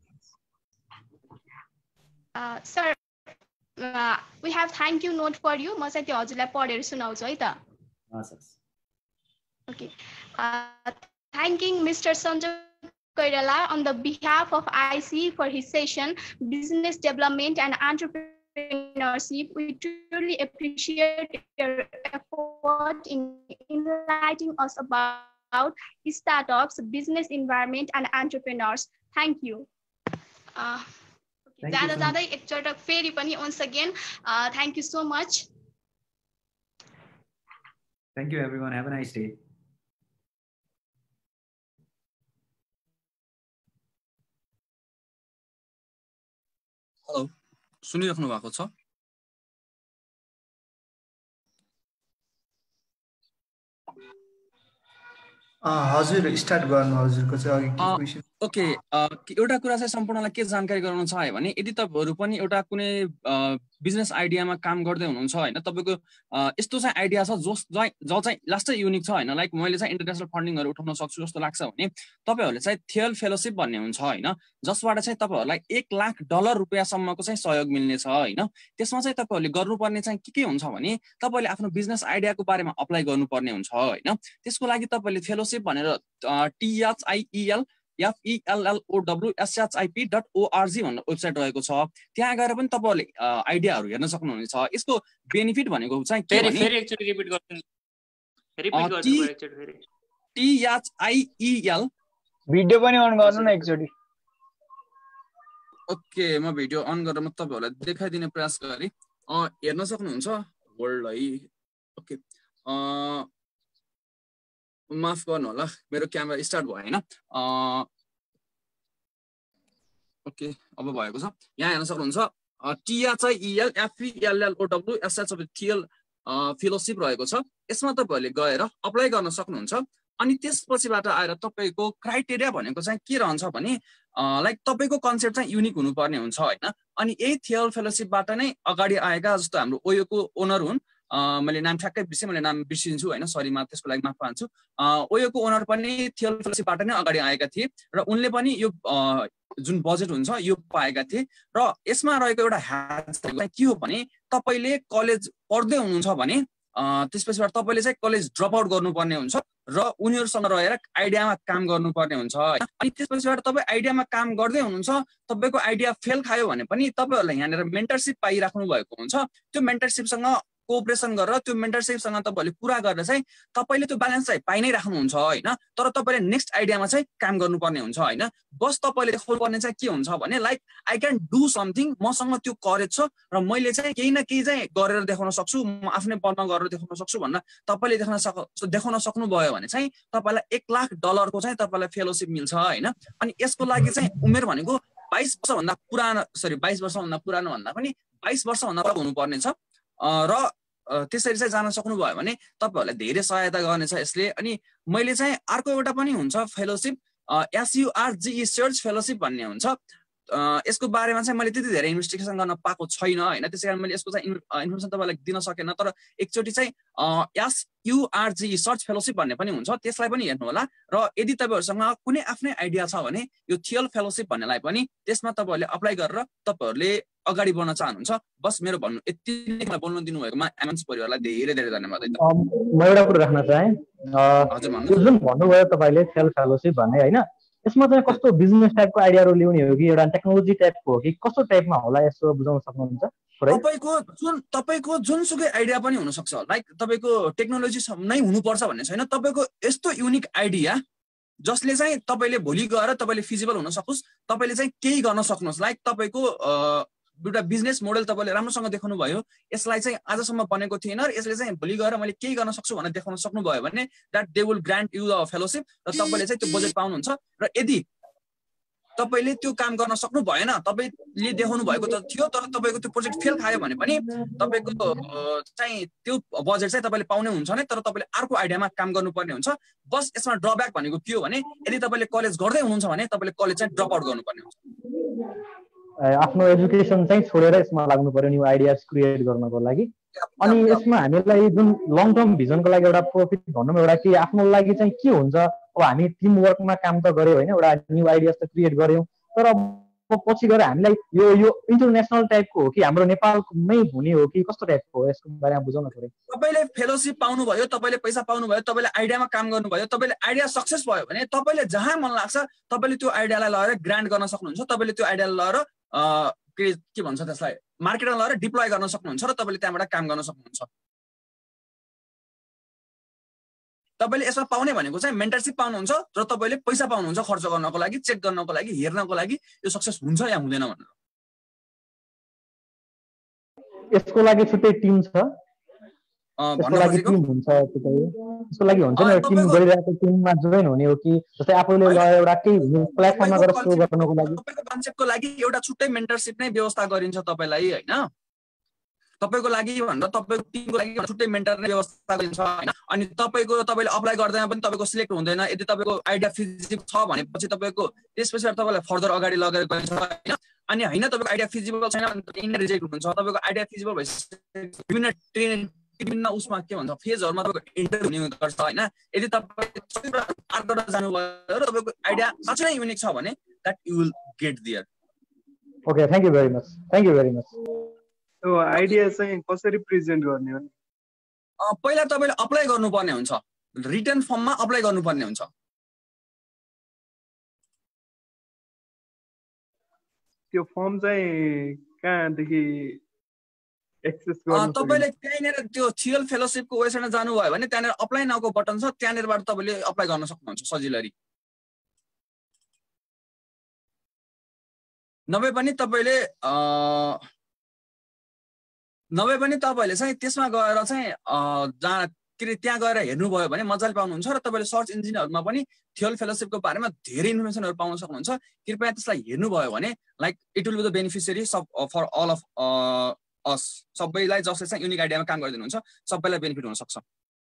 Sir, we have thank you note for you. म चाहिँ त्यो हजुरलाई पढेर सुनाउँछु है त। Okay. Thanking Mr. Sanjog Koirala on the behalf of IC for his session, Business Development and Entrepreneurship. We truly appreciate your effort in enlightening us about startups, business environment, and entrepreneurs. Thank you. जाँदा एकचोटि फेरि पनि once again thank you so much.
Thank you everyone. Have a nice day.
Hello, सुनिराख्नु भएको छ?
हजुर start गर्नु, हजुरको चाहिँ अघि के क्वेशन?
ओके, एउटा कुरा चाहिँ सम्पूर्णलाई के जानकारी गराउन चाहे भने यदि तपाईहरु पनि एउटा कुनै बिजनेस आइडियामा काम गर्दै हुनुहुन्छ हैन, तपाईको यस्तो चाहिँ आइडिया छ जो चाहिँ लास्टै युनिक छ हैन, लाइक मैले चाहिँ इन्टरनेशनल फन्डिङहरु उठाउन सक्छु जस्तो लाग्छ भने तपाईहरुले चाहिँ थियल फेलोशिप भन्ने हुन्छ हैन, जसबाट चाहिँ तपाईहरुलाई $1,00,000 सम्मको चाहिँ सहयोग मिल्ने छ हैन। त्यसमा चाहिँ तपाईहरुले गर्नुपर्ने चाहिँ के हुन्छ भने तपाईले आफ्नो बिजनेस आइडियाको बारेमा अप्लाई गर्नुपर्ने हुन्छ हैन। त्यसको लागि तपाईले फेलोशिप भनेर THIEL.FELLOWSHIP.org भन्ने वेबसाइट रहेको छ, त्यहाँ गएर पनि तपाईहरुले आइडियाहरु हेर्न सक्नुहुनेछ। यसको बेनिफिट भनेको चाहिँ के भने
फेरि एकचोटी रिपिट गर्नु एकचोटी
THIEL
भिडियो पनि अन गर्नु न एकचोटी।
ओके, म भिडियो अन गरेर म तपाईहरुलाई देखाइदिने प्रयास गरे हेर्न सक्नुहुन्छ होल्ड है। ओके, माफ गर्नु होला, मेरो क्यामेरा स्टार्ट भयो हैन। ओके, अब भएको छ, यहाँ हेर्न सक्नुहुन्छ THIEL.FELLOWSHIP फेलोशिप रहेको छ। यसमा तपाईहरुले गएर अप्लाई गर्न सक्नुहुन्छ। अनि त्यसपछिबाट आएर तपाईको क्राइटेरिया भनेको चाहिँ के रहन्छ भने लाइक तपाईको कन्सेप्ट चाहिँ युनिक हुनुपर्ने हुन्छ हैन। अनि यही थियल फेलोशिपबाट नै अगाडि आएका जस्तो हाम्रो ओयोको ओनर हुन्, मैले नाम ठ्याक्कै बिर्सेँ, मैले नाम बिर्सिन्छु हैन, सरी, म त्यसको लागि माफ चाहन्छु। ओयोको ओनर पनि थियल फेलोशिपबाट नै अगाडि आएका थिए र उनले पनि यो जुन बजेट हुन्छ यो पाएका थिए। र यसमा रहेको एउटा ह्याक के हो भने तपाईले कलेज पढ्दै हुनुहुन्छ भने त्यसपछिबाट तपाईले चाहिँ कलेज ड्रप आउट गर्नुपर्ने हुन्छ र उनीहरुसँग रहेर आइडियामा काम गर्नुपर्ने हुन्छ। अनि त्यसपछिबाट तपाई आइडियामा काम गर्दै हुनुहुन्छ, तपाईको आइडिया फेल खायो भने पनि तपाईहरुले यहाँनेर मेन्टरशिप पाइराख्नु भएको हुन्छ। त्यो मेन्टरशिपसँग कोअपरेसन गरेर त्यो मेन्टरशिपसँग तपाईले पुरा गरेर चाहिँ तपाईले त्यो ब्यालेन्स चाहिँ पाइ नै राख्नुहुन्छ हैन। तर तपाईले नेक्स्ट आइडियामा चाहिँ काम गर्नुपर्ने हुन्छ हैन। बस तपाईले देखाउनुपर्ने चाहिँ के हुन्छ भने like I can do something, मसँग त्यो करेज छ र मैले चाहिँ केही न केही चाहिँ गरेर देखाउन सक्छु, म आफ्नै बलमा गरेर देखाउन सक्छु भनेर तपाईले देखाउन सक्नुभयो भने चाहिँ तपाईलाई $1,00,000 को चाहिँ तपाईलाई फेलोशिप मिल्छ हैन। अनि यसको लागि चाहिँ उमेर भनेको 22 वर्षभन्दा पुरानो, सरी 22 वर्षभन्दा पुरानो भन्दा पनि 22 वर्षभन्दा तल हुनुपर्ने छ। र त्यसरी चाहिँ जान सक्नुभयो भने तपाईहरुलाई धेरै सहायता गर्नेछ यसले। अनि मैले चाहिँ अर्को एउटा पनि हुन्छ फेलोशिप, SURGE सर्च फेलोशिप भन्ने हुन्छ। यसको बारेमा चाहिँ मैले त्यति धेरै इन्भेस्टिगेसन गर्न पाएको छैन हैन, त्यसैकारण मैले यसको चाहिँ इन्फर्मेसन तपाईलाई दिन सकेन। तर एकचोटी चाहिँ SURGE सर्च फेलोशिप भन्ने पनि हुन्छ, त्यसलाई पनि हेर्नु होला। र यदि तपाईहरुसँग कुनै आफ्नै आइडिया छ भने यो थियल फेलोशिप भन्नेलाई पनि त्यसमा तपाईहरुले अप्लाई गरेर तपाईहरुले अगाडि बढ्न चाहनुहुन्छ बस मेरो भन्नु यति नै मलाई बोल्न दिनुभएकोमा एमएन्स परिवारलाई धेरै धेरै धन्यवाद है त
म एउटा कुरा राख्न चाहे यो जुन भन्नुभयो तपाईले सेल्फ फेलोशिप भन्ने हैन यसमा चाहिँ कस्तो बिजनेस टाइपको आइडियाहरु ल्याउने हो कि एउटा टेक्नोलोजी टाइपको हो कि कस्तो टाइपमा होला यसो बुझाउन सक्नुहुन्छ
तपाईको जुनसुकै आइडिया पनि हुन सक्छ लाइक तपाईको टेक्नोलोजी नै हुनुपर्छ भन्ने छैन तपाईको यस्तो युनिक आइडिया जसले चाहिँ तपाईले भोलि गएर तपाईले फिजिबल हुन सकोस् तपाईले चाहिँ केही गर्न सक्नुहोस् लाइक तपाईको एउटा बिजनेस मोडल तपाईले राम्रोसँग देखाउनु भयो यसलाई चाहिँ आजसम्म बनेको थिएन र यसले चाहिँ भोलि गएर मैले केही गर्न सक्छु भनेर देखाउन सक्नु भयो भने that they will grant you the fellowship र तपाईले चाहिँ त्यो बजेट पाउनुहुन्छ र यदि तपाईले त्यो काम गर्न सक्नु भएन तपाईले देखाउनु भएको त थियो तर तपाईको त्यो प्रोजेक्ट फेल खायो भने पनि तपाईको चाहिँ त्यो बजेट चाहिँ तपाईले पाउने हुन्छ नै तर तपाईले अर्को आइडियामा काम गर्नुपर्ने हुन्छ बस यसमा ड्रब्याक भनेको के हो भने यदि तपाईले कलेज गर्दै हुनुहुन्छ भने तपाईले कलेज चाहिँ ड्रप आउट गर्नुपर्ने हुन्छ
आफ्नो एजुकेसन चाहिँ छोडेर यसमा लाग्नु पर्यो न्यू आइडियाज क्रिएट गर्नको लागि अनि यसमा हामीलाई जुन लङ टर्म भिजनको लागि एउटा प्रॉफिट भनौँ एउटा के आफ्नो लागि चाहिँ के हुन्छ अब हामी टिम वर्कमा काम त गर्यौ हैन एउटा न्यू आइडियाज त क्रिएट गर्यौ तर अब पछि गएर हामीलाई यो इन्टरनेशनल टाइपको हो कि हाम्रो नेपालमै हुने हो कि कस्तो टाइपको हो यसको बारेमा बुझाउन पर्यो
तपाईले फेलोशिप पाउनु भयो तपाईले पैसा पाउनु भयो तपाईले आइडियामा काम गर्नु भयो तपाईले आइडिया सक्सेस भयो भने तपाईले जहाँ मन लाग्छ तपाईले त्यो आइडियालाई लगेर ग्रान्ट गर्न सक्नुहुन्छ तपाईले त्यो आइडियालाई लगेर के भन्छ त्यसलाई मार्केटमा लगेर डिप्लोय गर्न सक्नुहुन्छ र तपाईले त्यहाँबाट काम गर्न सक्नुहुन्छ तपाईले यसमा पाउने भनेको चाहिँ मेन्टरशिप पाउनुहुन्छ र तपाईले पैसा पाउनुहुन्छ खर्च गर्नको लागि चेक गर्नको लागि हेर्नको लागि यो सक्सेस हुन्छ या हुँदैन भनेर
यसको लागि छुट्टै टिम छ यसको लागि टिम हुन्छ यसको लागि हुन्छ नि टिम गरिरहेको टिममा जोइन हुने हो कि जस्तै आफूले एउटा केही प्लेटफर्ममा गएर शो गर्नको लागि
तपाईको कन्सेप्टको लागि एउटा छुट्टै मेन्टरशिप नै व्यवस्था गरिन्छ तपाईलाई हैन तपाईको लागि भनेर तपाईको टिमको लागि छुट्टै मेन्टर नै व्यवस्था गरिन्छ हैन अनि तपाईले अप्लाई गर्दैन पनि तपाईको सिलेक्ट हुँदैन यदि तपाईको आइडिया फिजिबल छ भनेपछि तपाईको त्यसपछि तपाईलाई फर्दर अगाडि लगेर गइन्छ हैन अनि हैन तपाईको आइडिया फिजिबल छैन भने इन्डिया रिजेक्ट हुन्छ तपाईको आइडिया फिजिबल भएपछि विभिन्न उसमा के भन्छ फेजहरुमा तपाईको इन्टरभ्यु हुने गर्छ हैन यदि तपाईले आर्डर जानु भयो र तपाईको आइडिया साच्चै नै युनिक छ भने that you will get there
okay thank you very much
त्यो आइडिया चाहिँ कसरी प्रेजेन्ट गर्ने हो
पहिला तपाईले अप्लाई गर्नुपर्ने हुन्छ रिटन फर्ममा अप्लाई गर्नुपर्ने हुन्छ
त्यो फर्म चाहिँ कहाँदेखि एक्सेस गर्नु
तपाईले त्यहीँनेर त्यो थियल फेलोशिपको वेबसाइटमा जानुभयो भने त्यहाँनेर अप्लाई नाउको बटन छ त्यहाँनेरबाट तपाईले अप्लाई गर्न सक्नुहुन्छ सजिलै नभए पनि तपाईले चाहिँ त्यसमा गएर चाहिँ त्यहाँ गएर हेर्नुभयो भने मजाले पाउनुहुन्छ र तपाईले सर्च इन्जिनहरुमा पनि थियल फेलोशिपको बारेमा धेरै इन्फर्मेसनहरु पाउन सक्नुहुन्छ कृपया त्यसलाई हेर्नुभयो भने like it will be the beneficiary for all of us सबैलाई जसले चाहिँ युनिक आइडियामा काम गरिदिनुहुन्छ सबैलाई बेनिफिट हुन सक्छ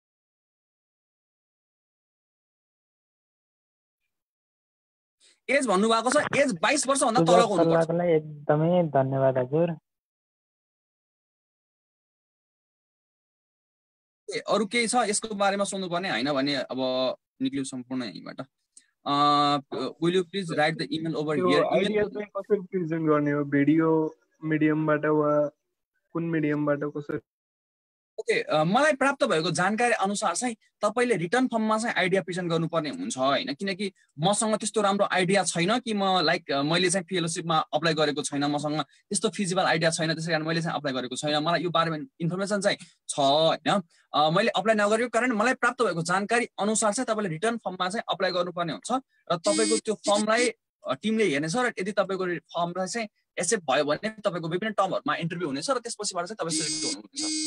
एज भन्नुभएको छ एज 22 वर्ष भन्दा तलको हुनुपर्छ
एकदमै धन्यवाद हजुर
अरु केही छ यसको बारेमा सोध्नु पर्ने हैन भने अब निक्लियो सम्पूर्ण यहीबाट will you please write the email over here
idea चाहिँ कसरी प्रेजेन्ट गर्ने हो भिडियो मिडियमबाट वा कुन मिडियमबाट कसरी
ओके मलाई प्राप्त भएको जानकारी अनुसार चाहिँ तपाईले रिटर्न फर्ममा चाहिँ आइडिया प्रेजेन्ट गर्नुपर्ने हुन्छ हैन किनकि मसँग त्यस्तो राम्रो आइडिया छैन कि म लाइक मैले चाहिँ फेलोशिपमा अप्लाई गरेको छैन मसँग त्यस्तो फिजिबल आइडिया छैन त्यसैकारण मैले चाहिँ अप्लाई गरेको छैन मलाई यो बारेमा इन्फर्मेसन चाहिँ छ हैन मैले अप्लाई नगरेको कारण मलाई प्राप्त भएको जानकारी अनुसार चाहिँ तपाईले रिटर्न फर्ममा चाहिँ अप्लाई गर्नुपर्ने हुन्छ र तपाईको त्यो फर्मलाई टिमले हेर्नेछ र यदि तपाईको फर्मलाई चाहिँ एक्सेप्ट भयो भने तपाईको विभिन्न टर्महरुमा इन्टरभ्यु हुनेछ र त्यसपछिबाट चाहिँ तपाई सिलेक्ट हुनुहुन्छ